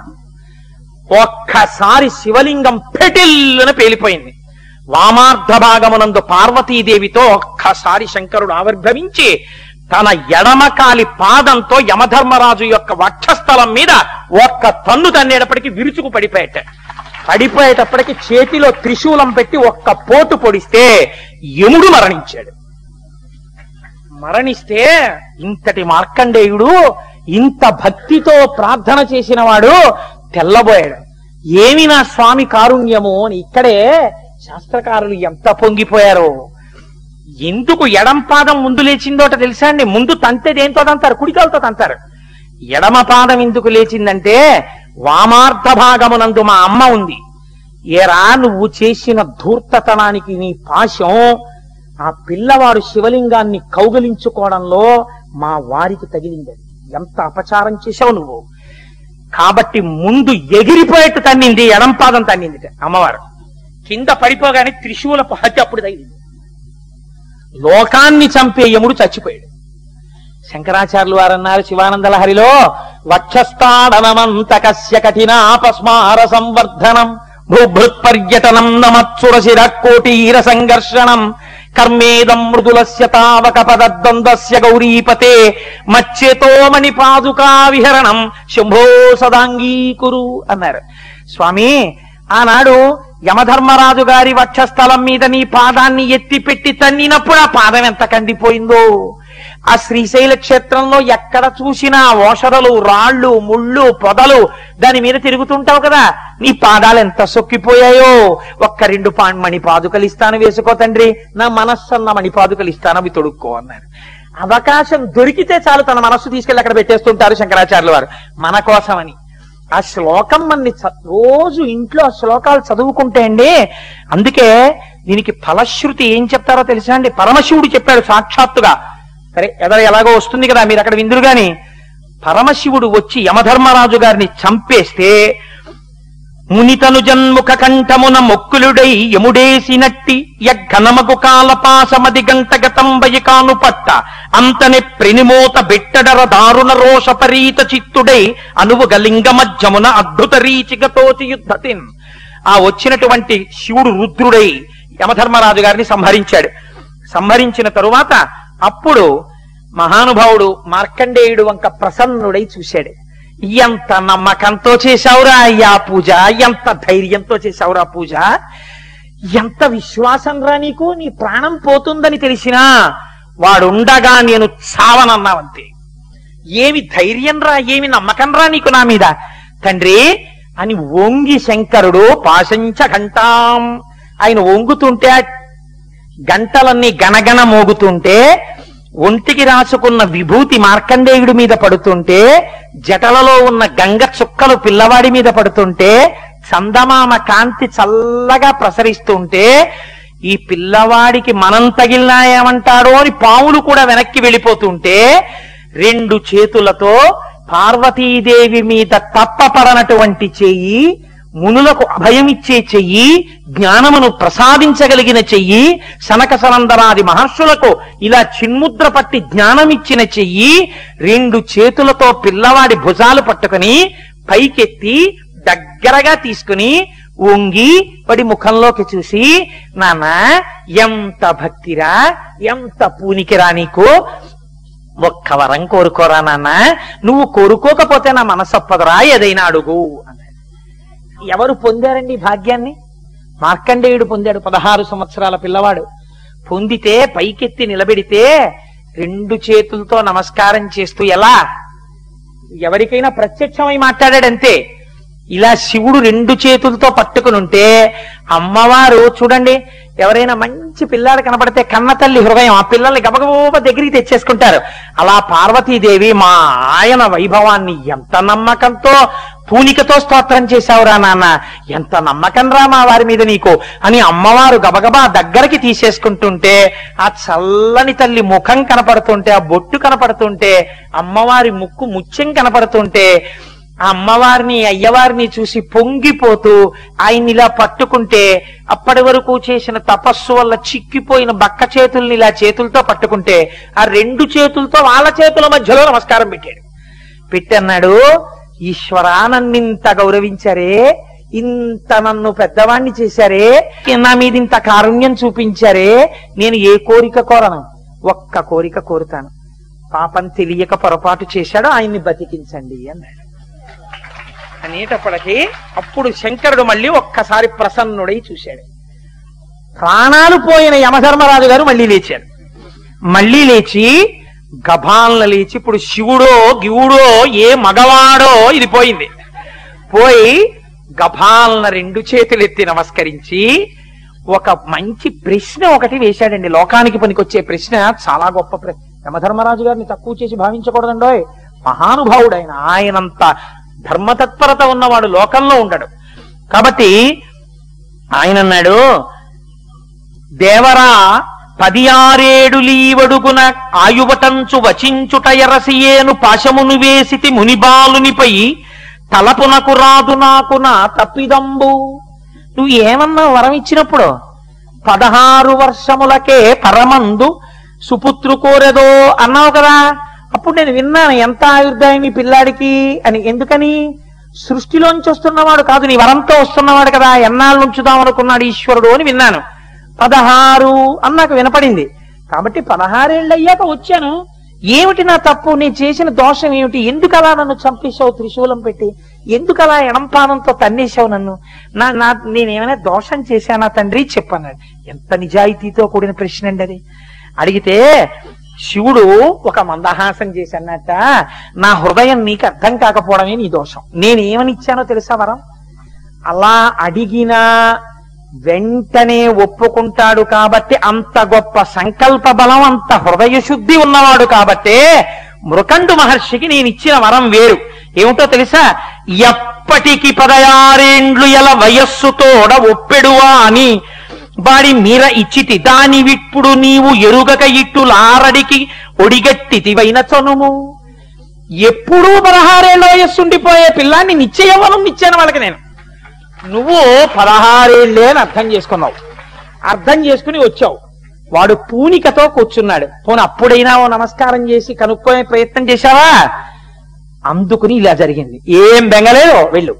ఒక్కసారి శివలింగం పెటిల్లున పేలిపోయింది. వామార్ధ భాగమునందు పార్వతీదేవితో ఒక్కసారి శంకరుడు ఆవిర్భవించి తన ఎడమకాలి పాదంతో యమధర్మరాజు యొక్క వక్షస్థలం మీద ఒక్క తన్ను తన్నేటప్పటికి విరుచుకు పడిపోయేటప్పటికి చేతిలో త్రిశూలం పెట్టి ఒక్క పోటు పొడిస్తే యముడు మరణించాడు. మరణిస్తే ఇంతటి మార్కండేయుడు, ఇంత భక్తితో ప్రార్థన చేసిన వాడు తెల్లబోయాడు. ఏమి నా స్వామి కారుణ్యము అని ఇక్కడే శాస్త్రకారులు ఎంత పొంగిపోయారో. ఎందుకు ఎడం పాదం ముందు లేచిందోట తెలుసా అండి? ముందు తంతే దేంతో తంతారు? కుడికాలతో తంతారు. ఎడమ పాదం ఎందుకు లేచిందంటే వామార్ధ భాగమునందు మా అమ్మ ఉంది. ఏరా నువ్వు చేసిన ధూర్తతనానికి నీ పాశం ఆ పిల్లవాడు శివలింగాన్ని కౌగలించుకోవడంలో మా వారికి తగిలింది. ఎంత అపచారం చేశావు నువ్వు. కాబట్టి ముందు ఎగిరిపోయేట్టు తన్నింది, ఎడంపాదం తన్నింది అమ్మవారు. కింద పడిపోగానే త్రిశూలపు హత్య అప్పుడు తగిలింది. లోకాన్ని చంపే యముడు చచ్చిపోయాడు. శంకరాచార్యులు వారు అన్నారు శివానంద లహరిలో, వక్షస్థాడనమంతకస్య కఠినాపస్మార సంవర్ధనం భూభృత్పర్యటనం నమత్సురశిర కోటీర సంఘర్షణం కర్మేదం మృదులస్య తావక పదద్వంద్వస్య గౌరీపతే మచ్చేతో మణిపాదుకా విహరణం శంభో సదాంగీకురు అన్నారు. స్వామి, ఆనాడు యమధర్మరాజు గారి వక్షస్థలం మీద నీ పాదాన్ని ఎత్తి పెట్టి తన్నినప్పుడు ఆ పాదం ఎంత కందిపోయిందో. ఆ శ్రీశైల క్షేత్రంలో ఎక్కడ చూసినా ఓషరలు, రాళ్ళు, ముళ్ళు, పొదలు దాని మీద తిరుగుతుంటావు కదా, నీ పాదాలు ఎంత సొక్కిపోయాయో. ఒక్క 2 మణిపాదుకలు ఇస్తాను, వేసుకో తండ్రి, నా మనస్సన్న మణిపాదుకలు ఇస్తాను, అవి తొడుక్కో అన్నారు. అవకాశం దొరికితే చాలు తన మనస్సు తీసుకెళ్లి అక్కడ పెట్టేస్తుంటారు శంకరాచార్యుల వారు మన కోసమని. ఆ శ్లోకం మన్ని రోజు ఇంట్లో ఆ శ్లోకాలు చదువుకుంటే అండి, అందుకే దీనికి ఫలశ్రుతి ఏం చెప్తారో తెలుసా అండి? పరమశివుడు చెప్పాడు సాక్షాత్తుగా. సరే, ఎలాగో వస్తుంది కదా, మీరు అక్కడ విందురు గాని. పరమశివుడు వచ్చి యమధర్మరాజు గారిని చంపేస్తే మునితను జన్ముఖ కంఠమున మొక్కులుడై యముడేసినట్టి యఘనమగు కాలపాసమది గంటగతంబయి కాను పట్ట అంతనే ప్రెనిమోత బెట్టడర దారుణ రోష పరీత చిత్తుడై అనువుగ లింగ మధ్యమున అద్భుత రీచిగతోచి యుద్ధతిన్. ఆ వచ్చినటువంటి శివుడు రుద్రుడై యమధర్మరాజు గారిని సంహరించాడు. సంహరించిన తరువాత అప్పుడు మహానుభావుడు మార్కండేయుడు వంక ప్రసన్నుడై చూశాడు. ఎంత నమ్మకంతో చేశావురా అయ్యా పూజ, ఎంత ధైర్యంతో చేశావురా పూజ, ఎంత విశ్వాసం రా నీకు, నీ ప్రాణం పోతుందని తెలిసినా వాడుండగా నేను చావనన్నావంతే. ఏమి ధైర్యం రా, ఏమి నమ్మకం రా నీకు నా మీద తండ్రి అని వంగి శంకరుడు పాశంచ ఘంటాం, ఆయన వంగుతుంటే గంటలన్నీ గణగణ మోగుతుంటే ఒంటికి రాసుకున్న విభూతి మార్కండేయుడి మీద పడుతుంటే, జటలలో ఉన్న గంగ చుక్కలు పిల్లవాడి మీద పడుతుంటే, చందమామ కాంతి చల్లగా ప్రసరిస్తుంటే, ఈ పిల్లవాడికి మనం తగిలినా ఏమంటాడో అని పావులు కూడా వెనక్కి వెళ్ళిపోతుంటే, 2 చేతులతో పార్వతీదేవి మీద తప్పపడనటువంటి చెయ్యి, మునులకు అభయమిచ్చే చెయ్యి, జ్ఞానమును ప్రసాదించగలిగిన చెయ్యి, సనక సనందనాది మహర్షులకు ఇలా చిన్ముద్ర పట్టి జ్ఞానమిచ్చిన చెయ్యి, 2 చేతులతో పిల్లవాడి భుజాలు పట్టుకుని పైకెత్తి దగ్గరగా తీసుకుని వంగి పడి ముఖంలోకి చూసి, నాన్న ఎంత భక్తిరా, ఎంత పూనికిరా నీకు, ఒక్క వరం కోరుకోరా నాన్న, నువ్వు కోరుకోకపోతే నా మనసొప్పదురా, ఏదైనా అడుగు అన్నాడు. ఎవరు పొందారండి భాగ్యాన్ని? మార్కండేయుడు పొందాడు. 16 సంవత్సరాల పిల్లవాడు పొందితే పైకెత్తి నిలబెడితే 2 చేతులతో నమస్కారం చేస్తూ, ఎలా ఎవరికైనా ప్రత్యక్షమై మాట్లాడాడంతే. ఇలా శివుడు 2 చేతులతో పట్టుకుని ఉంటే, అమ్మవారు చూడండి, ఎవరైనా మంచి పిల్లాడు కనపడితే కన్న తల్లి హృదయం ఆ పిల్లల్ని గబగబా దగ్గరికి తెచ్చేసుకుంటారు. అలా పార్వతీదేవి మా ఆయన వైభవాన్ని ఎంత నమ్మకంతో పూనికతో స్తోత్రం చేశావురా నాన్న, ఎంత నమ్మకం రా మా వారి మీద నీకు అని అమ్మవారు గబగబా దగ్గరికి తీసేసుకుంటుంటే, ఆ చల్లని తల్లి ముఖం కనపడుతుంటే, ఆ బొట్టు కనపడుతుంటే, అమ్మవారి ముక్కు ముత్యం కనపడుతుంటే, ఆ అమ్మవారిని అయ్యవారిని చూసి పొంగిపోతూ ఆయన్ని ఇలా పట్టుకుంటే, అప్పటి వరకు చేసిన తపస్సు వల్ల చిక్కిపోయిన బక్క చేతుల్ని ఇలా చేతులతో పట్టుకుంటే, ఆ 2 చేతులతో వాళ్ళ చేతుల మధ్యలో నమస్కారం పెట్టాడు. పెట్టి అన్నాడు, ఈశ్వరా నన్నింత గౌరవించారే, ఇంత నన్ను పెద్దవాణ్ణి చేశారే, నా మీద ఇంత కారుణ్యం చూపించారే, నేను ఏ కోరిక కోరను, ఒక్క కోరిక కోరుతాను, పాపం తెలియక పొరపాటు చేశాడు, ఆయన్ని బతికించండి అన్నాడు. అనేటప్పటికీ అప్పుడు శంకరుడు మళ్ళీ ఒక్కసారి ప్రసన్నుడై చూశాడు. ప్రాణాలు పోయిన యమధర్మరాజు గారు మళ్ళీ లేచారు. మళ్ళీ లేచి గభాలను లేచి, ఇప్పుడు శివుడో గివుడో ఏ మగవాడో ఇది పోయింది, పోయి గభాలను 2 చేతులు ఎత్తి నమస్కరించి ఒక మంచి ప్రశ్న ఒకటి వేశాడండి. లోకానికి పనికొచ్చే ప్రశ్న, చాలా గొప్ప ప్రశ్న. యమధర్మరాజు గారిని తక్కువ చేసి భావించకూడదండోయ్, మహానుభావుడు ఆయన. ఆయనంత ధర్మతత్పరత ఉన్నవాడు లోకంలో ఉండడు. కాబట్టి ఆయన అన్నాడు, దేవరా 16 లీవడుగున ఆయువటంచు వచించుట ఎరసియేను పాశమును వేసితి మునిబాలునిపై తలపునకు రాదు నాకు నా తప్పిదంబు. నువ్వు ఏమన్నా వరం ఇచ్చినప్పుడు 16 వర్షములకే పరమందు సుపుత్రు కోరెదో అన్నావు కదా. అప్పుడు నేను విన్నాను ఎంత ఆయుర్దాయం ఈ పిల్లాడికి అని. ఎందుకని? సృష్టిలోంచి వస్తున్నవాడు కాదు, నీ వరంతో వస్తున్నవాడు కదా, ఎన్నాళ్ళు ఉంచుదాం అనుకున్నాడు ఈశ్వరుడు అని విన్నాను. 16 అని నాకు వినపడింది. కాబట్టి 16 ఏళ్ళు అయ్యాక వచ్చాను. ఏమిటి నా తప్పు? నేను చేసిన దోషం ఏమిటి? ఎందుకు అలా నన్ను చంపేశావు త్రిశూలం పెట్టి? ఎందుకు అలా ఎడంపానంతో తన్నేశావు నన్ను? నేనేమైనా దోషం చేశానా తండ్రి చెప్పన్నాడు. ఎంత నిజాయితీతో కూడిన ప్రశ్న అండి అది. అడిగితే శివుడు ఒక మందహాసం చేసి అన్నట్ట, నా హృదయం నీకు అర్థం కాకపోవడమే నీ దోషం. నేనేమని ఇచ్చానో తెలుసా వరం? అలా అడిగినా వెంటనే ఒప్పుకుంటాడు కాబట్టి, అంత గొప్ప సంకల్ప బలం, అంత హృదయ శుద్ధి ఉన్నవాడు కాబట్టే మృకండు మహర్షికి నేను ఇచ్చిన వరం వేరు. ఏమిటో తెలుసా? ఎప్పటికి 16 ఏండ్లు ఎల వయస్సుతోడ ఒప్పెడువా అని వాడి మీర ఇచ్చితి దాని విప్పుడు నీవు ఎరుగక ఇట్టులారడికి ఒడిగట్టితివైన చనుము. ఎప్పుడూ 16 ఏళ్ల వయస్సుండిపోయే పిల్లాన్ని నిశ్చయవనం ఇచ్చాను వాళ్ళకి నేను. నువ్వు 16 ఏళ్లే అని అర్థం చేసుకున్నావు, అర్థం చేసుకుని వచ్చావు. వాడు పూనికతో కూర్చున్నాడు. పోనీ అప్పుడైనా ఓ నమస్కారం చేసి కనుక్కోనే ప్రయత్నం చేశావా? అందుకుని ఇలా జరిగింది. ఏం బెంగలేదు, వెళ్ళు.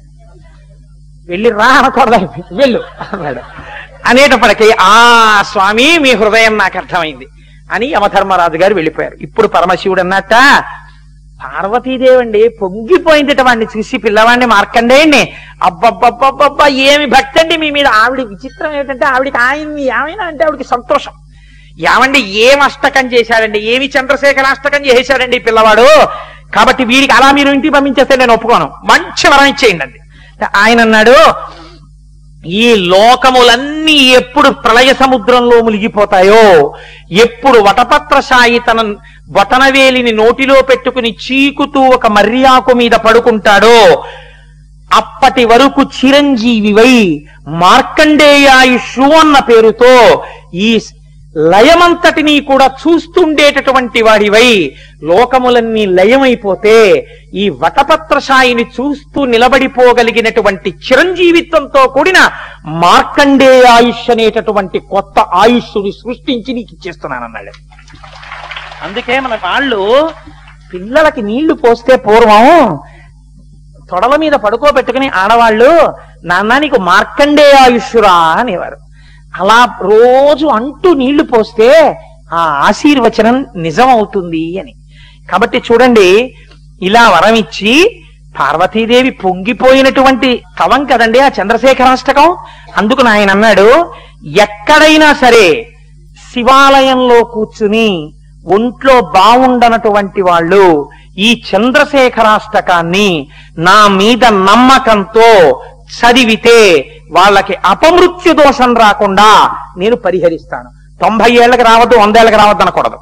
వెళ్ళి రా అనకూడదు, వెళ్ళు అన్నాడు. అనేటప్పటికీ ఆ స్వామి మీ హృదయం నాకు అర్థమైంది అని యమధర్మరాజు గారు వెళ్ళిపోయారు. ఇప్పుడు పరమశివుడు అన్నట్ట, పార్వతీదేవండి పొంగిపోయిందిట వాడిని చూసి, పిల్లవాడిని మార్కండేయండి. అబ్బబ్బబ్బబ్బబ్బా ఏమి భక్తి అండి మీ మీద. ఆవిడ విచిత్రం ఏంటంటే ఆవిడికి ఆయన్ని ఏమైనా అంటే ఆవిడికి సంతోషం. ఏమండి ఏం అష్టకం చేశాడండి, ఏమి చంద్రశేఖర అష్టకం చేశాడండి పిల్లవాడు, కాబట్టి వీడికి అలా మీరు ఇంటికి పంపించేస్తే నేను ఒప్పుకోను, మంచి వరం ఇచ్చేయండి అండి. ఆయన అన్నాడు, ఈ లోకములన్నీ ఎప్పుడు ప్రళయ సముద్రంలో మునిగిపోతాయో, ఎప్పుడు వటపత్రశాయి తన బొటనవేలిని నోటిలో పెట్టుకుని చీకుతూ ఒక మర్యాకు మీద పడుకుంటాడో, అప్పటి వరకు చిరంజీవివై మార్కండేయాయుషు అన్న పేరుతో ఈ లయమంతటినీ కూడా చూస్తుండేటటువంటి వాడివై, లోకములన్నీ లయమైపోతే ఈ వటపత్రశాయిని చూస్తూ నిలబడిపోగలిగినటువంటి చిరంజీవిత్వంతో కూడిన మార్కండేయాయుష్ అనేటటువంటి కొత్త ఆయుష్ని సృష్టించి నీకు ఇచ్చేస్తున్నానన్నాడు. అందుకే మన వాళ్ళు పిల్లలకి నీళ్లు పోస్తే పూర్వం తొడల మీద పడుకోబెట్టుకుని ఆడవాళ్ళు, నాన్న నీకు మార్కండేయాయుష్రా అనేవారు. అలా రోజు అంటూ నీళ్లు పోస్తే ఆ ఆశీర్వచనం నిజం అవుతుంది అని. కాబట్టి చూడండి, ఇలా వరం ఇచ్చి పార్వతీదేవి పొంగిపోయినటువంటి కవం కదండి ఆ చంద్రశేఖరాష్టకం. అందుకు ఆయన అన్నాడు, ఎక్కడైనా సరే శివాలయంలో కూర్చుని ఒంట్లో బాగుండనటువంటి వాళ్ళు ఈ చంద్రశేఖరాష్టకాన్ని నా మీద నమ్మకంతో చదివితే వాళ్ళకి అపమృత్యు దోషం రాకుండా నేను పరిహరిస్తాను. 90 ఏళ్ళకి రావద్దు, 100 ఏళ్ళకి రావద్దు అనకూడదు,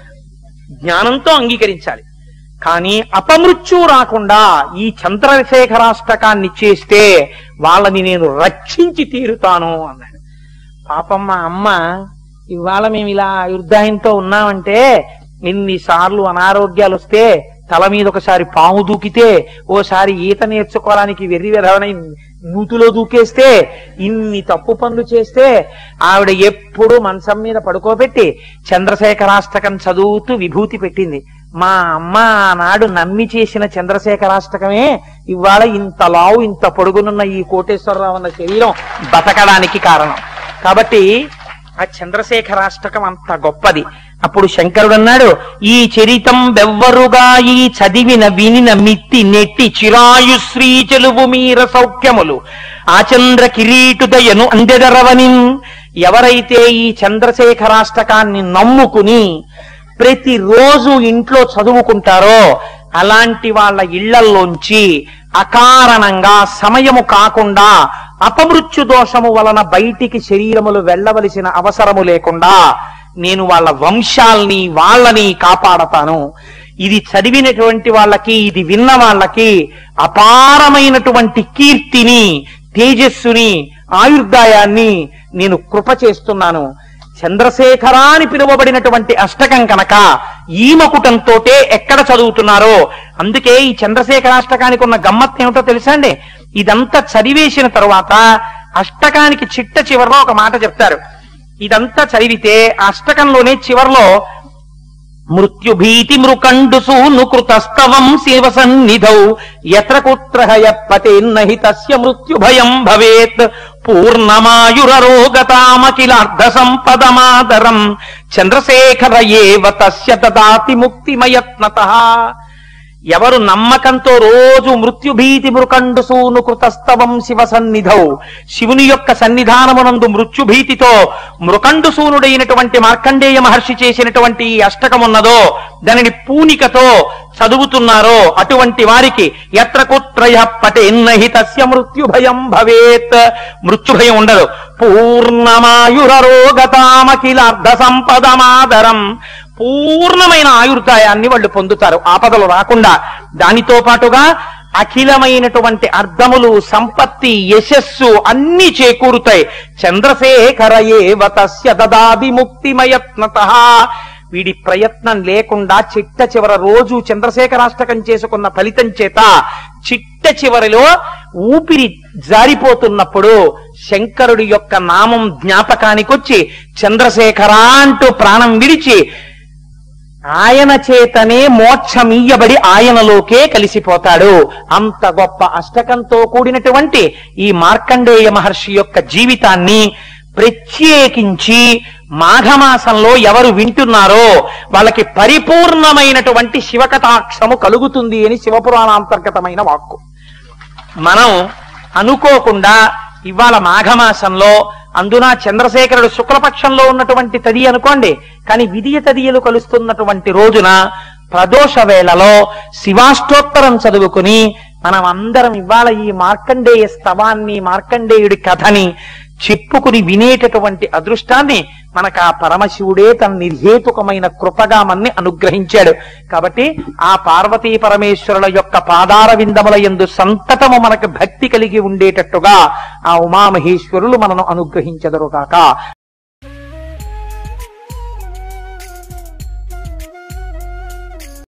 జ్ఞానంతో అంగీకరించాలి. కానీ అపమృత్యు రాకుండా ఈ చంద్రశేఖరాష్టకాన్ని చేస్తే వాళ్ళని నేను రక్షించి తీరుతాను అన్నాడు. పాపం మా అమ్మ, ఇవాళ మేము ఇలా ఆయుర్దాయంతో ఉన్నామంటే ఎన్నిసార్లు అనారోగ్యాలు వస్తే, తల మీద ఒకసారి పాము దూకితే, ఓసారి ఈత నేర్చుకోవడానికి వెర్రి వెధవనై నూతులో దూకేస్తే, ఇన్ని తప్పు పనులు చేస్తే ఆవిడ ఎప్పుడు మంచం మీద పడుకోబెట్టి చంద్రశేఖరాష్టకం చదువుతూ విభూతి పెట్టింది. మా అమ్మ ఆనాడు నమ్మి చేసిన చంద్రశేఖరాష్టకమే ఇవాళ ఇంత లావు ఇంత పొడుగునున్న ఈ కోటేశ్వరరావు అన్న శరీరం బతకడానికి కారణం. కాబట్టి ఆ చంద్రశేఖరాష్టకం అంత గొప్పది. అప్పుడు శంకరుడు అన్నాడు, ఈ చరితం బెవ్వరుగా ఈ చదివిన వినిన మిత్తి నెట్టి చిరాయుశ్రీ చెలువు మీర సౌఖ్యములు ఆచంద్ర కిరీటుదయను అందెదరవని. ఎవరైతే ఈ చంద్రశేఖరాష్టకాన్ని నమ్ముకుని ప్రతిరోజు ఇంట్లో చదువుకుంటారో అలాంటి వాళ్ళ ఇళ్లల్లోంచి అకారణంగా సమయము కాకుండా అపమృత్యు దోషము వలన బయటికి శరీరములు వెళ్ళవలసిన అవసరము లేకుండా నేను వాళ్ళ వంశాల్ని వాళ్ళని కాపాడతాను. ఇది చదివినటువంటి వాళ్ళకి, ఇది విన్న వాళ్ళకి అపారమైనటువంటి కీర్తిని, తేజస్సుని, ఆయుర్దాయాన్ని నేను కృప చేస్తున్నాను. చంద్రశేఖర అని పిలువబడినటువంటి అష్టకం కనుక ఈ మకుటంతోటే ఎక్కడ చదువుతున్నారో, అందుకే ఈ చంద్రశేఖరాష్టకానికి ఉన్న గమ్మత్తు ఏమిటో తెలుసా అండి? ఇదంతా చదివేసిన తరువాత అష్టకానికి చిట్ట చివరిలో ఒక మాట చెప్తారు. ఇదంతా చదివితే ఆ అష్టకంలోనే చివర్లో మృత్యుభీతి మృకండుసూను కృతస్తవం శివ సన్నిధౌ యత్ర కుత్రహయ పతేన్నహి తస్య మృత్యుభయం భవేత్ పూర్ణమాయురరోగతామఖిలార్ధ సంపదమాదరం చంద్రశేఖర ఏవ తస్య దదాతి ముక్తిమయత్నతః. ఎవరు నమ్మకంతో రోజు మృత్యుభీతి మృకండుసూను కృతస్తవం శివ సన్నిధౌ, శివుని యొక్క సన్నిధానమునందు మృత్యుభీతితో మృకండుసూనుడైనటువంటి మార్కండేయ మహర్షి చేసినటువంటి ఈ అష్టకమున్నదో దానిని పూనికతో చదువుతున్నారో అటువంటి వారికి యత్ర కుత్రయ పటేన్నహి తస్య మృత్యుభయం భవేత్, మృత్యుభయం ఉండదు. పూర్ణమాయురరోగతామఖిలార్ధ సంపదమాదరం, పూర్ణమైన ఆయుర్దాయాన్ని వాళ్ళు పొందుతారు, ఆపదలు రాకుండా. దానితో పాటుగా అఖిలమైనటువంటి అర్థములు, సంపత్తి, యశస్సు అన్ని చేకూరుతాయి. చంద్రశేఖర ఏవ తస్య దదాది ముక్తిమయత్నతః. వీడి ప్రయత్నం లేకుండా చిట్ట చివర రోజు చంద్రశేఖరాష్టకం చేసుకున్న ఫలితం చేత చిట్ట చివరిలో ఊపిరి జారిపోతున్నప్పుడు శంకరుడి యొక్క నామం జ్ఞాపకానికొచ్చి చంద్రశేఖర అంటూ ప్రాణం విడిచి ఆయన చేతనే మోక్షమీయబడి ఆయనలోకే కలిసిపోతాడు. అంత గొప్ప అష్టకంతో కూడినటువంటి ఈ మార్కండేయ మహర్షి యొక్క జీవితాన్ని ప్రత్యేకించి మాఘమాసంలో ఎవరు వింటున్నారో వాళ్ళకి పరిపూర్ణమైనటువంటి శివకటాక్షము కలుగుతుంది అని శివపురాణాంతర్గతమైన వాక్కు. మనం అనుకోకుండా ఇవాళ మాఘమాసంలో, అందున చంద్రశేఖరుడు శుక్లపక్షంలో ఉన్నటువంటి తది అనుకోండి, కానీ విదియ తదియలు కలుస్తున్నటువంటి రోజున ప్రదోష వేళలో శివాష్టోత్తరం చదువుకుని మనం అందరం ఇవాళ ఈ మార్కండేయ స్తవాన్ని, మార్కండేయుడి కథని చెప్పుకుని వినేటటువంటి అదృష్టాన్ని మనకు ఆ పరమశివుడే తన నిర్హేతుకమైన కృపగా మన్ని అనుగ్రహించాడు. కాబట్టి ఆ పార్వతీ పరమేశ్వరుల యొక్క పాదార విందముల యందు సంతతము మనకు భక్తి కలిగి ఉండేటట్టుగా ఆ ఉమామహేశ్వరులు మనను అనుగ్రహించెదరుగాక.